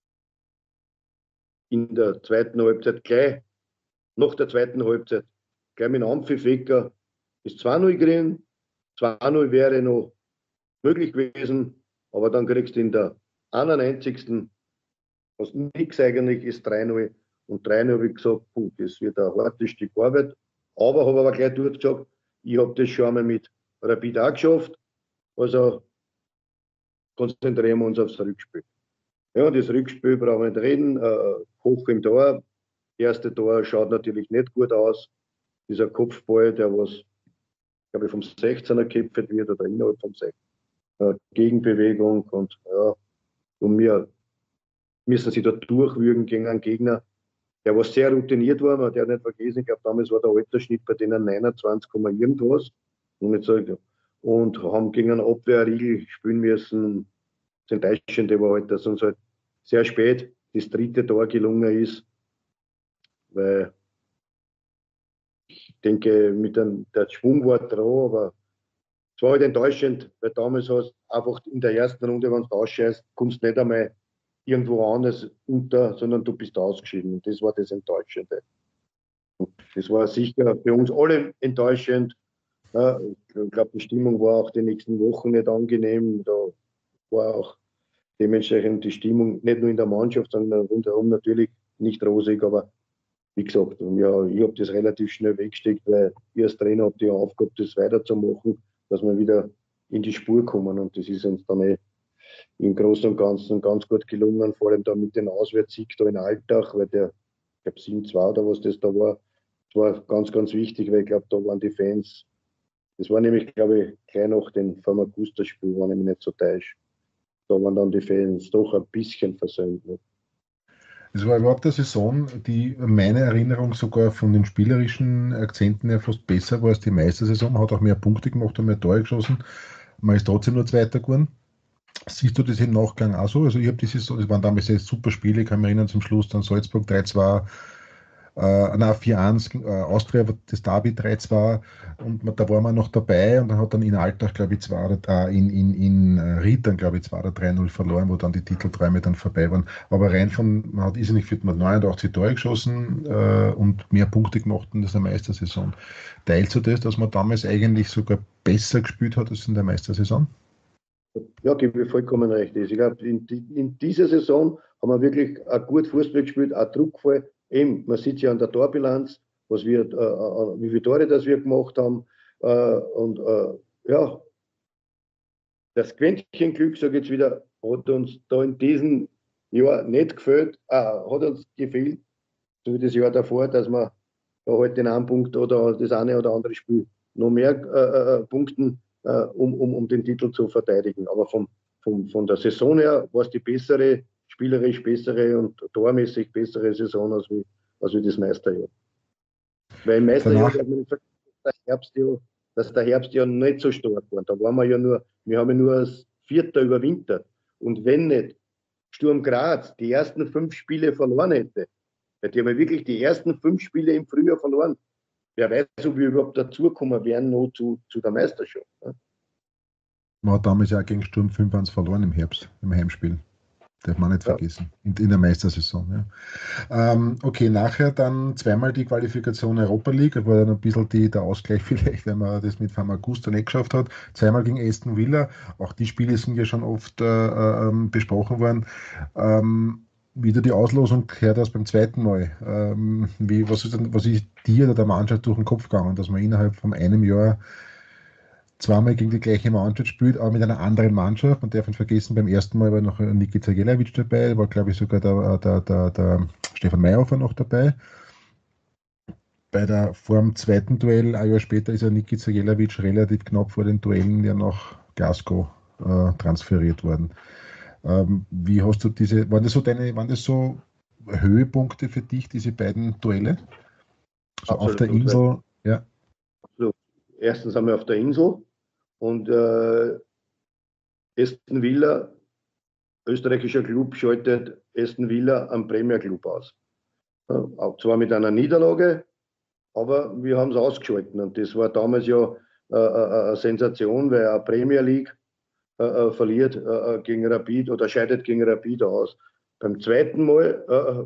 in der zweiten Halbzeit nach der zweiten Halbzeit, gleich mit einem Ampfifecker ist 2-0 gewesen. 2-0 wäre noch möglich gewesen, aber dann kriegst du in der 91. was nichts eigentlich ist 3-0. Und 3-0 habe ich gesagt, das wird ein hartes Stück Arbeit. Aber habe aber gleich dort gesagt, ich habe das schon einmal mit Rapid auch geschafft. Also konzentrieren wir uns aufs Rückspiel. Ja, das Rückspiel brauchen wir nicht reden. Koch im Tor. Das erste Tor schaut natürlich nicht gut aus. Dieser Kopfball, der was, glaube ich, vom 16er geköpft wird oder innerhalb vom 16er. Gegenbewegung und ja, und wir müssen sich da durchwürgen gegen einen Gegner, der was sehr routiniert war. Man hat nicht vergessen, ich glaube, damals war der Altersschnitt bei denen 29, irgendwas. Und haben gegen einen Abwehrriegel spielen müssen. Das Enttäuschende war halt, dass uns halt sehr spät das dritte Tor gelungen ist, weil ich denke, der Schwung war da, aber es war halt enttäuschend, weil damals hast du einfach in der ersten Runde, wenn du ausscheißt, kommst du nicht einmal irgendwo anders unter, sondern du bist ausgeschieden. Und das war das Enttäuschende. Und das war sicher für uns alle enttäuschend. Ja, ich glaube, die Stimmung war auch die nächsten Wochen nicht angenehm. Da war auch dementsprechend die Stimmung nicht nur in der Mannschaft, sondern rundherum natürlich nicht rosig. Aber wie gesagt, ja, ich habe das relativ schnell weggesteckt, weil ich als Trainer habe die Aufgabe, das weiterzumachen, dass wir wieder in die Spur kommen. Und das ist uns dann im Großen und Ganzen ganz gut gelungen, vor allem da mit dem Auswärtssieg da in Altach, weil der ich glaube 7-2 oder was das da war. Das war ganz, ganz wichtig, weil ich glaube, da waren die Fans, das war nämlich, glaube ich, gleich nach dem Famagusta-Spiel, wenn ich mich nicht so täusche. Da waren dann die Fans doch ein bisschen versöhnt. Ne? Es war überhaupt eine Saison, die meine Erinnerung sogar von den spielerischen Akzenten her fast besser war als die Meistersaison. Man hat auch mehr Punkte gemacht und mehr Tore geschossen. Man ist trotzdem nur Zweiter geworden. Siehst du das im Nachgang auch so? Also ich habe die Saison, das waren damals sehr super Spiele, ich kann mich erinnern, zum Schluss dann Salzburg 3-2, 4-1, Austria, das Derby 3-2 und da war man noch dabei und dann hat dann in Altach, glaube ich, in Ried dann, glaube ich, 2 oder 3-0 verloren, wo dann die Titelträume dann vorbei waren. Aber rein von, man hat irrsinnig viel, man hat 89 Tore geschossen und mehr Punkte gemacht in dieser Meistersaison. Teilst du das, dass man damals eigentlich sogar besser gespielt hat als in der Meistersaison? Ja, gebe ich vollkommen recht. Ich glaube, in dieser Saison haben wir wirklich ein gut Fußball gespielt, auch druckvoll. Eben, man sieht ja an der Torbilanz, wie viele Tore das wir gemacht haben. Ja, das Quäntchen Glück, sage ich jetzt wieder, hat uns da in diesem Jahr nicht gefällt, hat uns gefehlt, so wie das Jahr davor, dass wir da halt den einen Punkt oder das eine oder andere Spiel noch mehr punkten, um den Titel zu verteidigen. Aber von der Saison her war es die bessere, spielerisch bessere und tormäßig bessere Saison als wie das Meisterjahr. Weil im Meisterjahr hat man gesagt, dass der Herbst ja nicht so stark war. Da waren wir haben ja nur als Vierter überwintert. Und wenn nicht Sturm Graz die ersten 5 Spiele verloren hätte, die haben ja wirklich die ersten 5 Spiele im Frühjahr verloren. Wer weiß, ob wir überhaupt dazukommen wären noch zu der Meisterschaft. Ne? Man hat damals ja auch gegen Sturm 5-1 verloren im Herbst, im Heimspiel. Darf man nicht vergessen. In der Meistersaison. Ja. Okay, nachher dann zweimal die Qualifikation Europa League. Das war dann ein bisschen der Ausgleich vielleicht, wenn man das mit Famagusta nicht geschafft hat. Zweimal gegen Aston Villa. Auch die Spiele sind ja schon oft besprochen worden. Wie du die Auslosung gehört hast beim zweiten Mal. Was ist dir oder der Mannschaft durch den Kopf gegangen, dass man innerhalb von einem Jahr zweimal gegen die gleiche Mannschaft spielt, aber mit einer anderen Mannschaft. Man darf nicht vergessen, beim ersten Mal war noch Nikica Jelavic dabei, war glaube ich sogar der Stefan Meyerhofer noch dabei. Vor dem zweiten Duell, ein Jahr später, ist ja Nikica Jelavic relativ knapp vor den Duellen ja nach Glasgow transferiert worden. Wie hast du waren das so Höhepunkte für dich, diese beiden Duelle? So auf der Insel, ja. Absolut. Erstens haben wir auf der Insel und Aston Villa, österreichischer Club, schaltet Aston Villa am Premier Club aus. Ja, zwar mit einer Niederlage, aber wir haben es ausgeschalten und das war damals ja eine Sensation, weil eine Premier League verliert gegen Rapid oder scheidet gegen Rapid aus. Beim zweiten Mal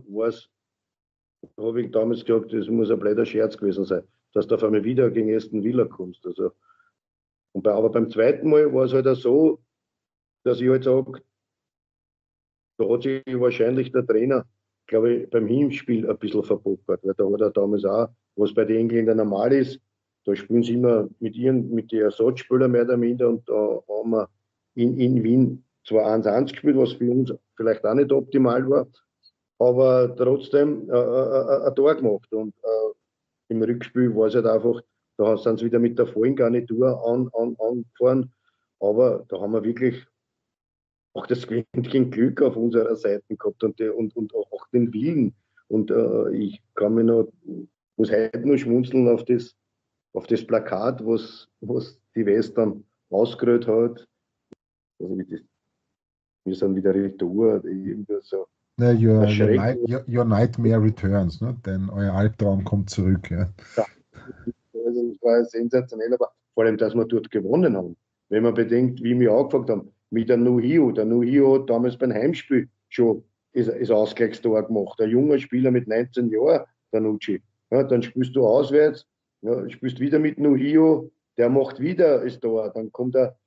habe ich damals gesagt, das muss ein blöder Scherz gewesen sein, dass du auf einmal wieder gegen Aston Villa kommst. Also, aber beim zweiten Mal war es halt auch so, dass ich halt sage, da hat sich wahrscheinlich der Trainer, glaube ich, beim Hinspiel ein bisschen verbockert, weil da hat er damals auch, was bei den Engländern normal ist, da spielen sie immer mit den Ersatzspielern mehr oder minder und da haben wir in Wien zwar 1-1 gespielt, was für uns vielleicht auch nicht optimal war, aber trotzdem ein Tor gemacht. Und im Rückspiel war es halt einfach, da sind sie wieder mit der vollen Garnitur angefahren. Aber da haben wir wirklich auch das Quäntchen Glück auf unserer Seite gehabt und auch den Willen. Und ich kann mich muss heute nur schmunzeln auf das Plakat, was die Western ausgerollt hat. Also wir sind wieder retour, irgendwie so. Your nightmare returns, ne? Denn euer Albtraum kommt zurück. Ja. Also das war sensationell, aber vor allem, dass wir dort gewonnen haben. Wenn man bedenkt, wie wir angefangen haben, mit der Nuhio. Der Nuhio hat damals beim Heimspiel schon das Ausgleichstor gemacht. Ein junger Spieler mit 19 Jahren, der Nucci. Ja, dann spielst du auswärts, ja, spielst wieder mit Nuhio, der macht wieder das Tor. Dann kommt der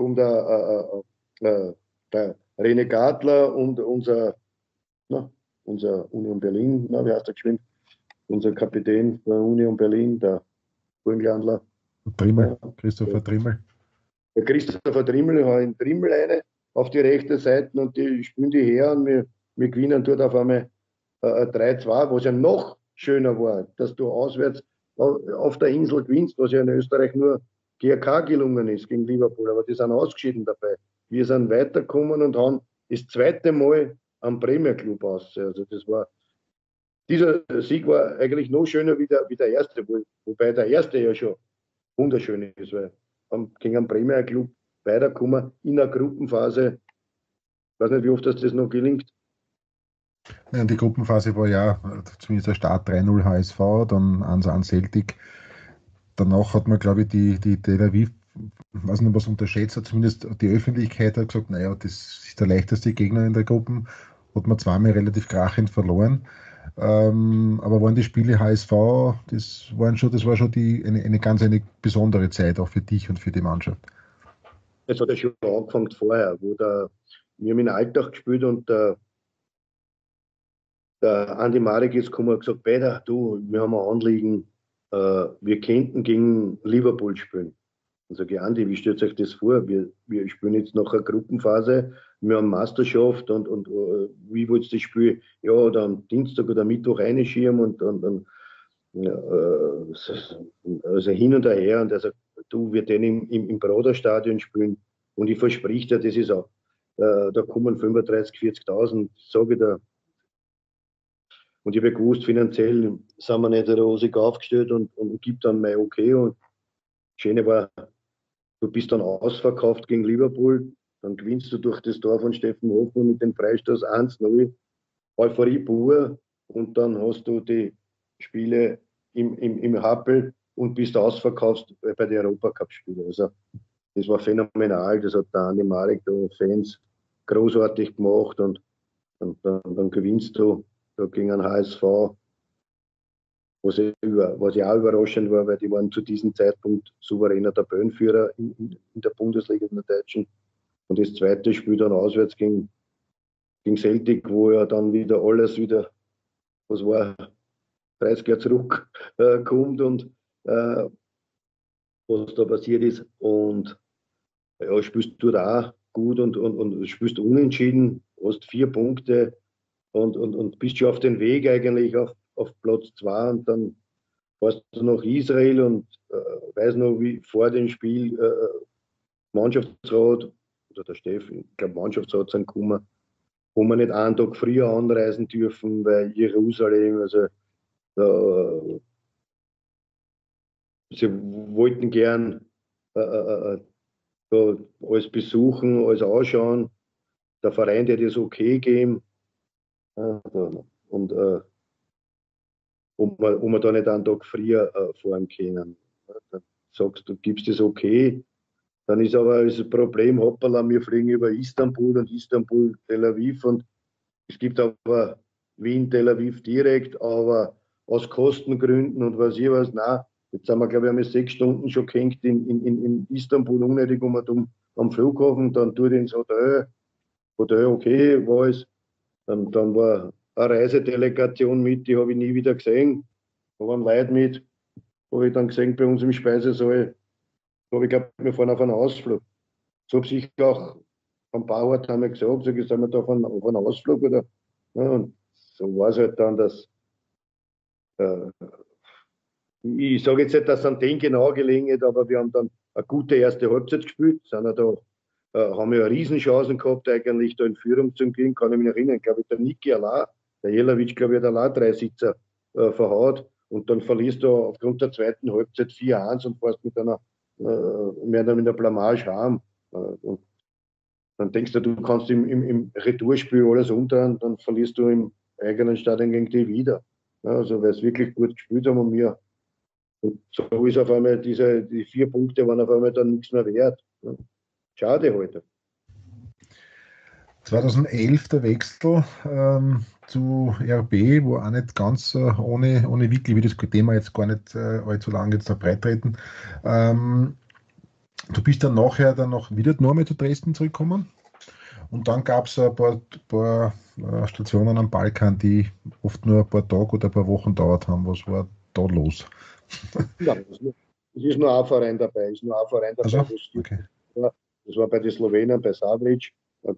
René Gadler und unser Union Berlin, wie heißt der geschwind? Unser Kapitän der Union Berlin, der Burgenlandler. Trimmel, Christopher Trimmel. Der Christopher Trimmel hat einen Trimmel eine auf die rechte Seite und die spielen die her und wir gewinnen dort auf einmal 3-2, was ja noch schöner war, dass du auswärts auf der Insel gewinnst, was ja in Österreich nur GRK gelungen ist gegen Liverpool, aber die sind ausgeschieden dabei. Wir sind weitergekommen und haben das zweite Mal am Premier Club aus. Also dieser Sieg war eigentlich noch schöner wie der erste, wobei der erste ja schon wunderschön ist, weil gegen einen Premier Club weiterkommen in der Gruppenphase. Ich weiß nicht, wie oft das noch gelingt. Ja, die Gruppenphase war ja zumindest der Start 3-0 HSV, dann 1-1 Celtic. Danach hat man, glaube ich, die Tel Aviv, weiß nicht, was unterschätzt hat, zumindest die Öffentlichkeit hat gesagt, naja, das ist der leichteste Gegner in der Gruppe. Hat man zweimal relativ krachend verloren. Aber waren die Spiele HSV, das war schon eine besondere Zeit auch für dich und für die Mannschaft. Das hat ja schon angefangen vorher, wir haben in Alltag gespielt und der Andi Marek ist gekommen und gesagt, Peter, wir haben ein Anliegen, wir könnten gegen Liverpool spielen. Dann sage ich, Andi, wie stellt euch das vor? Wir spielen jetzt nach einer Gruppenphase, wir haben Meisterschaft und wie wollt ihr das Spiel? Ja, dann Dienstag oder Mittwoch reinschieben und also hin und her. Und er sagt, wir den im Broderstadion spielen und ich verspreche dir, das ist auch, da kommen 35.000, 40.000, sage ich da. Und ich habe gewusst, finanziell sind wir nicht rosig aufgestellt und gibt dann mein Okay. Und das Schöne war, du bist dann ausverkauft gegen Liverpool, dann gewinnst du durch das Tor von Steffen Hoffmann mit dem Freistoß 1-0, Euphorie pur, und dann hast du die Spiele im Happel und bist ausverkauft bei den Europacup-Spielen. Also das war phänomenal, das hat der Andi Marek, der Fans, großartig gemacht und dann gewinnst du da gegen einen HSV, was ja auch überraschend war, weil die waren zu diesem Zeitpunkt souveräner Tabellenführer in der Bundesliga, in der Deutschen. Und das zweite Spiel dann auswärts gegen Celtic, wo ja dann wieder alles was war, 30 Jahre zurück kommt und was da passiert ist. Und ja, spielst du da gut und spielst unentschieden, hast 4 Punkte und bist schon auf den Weg eigentlich auf Platz 2 und dann fährst du nach Israel und weiß noch, wie vor dem Spiel Mannschaftsrat oder der Steffen, ich glaube Mannschaftsrat sind gekommen, wo wir nicht einen Tag früher anreisen dürfen, weil Jerusalem, also sie wollten gern alles besuchen, alles anschauen. Der Verein hat das okay gegeben. Und ob wir da nicht einen Tag früher fahren können. Dann sagst du, gibst das okay. Dann ist aber das Problem, hoppala, wir fliegen über Istanbul und Istanbul, Tel Aviv und es gibt aber Wien, Tel Aviv direkt, aber aus Kostengründen und was ich weiß, nein, jetzt sind wir, glaube ich, 6 Stunden schon gehängt in Istanbul, unnötig am Flughafen, dann tut ins Hotel, okay, war es. Dann war eine Reisedelegation mit, die habe ich nie wieder gesehen. Da waren Leute mit, habe ich dann gesehen bei uns im Speisesaal. Da habe ich glaube, wir fahren auf einen Ausflug. So habe ich auch am Bauort haben wir gesagt, sind wir da auf einen Ausflug oder? Ja, und so war es halt dann, dass ich sage jetzt nicht, dass es an den genau gelegen hat, aber wir haben dann eine gute erste Halbzeit gespielt, sind ja da, haben wir ja Riesenchancen gehabt, eigentlich da in Führung zu gehen, kann ich mich erinnern, glaube ich, der Niki allein, der Jelavic, glaube ich, hat allein 3 Sitzer verhaut und dann verlierst du aufgrund der zweiten Halbzeit 4-1 und fährst mit einer mehr oder minder Blamage heim. Und dann denkst du kannst im Retourspiel alles unter und dann verlierst du im eigenen Stadion gegen die wieder. Ja, also weil es wirklich gut gespielt haben und wir. Und so ist auf einmal die 4 Punkte waren auf einmal dann nichts mehr wert. Ja. Schade heute. 2011 der Wechsel zu RB, wo auch nicht ganz ohne Wickel, wie das Thema jetzt gar nicht allzu lange jetzt da breitreten. Du bist dann nachher noch wieder normal zu Dresden zurückgekommen und dann gab es ein paar Stationen am Balkan, die oft nur ein paar Tage oder ein paar Wochen dauert haben. Was war da los? Ja, es ist nur ein Verein dabei. Also, okay. Das war bei den Slowenen, bei Savlic.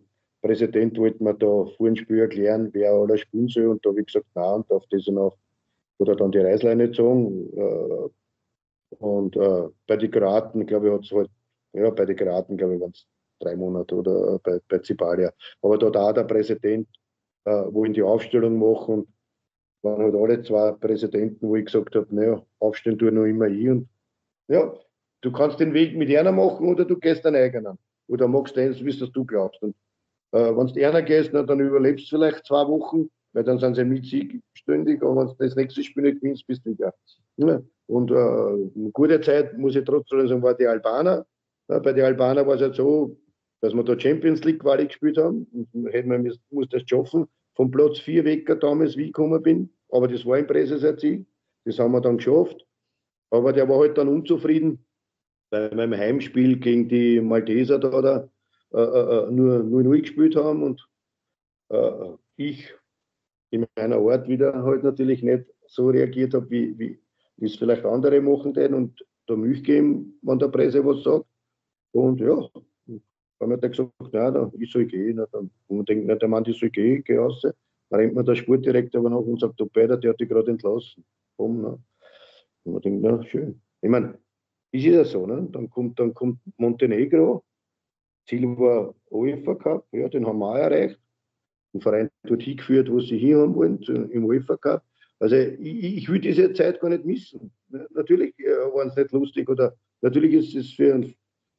Präsident wollte mir da vor dem Spiel erklären, wer aller spielen soll. Und da habe ich gesagt, nein, und darf das noch, oder dann die Reisler nicht sagen. Und bei den Kroaten, glaube ich, hat es halt, ja, bei den Kroaten, glaube ich, waren es 3 Monate oder bei Zibalia. Aber da hat auch der Präsident, wo in die Aufstellung machen, und waren halt alle 2 Präsidenten, wo ich gesagt habe, naja, aufstellen tue noch immer ich. Und ja, du kannst den Weg mit einer machen oder du gehst deinen eigenen. Oder machst den, wie es du glaubst. Und wenn du einer gehst, na, dann überlebst du vielleicht 2 Wochen, weil dann sind sie mit Sieg ständig, aber wenn du das nächste Spiel nicht gewinnst, bist du wieder. Ja. Und eine gute Zeit, muss ich trotzdem sagen, war die Albaner. Bei den Albaner war es halt so, dass wir da Champions League Quali gespielt haben. Und hätten wir muss das schaffen, vom Platz 4 weg damals, wie ich gekommen bin. Aber das war im Ziel. Das haben wir dann geschafft. Aber der war halt dann unzufrieden, weil wir im Heimspiel gegen die Malteser da nur 0-0 gespielt haben und ich in meiner Art wieder halt natürlich nicht so reagiert habe, wie es vielleicht andere machen denn und da Milch geben, wenn der Presse was sagt. Und ja, dann hat er gesagt, nein, ich soll gehen. Und man denkt, na, der Mann, ich soll gehen, geh raus. Dann rennt mir der Sportdirektor aber nach und sagt, du Peter, der hat dich gerade entlassen. Komm, na. Und man denkt, na, schön. Ich meine, ist ja so, ne? Dann kommt Montenegro, Ziel war UEFA Cup, ja, den haben wir auch erreicht. Den Verein dort hingeführt, wo sie hier haben wollen, im UEFA Cup. Also ich will diese Zeit gar nicht missen. Natürlich waren es nicht lustig oder natürlich ist es für einen,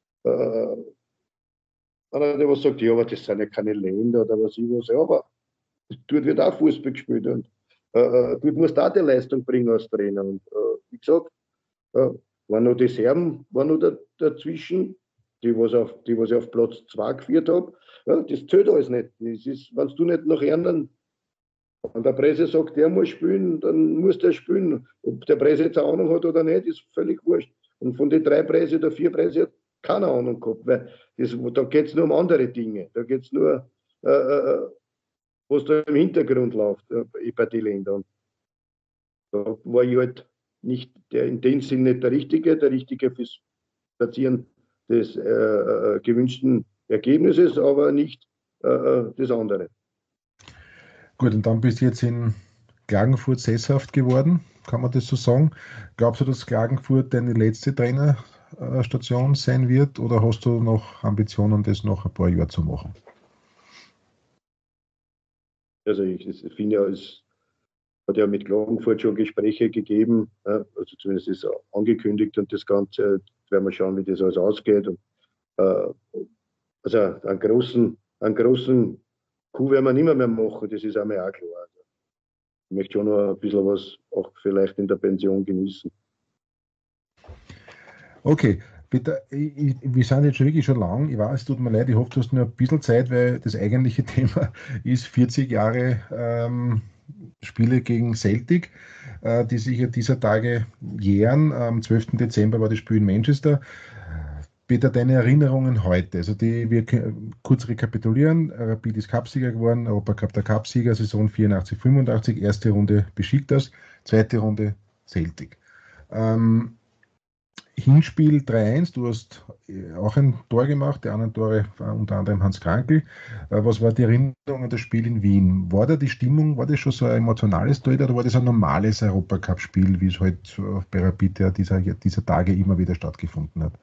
einer, der was sagt, ja, aber das sind ja keine Länder oder was ich was, ja, aber dort wird auch Fußball gespielt und dort musst du auch die Leistung bringen als Trainer. Und wie gesagt, waren noch die Serben waren noch dazwischen, die was ich auf Platz 2 geführt habe. Ja, das zählt alles nicht. Das ist, wenn du nicht nach anderen, wenn der Presse sagt, der muss spielen, dann muss der spielen. Ob der Presse jetzt eine Ahnung hat oder nicht, ist völlig wurscht. Und von den 3 Presse oder 4 Presse hat keine Ahnung gehabt, weil da geht es nur um andere Dinge. Da geht es nur, was da im Hintergrund läuft bei den Ländern. Da war ich halt nicht in dem Sinn nicht der Richtige fürs Platzieren des gewünschten Ergebnisses, aber nicht das andere. Gut, und dann bist du jetzt in Klagenfurt sesshaft geworden, kann man das so sagen? Glaubst du, dass Klagenfurt deine letzte Trainerstation sein wird oder hast du noch Ambitionen, das noch ein paar Jahre zu machen? Also ich finde ja, es hat ja mit Klagenfurt schon Gespräche gegeben, also zumindest ist angekündigt und das Ganze, werden wir schauen, wie das alles ausgeht. Und, also einen großen Coup werden wir nicht mehr machen, das ist einmal auch klar. Also, ich möchte schon noch ein bisschen was auch vielleicht in der Pension genießen. Okay, Peter, wir sind jetzt schon wirklich schon lang. Ich weiß, es tut mir leid, ich hoffe, du hast nur ein bisschen Zeit, weil das eigentliche Thema ist 40 Jahre Spiele gegen Celtic, die sich ja dieser Tage jähren. Am 12. Dezember war das Spiel in Manchester. Peter, deine Erinnerungen heute, also wir kurz rekapitulieren, Rapid ist Cupsieger geworden, Europacup der Cupsieger, Saison 84-85, erste Runde Besiktas, zweite Runde Celtic. Hinspiel 3-1, du hast auch ein Tor gemacht, die anderen Tore unter anderem Hans Krankl. Was war die Erinnerung an das Spiel in Wien? War da die Stimmung, war das schon so ein emotionales Tor oder war das ein normales Europacup-Spiel, wie es halt bei Rapid ja dieser Tage immer wieder stattgefunden hat?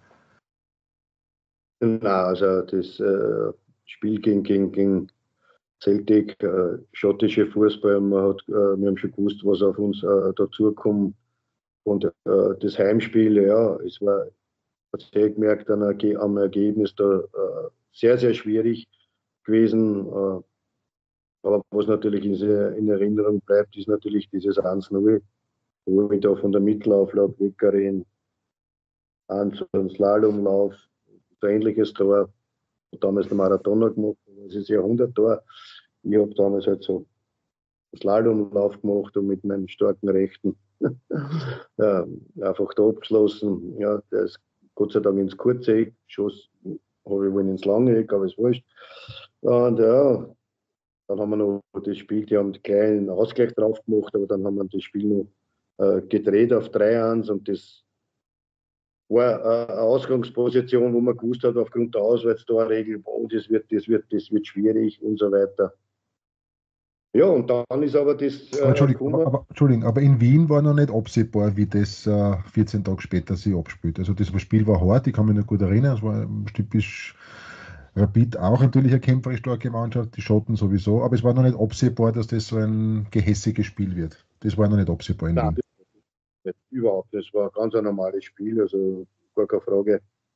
Na, also das Spiel gegen Celtic, schottische Fußball, wir haben schon gewusst, was auf uns dazukommt. Und das Heimspiel, ja, es war, hat sich gemerkt, am Ergebnis da sehr, sehr schwierig gewesen. Aber was natürlich in Erinnerung bleibt, ist natürlich dieses 1-0, wo wir da von der Mittelauflauf weggehen, an zum Slalomlauf, ein ähnliches Tor. Damals der Marathoner gemacht, das ist Jahrhunderttor. Ich habe damals halt so einen Slalomlauf gemacht und mit meinen starken Rechten ja, einfach da abgeschlossen. Ja, der ist Gott sei Dank ins kurze Eck geschossen, habe ich wohl ins lange Eck, aber ist wurscht. Und ja, dann haben wir noch das Spiel, die haben einen kleinen Ausgleich drauf gemacht, aber dann haben wir das Spiel noch gedreht auf 3-1 und das war eine Ausgangsposition, wo man gewusst hat, aufgrund der Auswärtstorregel, oh, das wird schwierig und so weiter. Ja, und dann ist aber das Entschuldigung, aber in Wien war noch nicht absehbar, wie das 14 Tage später sich abspielt. Also das Spiel war hart, ich kann mich noch gut erinnern, es war typisch Rapid, auch natürlich eine kämpferisch starke Mannschaft, die Schotten sowieso, aber es war noch nicht absehbar, dass das so ein gehässiges Spiel wird. Das war noch nicht absehbar in nein, Wien. das überhaupt, das war ganz ein normales Spiel, also gar keine Frage.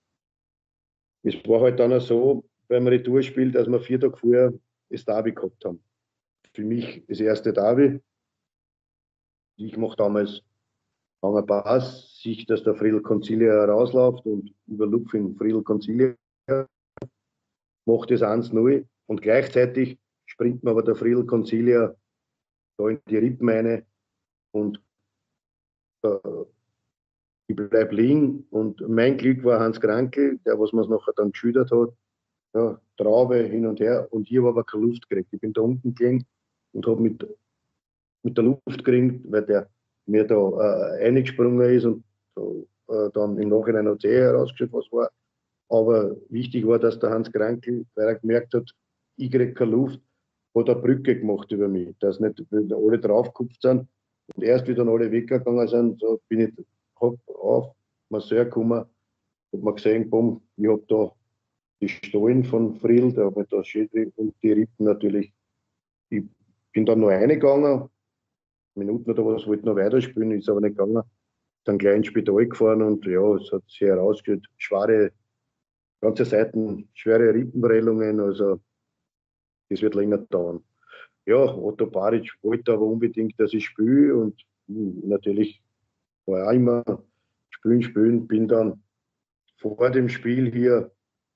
Es war halt dann auch so, beim Retourspiel, dass wir 4 Tage vorher das Derby gehabt haben. Für mich das erste Derby. Ich mache damals langer Pass, sehe, dass der Friedel Concilia rausläuft und überlupfe ihn Friedel Concilia, macht das 1-0 und gleichzeitig springt mir aber der Friedel Concilia da in die Rippen rein und äh, ich bleibe liegen und mein Glück war Hans Krankel, der was man nachher dann geschüttert hat, ja, Traube hin und her und ich habe aber keine Luft gekriegt. Ich bin da unten gelegen und habe mit der Luft gekriegt, weil der mir da eingesprungen ist und dann im Nachhinein hat es herausgestellt, was war. Aber wichtig war, dass der Hans Krankel, weil er gemerkt hat, ich kriege keine Luft, hat eine Brücke gemacht über mich, dass nicht alle draufgekupft sind. Und erst wie dann alle weggegangen sind, so bin ich auf Marseille gekommen, hat man gesehen, bumm, ich habe da die Stollen von Friedl, der hat mir da Schädel und die Rippen natürlich. Ich bin dann noch reingegangen, Minuten oder was, wollte noch weiterspielen, ist aber nicht gegangen. Dann gleich ins Spital gefahren und ja, es hat sich herausgestellt, schwere, ganze Seiten, schwere Rippenprellungen, also das wird länger dauern. Ja, Otto Baric wollte aber unbedingt, dass ich spiele und natürlich war auch immer spielen, bin dann vor dem Spiel hier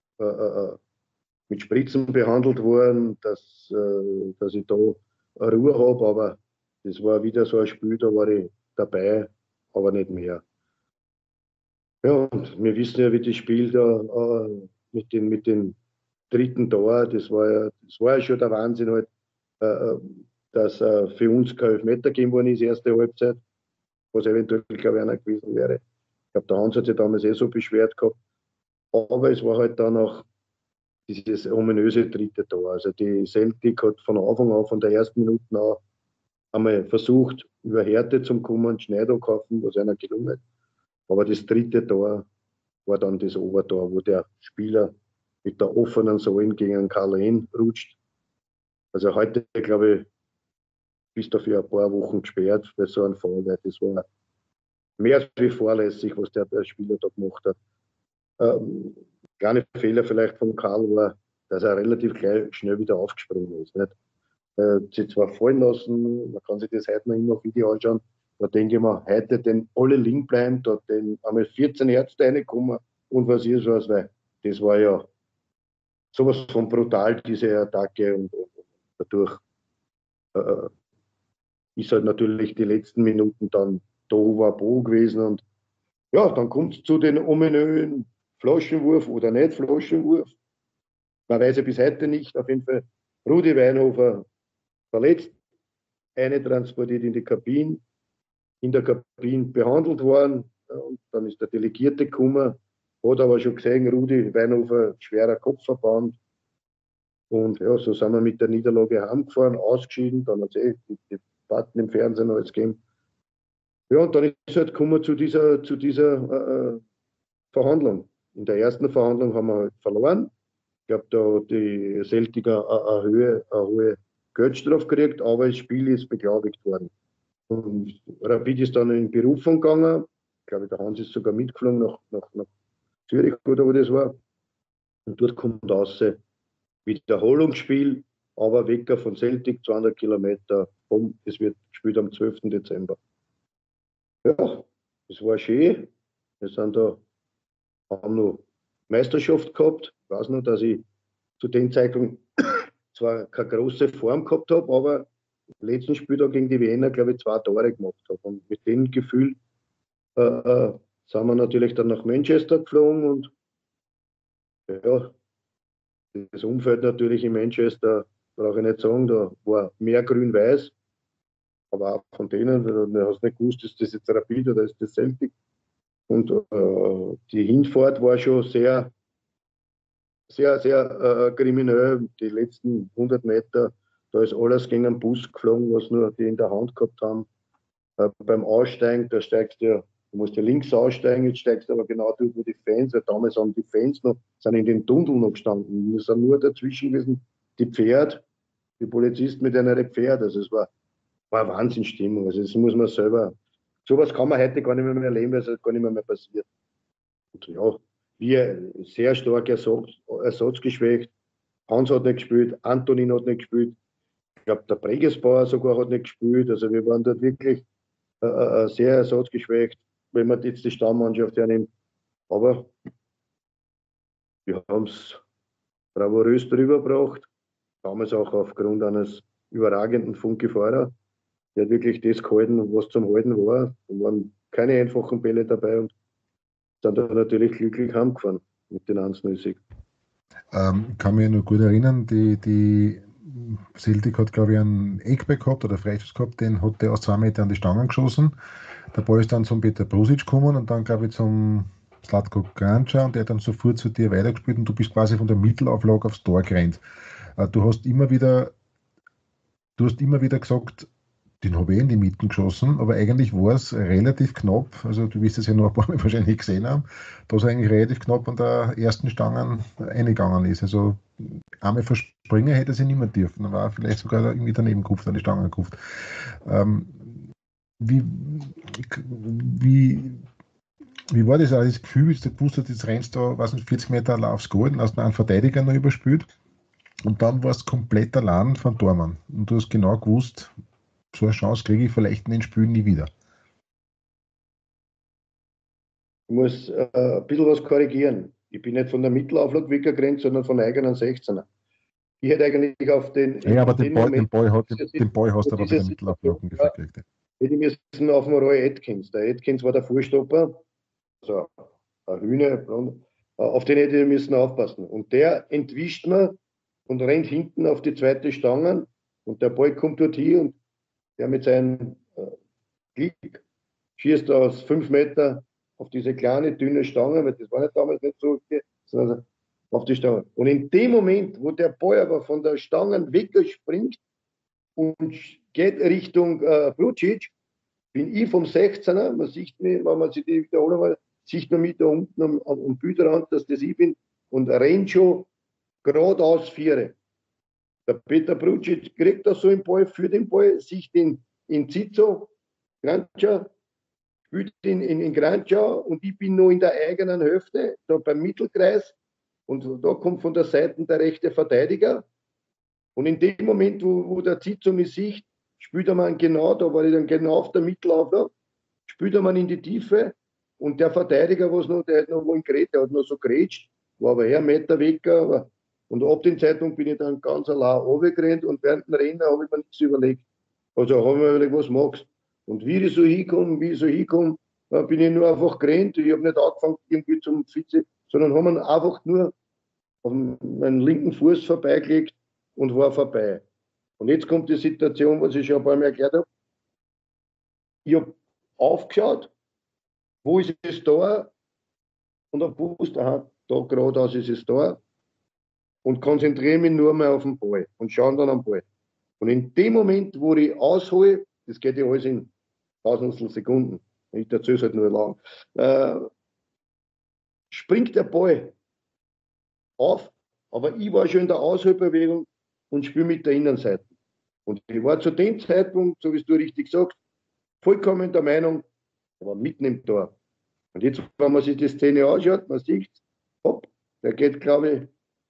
mit Spritzen behandelt worden, dass ich da Ruhe habe, aber das war wieder so ein Spiel, da war ich dabei, aber nicht mehr. Ja, und wir wissen ja, wie das Spiel da mit den dritten Tor, das war ja schon der Wahnsinn halt, äh, dass für uns kein Elfmeter gegeben worden ist, erste Halbzeit, was eventuell, glaube ich, einer gewesen wäre. Ich glaube, der Hans hat sich damals so beschwert gehabt, aber es war halt dann auch dieses ominöse dritte Tor. Also die Celtic hat von Anfang an, von der ersten Minute an, einmal versucht, über Härte zu kommen, Schneider kaufen, was einer gelungen ist. Aber das dritte Tor war dann das Obertor, wo der Spieler mit der offenen Sohlen gegen Karl rutscht. Also heute, glaube ich, bist du für ein paar Wochen gesperrt bei so einem Fall, weil das war mehr als wie fahrlässig, was der Spieler da gemacht hat. Kleine Fehler vielleicht von Karl war, dass er relativ schnell wieder aufgesprungen ist. Nicht? Sie zwar fallen lassen, man kann sich das heute noch immer auf Video anschauen, da denke ich mir, heute den alle liegen bleiben, da den einmal 14 Ärzte reinkommen und was ist was, weil das war ja sowas von brutal, diese Attacke und dadurch ist halt natürlich die letzten Minuten dann Tohuwabohu gewesen und ja, dann kommt es zu den ominösen Flaschenwurf oder nicht Flaschenwurf. Man weiß ja bis heute nicht. Auf jeden Fall Rudi Weinhofer verletzt, eine transportiert in die Kabine, in der Kabine behandelt worden. Und dann ist der Delegierte gekommen, hat aber schon gesehen, Rudi Weinhofer, schwerer Kopfverband. Und ja, so sind wir mit der Niederlage heimgefahren, ausgeschieden. Dann hat es die Debatten im Fernsehen alles gegeben. Ja, und dann ist es halt gekommen zu dieser Verhandlung. In der ersten Verhandlung haben wir halt verloren. Ich glaube, da hat die Celtiker eine hohe Geldstrafe gekriegt, aber das Spiel ist beglaubigt worden. Und Rapid ist dann in Berufung gegangen. Ich glaube, der Hans ist sogar mitgeflogen nach Zürich oder wo das war. Und dort kommt raus Wiederholungsspiel, aber weg von Celtic, 200 Kilometer. Es wird gespielt am 12. Dezember. Ja, es war schön. Wir sind da, haben noch Meisterschaft gehabt. Ich weiß noch, dass ich zu dem Zeitpunkt zwar keine große Form gehabt habe, aber im letzten Spiel da gegen die Wiener, glaube ich, 2 Tore gemacht habe. Und mit dem Gefühl sind wir natürlich dann nach Manchester geflogen und ja, das Umfeld natürlich in Manchester, brauche ich nicht sagen, da war mehr grün-weiß, aber auch von denen, du hast nicht gewusst, ist das jetzt Rapid oder ist das Celtic. Und die Hinfahrt war schon sehr, sehr, sehr kriminell. Die letzten 100 Meter, da ist alles gegen den Bus geflogen, was nur die in der Hand gehabt haben. Beim Aussteigen, da steigst du musst ja links aussteigen, jetzt steigst du aber genau dort, wo die Fans, weil damals haben die Fans noch, sind in den Tunnel noch gestanden. Wir sind nur dazwischen gewesen, die Pferd, die Polizisten mit einer Pferd. Also es war eine Wahnsinnsstimmung. Also das muss man selber, sowas kann man heute gar nicht mehr erleben, weil es gar nicht mehr passiert. Und ja, wir sehr stark ersatzgeschwächt. Hans hat nicht gespielt, Antonin hat nicht gespielt. Ich glaube, der Bregesbauer sogar hat nicht gespielt. Also wir waren dort wirklich sehr ersatzgeschwächt, wenn man jetzt die Stammmannschaft hernimmt. Aber wir haben es bravourös drüber gebracht. Damals auch aufgrund eines überragenden Funke-Fahrer. Der hat wirklich das gehalten, was zum Halten war. Da waren keine einfachen Bälle dabei und sind da natürlich glücklich heimgefahren mit den 1-0-Sieg. Kann mich noch gut erinnern, die Celtic hat, glaube ich, einen Eckball gehabt oder Freistoß gehabt, den hat der aus 2 Metern an die Stangen geschossen. Der Ball ist dann zum Peter Brusic gekommen und dann, glaube ich, zum Zlatko Kranjčar und der hat dann sofort zu dir weitergespielt und du bist quasi von der Mittelauflage aufs Tor gerannt. Du hast immer wieder gesagt, den habe ich in die Mitten geschossen, aber eigentlich war es relativ knapp, also du wirst es ja noch ein paar Mal wahrscheinlich gesehen haben, dass er eigentlich relativ knapp an der ersten Stange eingegangen ist. Also einmal verspringen hätte er sich nicht mehr dürfen, dann war er vielleicht sogar irgendwie daneben gekupft, an die Stange gekupft. Wie war das auch, das Gefühl, dass du gewusst hast, jetzt rennst du, 40 Meter aufs Goal, dann hast du einen Verteidiger noch überspielt und dann warst du komplett allein von Tormann und du hast genau gewusst, so eine Chance kriege ich vielleicht in den Spielen nie wieder. Ich muss ein bisschen was korrigieren. Ich bin nicht von der Mittelauflage weggerannt, sondern von der eigenen 16er. Ich hätte eigentlich auf den... Ja, aber den Ball hast du aber bei der Mittelauflage ungefähr gekriegt. Hätte ich müssen auf den Roy Atkins. Der Atkins war der Vorstopper, also ein Hühner, auf den hätte ich müssen aufpassen. Und der entwischt mir und rennt hinten auf die zweite Stange und der Ball kommt dort hier und der mit seinem Klick schießt aus 5 Meter auf diese kleine, dünne Stange, weil das war nicht damals nicht so, sondern auf die Stange. Und in dem Moment, wo der Ball aber von der Stange wegspringt und geht Richtung Brucic, bin ich vom 16er, man sieht mich, wenn man sich die Wiederholung mal, sieht man mich da unten am Bildrand, dass das ich bin, und rennt schon geradeaus 4. Der Peter Brucic kriegt das so im Ball, für den Ball, sieht den in Zizzo, Kranjčar, spielt ihn in Kranjčar und ich bin noch in der eigenen Hälfte, da beim Mittelkreis und da kommt von der Seite der rechte Verteidiger und in dem Moment, wo der Zizzo mich sieht, spielt er man genau, da war ich dann genau auf der Mittelauflage, spielt er man in die Tiefe und der Verteidiger, der hat noch wohl geredet, der hat noch so gerätscht, war aber eher einen Meter weg, und ab dem Zeitpunkt bin ich dann ganz allein runtergerannt und während dem Rennen habe ich mir nichts überlegt. Also habe ich mir überlegt, was machst du? Und wie ich so hinkomme, bin ich nur einfach gerannt. Ich habe nicht angefangen irgendwie zum Vize, sondern habe mir einfach nur auf meinen linken Fuß vorbeigelegt und war vorbei. Und jetzt kommt die Situation, was ich schon ein paar Mal erklärt habe. Ich habe aufgeschaut, wo ist das Tor? Und habe gewusst, aha, da geradeaus ist das Tor. Und konzentriere mich nur mal auf den Ball und schaue dann am Ball. Und in dem Moment, wo ich aushole, das geht ja alles in Tausendstel Sekunden, ich erzähle es halt nur lang, springt der Ball auf, aber ich war schon in der Ausholbewegung und spiele mit der Innenseite. Und ich war zu dem Zeitpunkt, so wie du richtig sagst, vollkommen der Meinung, er war mitten im Tor. Und jetzt, wenn man sich die Szene anschaut, man sieht, hopp, der geht, glaube ich,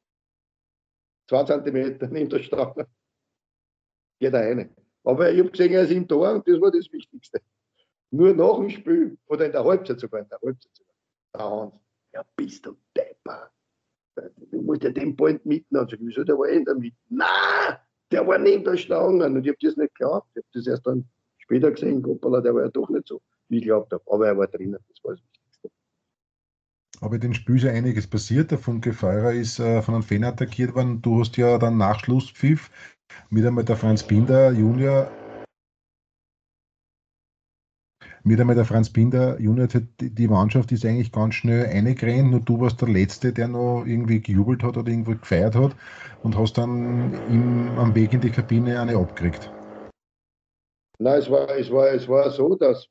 2 Zentimeter neben der Stange. Geht er rein. Aber ich habe gesehen, er ist im Tor und das war das Wichtigste. Nur nach dem Spiel, oder in der Halbzeit sogar, der Hans, ja, bist du Depper. Du musst ja den Ball mitten anschauen. Wieso, der war in der Mitte? Nein, der war neben der Stange. Und ich habe das nicht geglaubt. Ich habe das erst dann später gesehen. Hoppala, der war ja doch nicht so, wie ich geglaubt habe. Aber er war drinnen, das war das Wichtigste. Aber in dem Spiel ist ja einiges passiert. Der Funke Feurer ist von einem Fan attackiert worden. Du hast ja dann nach Schlusspfiff mit einmal der Franz Binder Junior Mir hat einmal der Franz Binder Junior gesagt, die Mannschaft ist eigentlich ganz schnell reingerannt, nur du warst der Letzte, der noch irgendwie gejubelt hat oder irgendwo gefeiert hat und hast dann ihm am Weg in die Kabine eine abgekriegt. Nein, es war so, dass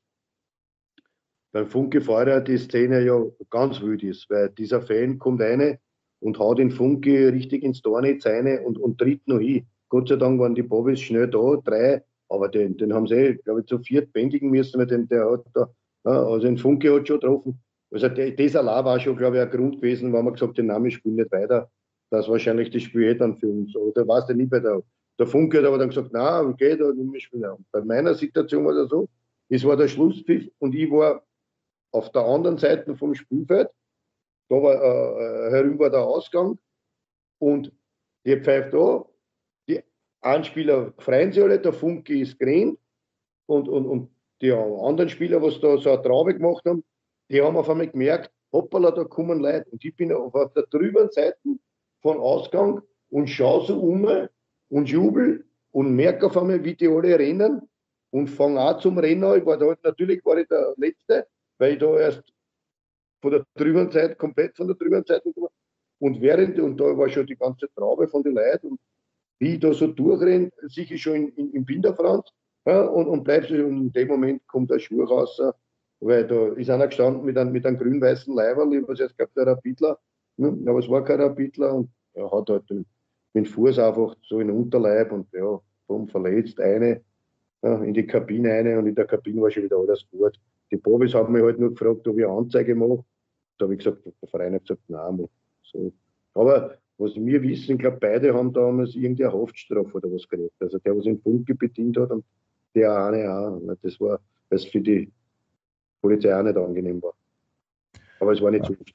beim Funke Feuer die Szene ja ganz wild ist, weil dieser Fan kommt rein und haut den Funke richtig ins Tornetz rein und tritt noch hin. Gott sei Dank waren die Bobbies schnell da, 3, aber den haben sie, glaube ich, zu 4 bändigen müssen, weil der hat da, ja, also den Funke hat schon getroffen. Also das allein war schon, glaube ich, ein Grund gewesen, wenn man gesagt den Namen spielen nicht weiter, dass wahrscheinlich das Spiel dann für uns, oder war es denn nicht bei der Funke hat aber dann gesagt, nein, geht, wir spielen auch. Bei meiner Situation war das so, es war der Schlusspfiff und ich war auf der anderen Seite vom Spielfeld, da war herüber der Ausgang und die pfeift da, die Anspieler freuen sich alle, der Funke ist grün und die anderen Spieler, was da so eine Traube gemacht haben, die haben auf einmal gemerkt, hoppala, da kommen Leute. Und ich bin auf der drüben Seite von Ausgang und schaue so um und jubel und merke auf einmal, wie die alle rennen und fange auch zum Rennen. Natürlich war ich der Letzte, weil ich da erst von der drüben Seite, komplett von der drüben Seite und da war schon die ganze Traube von den Leuten und wie ich da so durchrennt, sicher schon im Binderfranz, ja, und bleibst und in dem Moment kommt der Schuh raus, weil da ist einer gestanden mit einem grün-weißen Leiberl, was jetzt gab, der Rapidler, ne? Aber es war kein Rapidler und er hat halt den Fuß einfach so in den Unterleib und ja, bumm, verletzt, in die Kabine eine und in der Kabine war schon wieder alles gut. Die Profis haben mich halt nur gefragt, ob ich eine Anzeige mache. Da habe ich gesagt, der Verein hat gesagt, nein. So. Aber was wir wissen, ich glaube, beide haben damals irgendeine Haftstrafe oder was gekriegt. Also der, was in Funke bedient hat und der eine auch. Das war, weil es für die Polizei auch nicht angenehm war. Aber es war nicht so schlimm.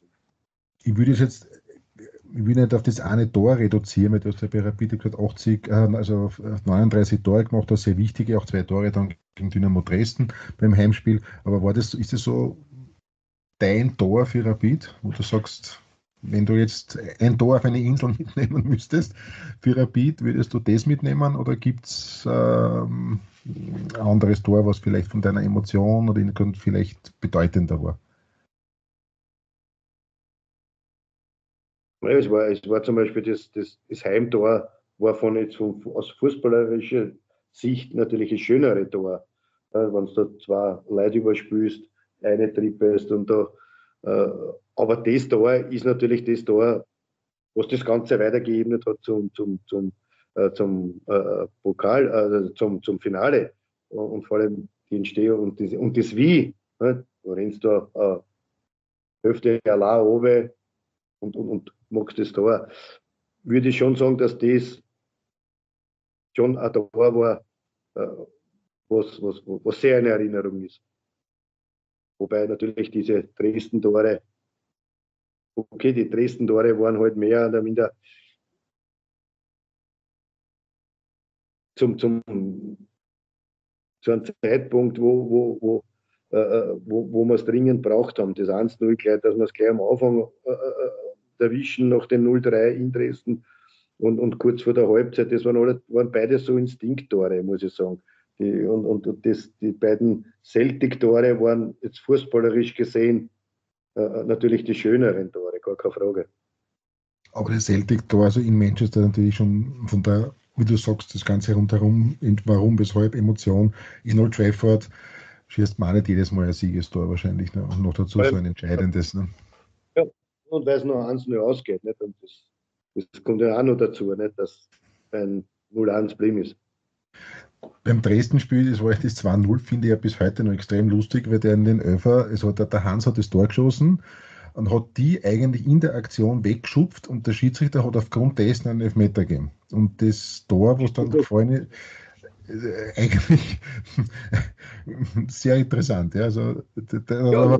Ich will nicht auf das eine Tor reduzieren, weil du hast ja bei Rapid gesagt 39 Tore gemacht, das sehr wichtige, auch 2 Tore dann gegen Dynamo Dresden beim Heimspiel. Aber ist das so dein Tor für Rapid, wo du sagst, wenn du jetzt ein Tor auf eine Insel mitnehmen müsstest für Rapid, würdest du das mitnehmen oder gibt es ein anderes Tor, was vielleicht von deiner Emotion oder vielleicht bedeutender war? Ja, es war zum Beispiel das Heimtor, war aus fußballerischer Sicht natürlich ein schönere Tor. Wenn du da 2 Leute überspielst, eine trippest und da. Aber das Tor ist natürlich das Tor, was das Ganze weitergeebnet hat zum Pokal, also zum Finale. Und vor allem die Entstehung und das Wie. Ne? Du rennst da Hälfte allein oben und magst das Tor. Würde ich schon sagen, dass das schon ein Tor war, was sehr eine Erinnerung ist. Wobei natürlich diese Dresden-Tore, okay, die Dresden-Tore waren halt mehr oder minder zu einem Zeitpunkt, wo wir es dringend braucht haben. Das 1-0 gleich, dass wir es gleich am Anfang erwischen nach den 0-3 in Dresden und kurz vor der Halbzeit, das waren beide so Instinkt-Tore, muss ich sagen. Die beiden Celtic-Tore waren jetzt fußballerisch gesehen natürlich die schöneren Tore, gar keine Frage. Aber das Celtic-Tor, also in Manchester natürlich schon von der, wie du sagst, das Ganze rundherum, warum, weshalb, Emotion, in Old Trafford schießt man nicht jedes Mal ein Siegestor wahrscheinlich, ne? Und noch dazu so ein entscheidendes. Ne? Ja, und weil es noch 1-0 ausgeht, nicht? Und das kommt ja auch noch dazu, nicht? Dass ein 0-1 blieben ist. Beim Dresden-Spiel, das war das 2-0, finde ich ja bis heute noch extrem lustig, weil der in den Öfer, der Hans hat das Tor geschossen und hat die eigentlich in der Aktion weggeschupft und der Schiedsrichter hat aufgrund dessen einen Elfmeter gegeben. Und das Tor, was dann gefallen ist, eigentlich sehr interessant. Ja. Also, da war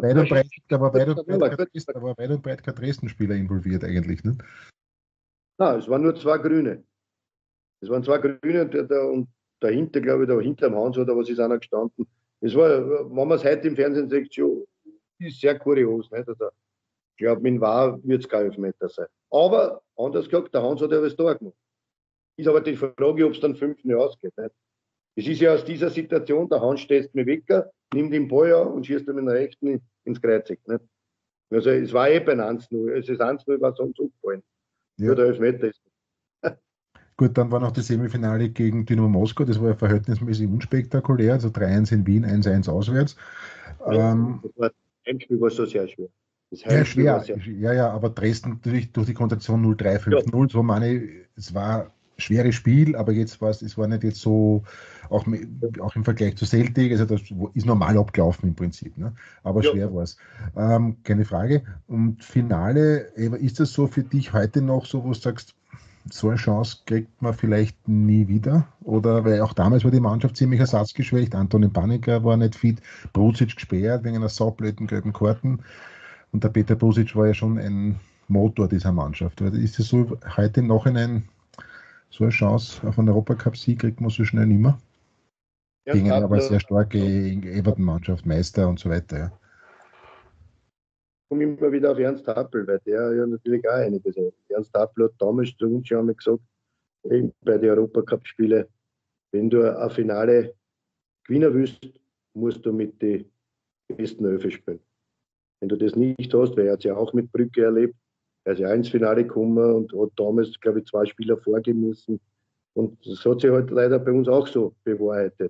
weit und breit kein Dresden-Spieler involviert eigentlich. Ne? Nein, es waren nur 2 Grüne. Es waren 2 Grüne und dahinter, glaube ich, da hinter dem Hans oder was ist einer gestanden. Es war, wenn man es heute im Fernsehen sieht, schon ist sehr kurios. Nicht? Also, ich glaube, in Wahr wird es kein Elfmeter sein. Aber, anders gesagt, der Hans hat ja was da gemacht. Ist aber die Frage, ob es dann 5 ausgeht. Nicht? Es ist ja aus dieser Situation, der Hans stößt mir weg nimmt den Ball an und schießt ihm mit der rechten ins Kreuzeck. Nicht? Also es war beim 1-0. Es ist 1-0, war sonst umgefallen. Ja. Nur der Elfmeter ist. Gut, dann war noch das Semifinale gegen Dynamo Moskau, das war ja verhältnismäßig unspektakulär, also 3-1 in Wien, 1-1 auswärts. Das Heimspiel war schon sehr schwer. Ja, schwer. Ja, aber Dresden durch die Konstellation 0-3, 5-0, so meine ich, es war ein schweres Spiel, aber jetzt es war nicht jetzt so, auch im Vergleich zu Celtic, also das ist normal abgelaufen im Prinzip, ne? Aber schwer war es. Keine Frage. Und Finale, ist das so für dich heute noch so, wo du sagst, so eine Chance kriegt man vielleicht nie wieder? Oder, weil auch damals war die Mannschaft ziemlich ersatzgeschwächt, Antonin Panenka war nicht fit, Bruzic gesperrt wegen einer saublöden gelben Karten. Und der Peter Brusic war ja schon ein Motor dieser Mannschaft. Ist es so heute im Nachhinein so eine Chance auf einen Europacup-Sieg kriegt man so schnell nicht mehr? Ja, gegen eine aber sehr starke Everton-Mannschaft, Meister und so weiter. Ja. Ich komme immer wieder auf Ernst Happel, weil der ja natürlich auch einiges hat. Ernst Happel hat damals zu uns schon einmal gesagt, bei den Europacup-Spielen, wenn du ein Finale gewinnen willst, musst du mit den besten Elf spielen. Wenn du das nicht hast, weil er hat es ja auch mit Brügge erlebt, er ist ja ins Finale gekommen und hat damals, glaube ich, 2 Spieler vorgeben müssen. Und das hat sich halt leider bei uns auch so bewahrheitet.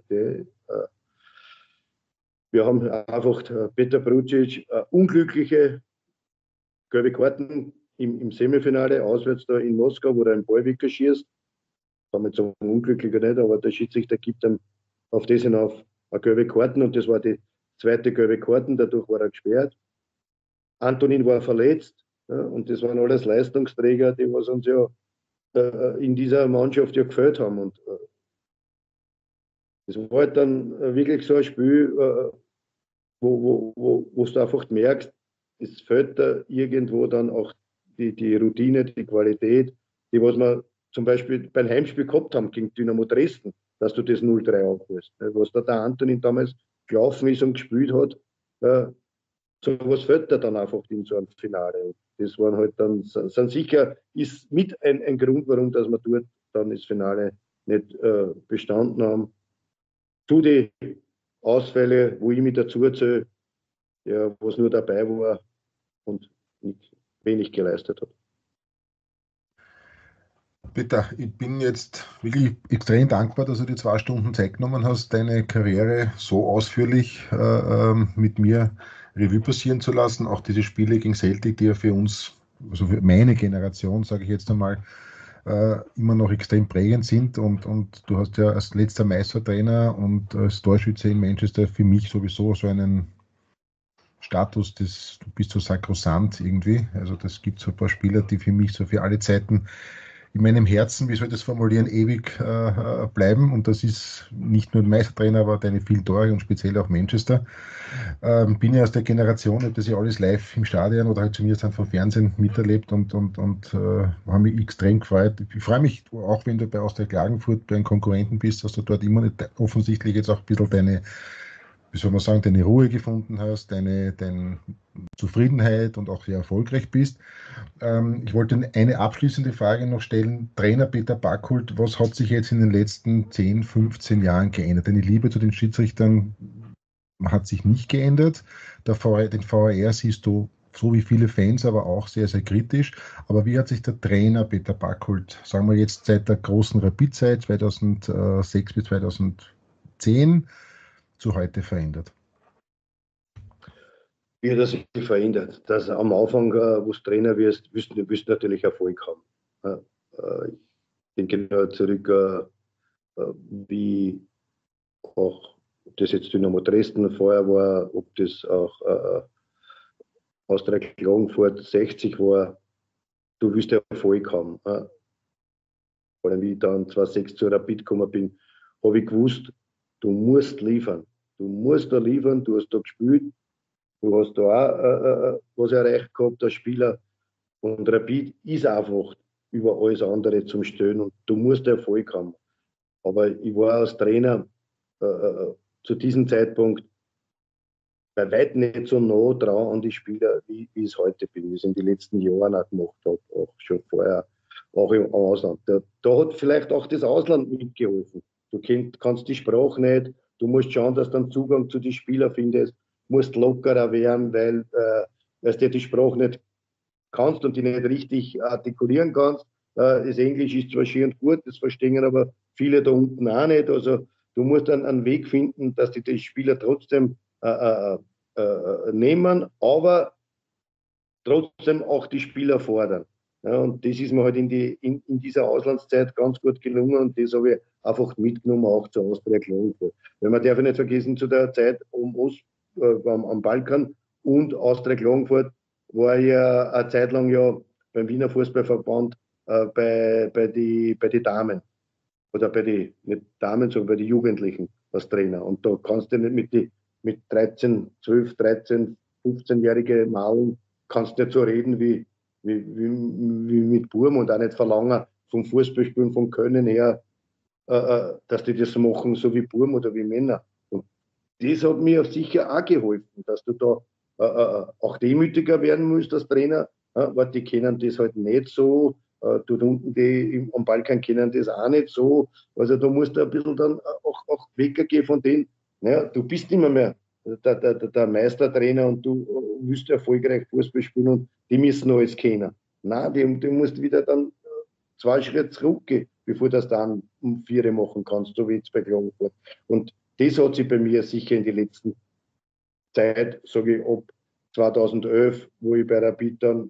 Wir haben einfach Peter Brucic unglückliche gelbe Karten im Semifinale, auswärts da in Moskau, wo er einen Ball wegschießt. Kann man sagen, unglücklich oder nicht, aber der Schiedsrichter gibt ihm auf das hinauf eine gelbe Karten und das war die zweite gelbe Karten, dadurch war er gesperrt. Antonin war verletzt, ja, und das waren alles Leistungsträger, die was uns ja in dieser Mannschaft ja gefällt haben. Und das war halt dann wirklich so ein Spiel, wo du einfach merkst, es fehlt da irgendwo dann auch die Routine, die Qualität, die was wir zum Beispiel beim Heimspiel gehabt haben gegen Dynamo Dresden, dass du das 0-3 aufholst. Was da der Antonin damals gelaufen ist und gespielt hat, so was fällt da dann einfach in so einem Finale. Das waren halt dann, sind sicher, ist mit ein Grund, warum dass wir dort dann das Finale nicht bestanden haben. Zu den Ausfälle, wo ich mich dazu zähle, ja, was nur dabei war und nicht wenig geleistet hat. Peter, ich bin jetzt wirklich extrem dankbar, dass du dir 2 Stunden Zeit genommen hast, deine Karriere so ausführlich mit mir Revue passieren zu lassen. Auch diese Spiele gegen Celtic, die ja für uns, also für meine Generation, sage ich jetzt einmal, immer noch extrem prägend sind. Und du hast ja als letzter Meistertrainer und als Torschütze in Manchester für mich sowieso so einen Status, du bist so sakrosant irgendwie. Also das gibt so ein paar Spieler, die für mich so für alle Zeiten in meinem Herzen, wie soll ich das formulieren, ewig bleiben. Und das ist nicht nur ein Meistertrainer, aber deine vielen Tore und speziell auch Manchester. Bin ja aus der Generation, habe das ja alles live im Stadion oder halt zumindest vom Fernsehen miterlebt und habe mich extrem gefreut. Ich freue mich auch, wenn du bei Austria Klagenfurt bei einem Konkurrenten bist, dass du dort immer nicht offensichtlich jetzt auch ein bisschen deine, wie soll man sagen, deine Ruhe gefunden hast, deine Zufriedenheit und auch sehr erfolgreich bist. Ich wollte eine abschließende Frage noch stellen. Trainer Peter Backhult, was hat sich jetzt in den letzten 10, 15 Jahren geändert? Deine Liebe zu den Schiedsrichtern hat sich nicht geändert. Den VAR siehst du, so wie viele Fans, aber auch sehr, sehr kritisch. Aber wie hat sich der Trainer Peter Backhult, sagen wir jetzt seit der großen Rapid-Zeit 2006 bis 2010, zu heute verändert? Wie hat er sich verändert? Dass am Anfang, wo du Trainer wirst, wirst du natürlich Erfolg haben. Ich denke nur zurück, wie auch, ob das jetzt Dynamo Dresden vorher war, ob das auch Austria Klagenfurt 60 war, du wirst Erfolg haben. Vor allem, wie ich dann 2006 zu Rapid gekommen bin, habe ich gewusst, du musst liefern. Du musst da liefern, du hast da gespielt, du hast da auch was erreicht gehabt als Spieler. Und Rapid ist einfach über alles andere zum Stehen und du musst Erfolg haben. Aber ich war als Trainer zu diesem Zeitpunkt bei weitem nicht so nah dran an die Spieler, wie ich es heute bin, wie ich es in den letzten Jahren auch gemacht habe, auch schon vorher, auch im Ausland. Da hat vielleicht auch das Ausland mitgeholfen. Du kannst die Sprache nicht, du musst schauen, dass du einen Zugang zu den Spielern findest, musst lockerer werden, weil du die Sprache nicht kannst und die nicht richtig artikulieren kannst. Das Englisch ist zwar schön und gut, das verstehen aber viele da unten auch nicht. Also du musst dann einen Weg finden, dass die Spieler trotzdem nehmen, aber trotzdem auch die Spieler fordern. Ja, und das ist mir halt in dieser Auslandszeit ganz gut gelungen und das habe ich einfach mitgenommen, auch zur Austria Klagenfurt. Weil man darf nicht vergessen, zu der Zeit am Balkan und Austria Klagenfurt war ja eine Zeit lang ja beim Wiener Fußballverband bei die Damen. Oder nicht Damen, sondern bei den Jugendlichen als Trainer. Und da kannst du nicht mit 13, 12, 13, 15-jährige Malen kannst du nicht so reden wie mit Burm und auch nicht verlangen vom Fußballspielen, vom Können her, dass die das machen, so wie Burm oder wie Männer. Und das hat mir sicher auch geholfen, dass du da auch demütiger werden musst als Trainer, weil die kennen das halt nicht so. Dort unten, die am Balkan kennen das auch nicht so. Also da musst du ein bisschen dann auch weggehen von denen. Naja, du bist immer mehr der Meistertrainer und du willst erfolgreich Fußball spielen und die müssen alles kennen. Nein, du musst wieder dann 2 Schritte zurückgehen, bevor du das dann um 4 machen kannst, so wie jetzt bei Klagenfurt. Und das hat sich bei mir sicher in die letzten Zeit, sage ich, ab 2011, wo ich bei Rapid dann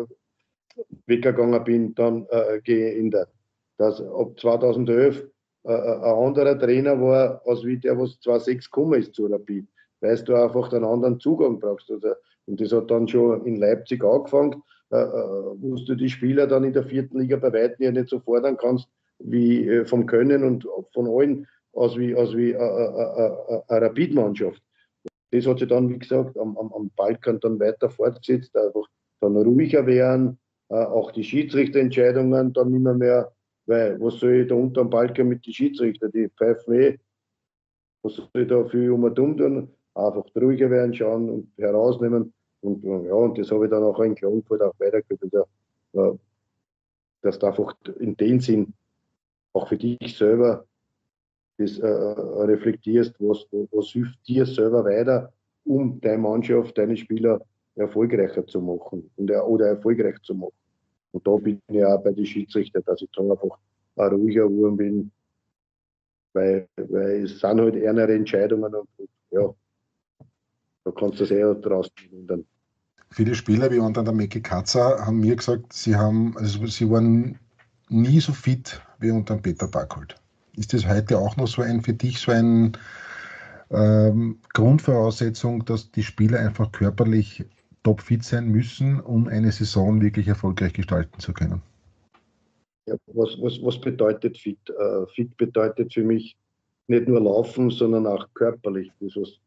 weggegangen bin, dann geändert. Dass ab 2011 ein anderer Trainer war, als wie der, was 2006 gekommen ist zu Rapid. Weil du einfach einen anderen Zugang brauchst. Also, und das hat dann schon in Leipzig angefangen, wo du die Spieler dann in der 4. Liga bei weitem ja nicht so fordern kannst, wie vom Können und von allen aus wie eine Rapid-Mannschaft. Das hat sich dann, wie gesagt, am Balkan dann weiter fortgesetzt, einfach dann ruhiger werden, auch die Schiedsrichterentscheidungen dann nicht mehr, weil was soll ich da unter am Balkan mit den Schiedsrichtern, die pfeifen was soll ich da viel tun? Einfach ruhiger werden, schauen und herausnehmen. Und ja, und das habe ich dann auch in Klagenfurt auch weitergeführt, dass du einfach in dem Sinn auch für dich selber das reflektierst, was hilft dir selber weiter, um deine Mannschaft, deine Spieler erfolgreicher zu machen oder erfolgreich zu machen. Und da bin ich auch bei den Schiedsrichtern, dass ich dann einfach ein ruhiger Wurm bin, weil es sind halt ärmere Entscheidungen und ja, da kannst du das eher draußen ändern. Viele Spieler wie unter der Mecke Katzer haben mir gesagt, sie waren nie so fit wie unter dem Peter Backholt. Ist das heute auch noch für dich so ein Grundvoraussetzung, dass die Spieler einfach körperlich topfit sein müssen, um eine Saison wirklich erfolgreich gestalten zu können? Ja, was bedeutet fit? Fit bedeutet für mich nicht nur Laufen, sondern auch körperlich. Das ist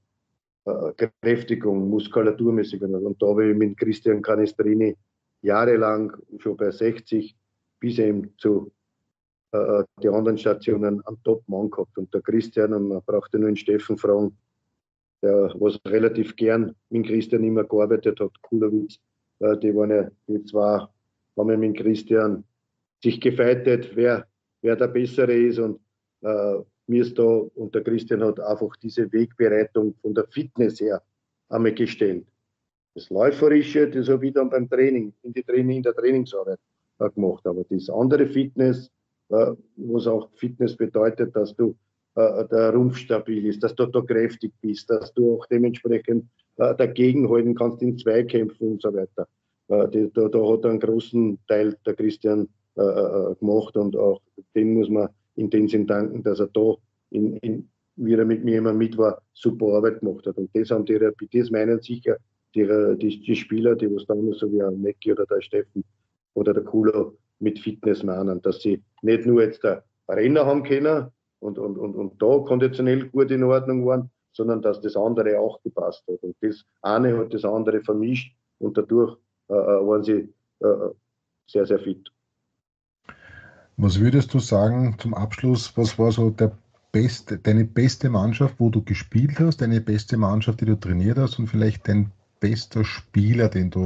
Kräftigung, muskulaturmäßig. Und da habe ich mit Christian Canestrini jahrelang, schon bei 60, bis eben zu die anderen Stationen einen Top-Mann gehabt. Und der Christian, und man brauchte nur den Steffen fragen, der was relativ gern mit Christian immer gearbeitet hat, cooler Witz. Die zwei haben ja mit Christian sich gefeitet, wer der Bessere ist. Und mir ist da, und der Christian hat einfach diese Wegbereitung von der Fitness her einmal gestellt. Das Läuferische, das habe ich dann beim Training, in der Trainingsarbeit gemacht. Aber das andere Fitness, was auch Fitness bedeutet, dass du der Rumpf stabil ist, dass du da kräftig bist, dass du auch dementsprechend dagegenhalten kannst in Zweikämpfen und so weiter. Da hat er einen großen Teil der Christian gemacht und auch den muss man in dem Sinn danken, dass er da, wie er mit mir immer mit war, super Arbeit gemacht hat. Und das haben das meinen sicher die Spieler, die was dann so wie ein Necki oder der Steffen oder der Kulo mit Fitness meinen, dass sie nicht nur jetzt der Renner haben können und da konditionell gut in Ordnung waren, sondern dass das andere auch gepasst hat. Und das eine hat das andere vermischt und dadurch waren sie sehr, sehr fit. Was würdest du sagen zum Abschluss, was war so deine beste Mannschaft, wo du gespielt hast, deine beste Mannschaft, die du trainiert hast und vielleicht dein bester Spieler,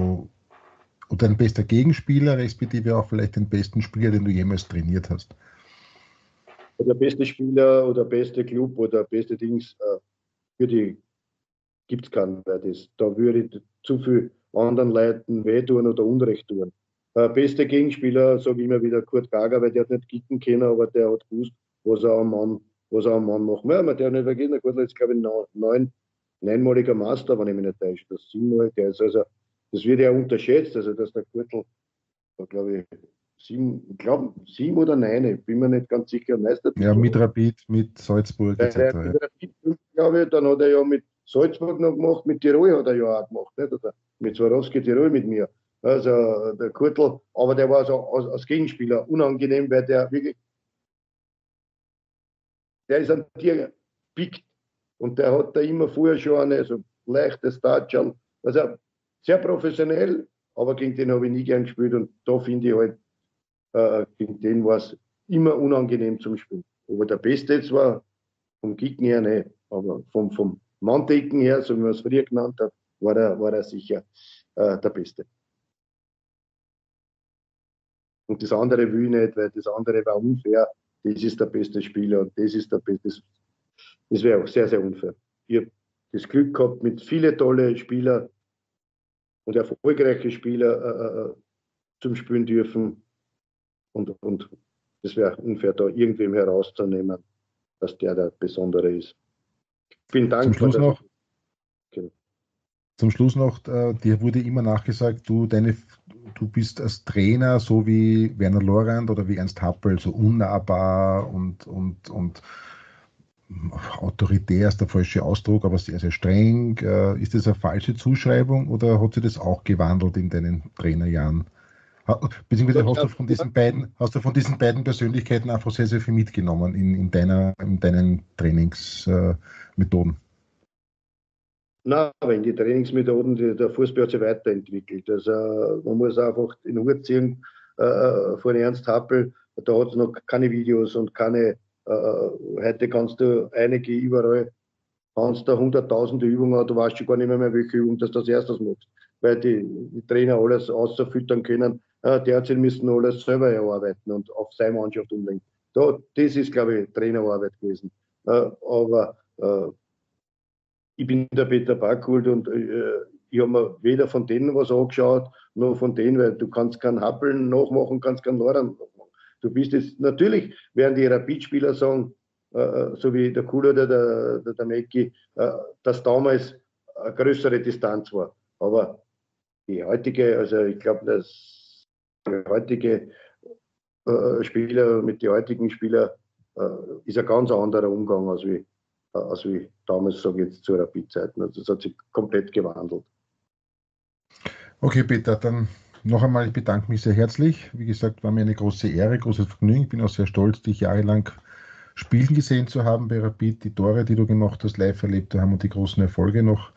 oder dein bester Gegenspieler, respektive auch vielleicht den besten Spieler, den du jemals trainiert hast? der beste Spieler oder beste Club oder beste Dings für die gibt es keinen, weil da würde ich zu viel anderen Leuten wehtun oder Unrecht tun. Beste Gegenspieler, sage ich immer wieder, Kurt Gager, weil der hat nicht kicken können, aber der hat gewusst, was er am Mann macht. Ja, man darf nicht vergessen, der Kurt ist, glaube ich, neunmaliger Master, wenn ich mich nicht täusche. Das 7-mal, das wird ja unterschätzt, also dass der Kurtl, da glaube ich, 7 oder 9, ich bin mir nicht ganz sicher. Meister ja, mit Rapid, mit Salzburg etc. Mit Rapid, glaube ich, dann hat er ja mit Salzburg noch gemacht, mit Tirol hat er ja auch gemacht, nicht? Oder mit Swarovski Tirol mit mir. Also der Kurtl, aber der war so als Gegenspieler unangenehm, weil der wirklich, der ist an dir pickt und der hat da immer vorher schon eine so leichtes Touch. Also sehr professionell, aber gegen den habe ich nie gern gespielt und da finde ich halt, gegen den war es immer unangenehm zum Spielen. Aber der Beste jetzt war vom Kicken her nicht, aber vom Manndecken her, so wie man es früher genannt hat, war er sicher der Beste. Und das andere will ich nicht, weil das andere war unfair. Das ist der beste Spieler und das ist der beste. Das wäre auch sehr, sehr unfair. Ich habe das Glück gehabt, mit vielen tollen Spielern und erfolgreichen Spielern zum Spielen dürfen. Und das wäre unfair, da irgendwem herauszunehmen, dass der Besondere ist. Vielen Dank. Zum Schluss noch, dir wurde immer nachgesagt, du bist als Trainer so wie Werner Lorand oder wie Ernst Happel, so unnahbar und autoritär ist der falsche Ausdruck, aber sehr, sehr streng. Ist das eine falsche Zuschreibung oder hat sich das auch gewandelt in deinen Trainerjahren? Beziehungsweise hast du von diesen beiden Persönlichkeiten einfach sehr, sehr viel mitgenommen in deinen Trainingsmethoden? Nein, aber in die Trainingsmethoden, der Fußball hat sich weiterentwickelt. Also man muss einfach in den Hut ziehen von Ernst Happel, da hat es noch keine Videos und keine, heute kannst du einige überall, kannst du hunderttausende Übungen haben, du weißt schon gar nicht mehr, welche Übung du das erstes machst, weil die Trainer alles ausfüttern können. Derzeit müssen alles selber erarbeiten und auf seine Mannschaft umlegen. Das ist, glaube ich, Trainerarbeit gewesen. Aber ich bin der Peter Backholt und ich habe mir weder von denen was angeschaut, noch von denen, weil du kannst keinen Happeln nachmachen, kannst keinen Lorand nachmachen. Du bist jetzt, natürlich werden die Rapid-Spieler sagen, so wie der Kuhl oder der Mecki, dass damals eine größere Distanz war. Aber die heutige, also ich glaube, dass die heutige Spieler mit den heutigen Spielern ist ein ganz anderer Umgang als wie damals, sage ich jetzt, zu Rapid-Zeiten. Also das hat sich komplett gewandelt. Okay, Peter, dann noch einmal, ich bedanke mich sehr herzlich. Wie gesagt, war mir eine große Ehre, großes Vergnügen. Ich bin auch sehr stolz, dich jahrelang spielen gesehen zu haben bei Rapid, die Tore, die du gemacht hast, live erlebt zu haben und die großen Erfolge noch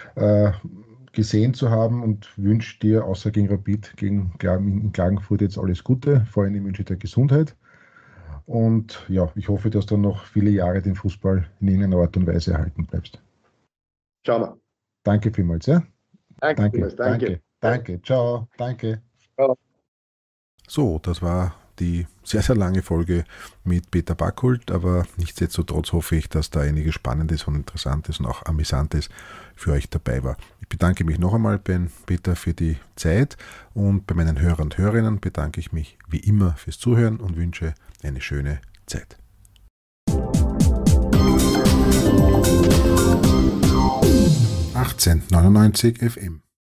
gesehen zu haben und wünsche dir, außer gegen Rapid, in Klagenfurt jetzt alles Gute. Vor allem wünsche ich dir Gesundheit. Und ja, ich hoffe, dass du noch viele Jahre den Fußball in irgendeiner Art und Weise erhalten bleibst. Schauen wir. Danke vielmals. Ja? Danke. Ciao. Danke. Ciao. So, das war die sehr, sehr lange Folge mit Peter Backholt, aber nichtsdestotrotz hoffe ich, dass da einiges Spannendes und Interessantes und auch Amüsantes für euch dabei war. Ich bedanke mich noch einmal bei Peter für die Zeit und bei meinen Hörern und Hörerinnen bedanke ich mich wie immer fürs Zuhören und wünsche eine schöne Zeit. 1899 FM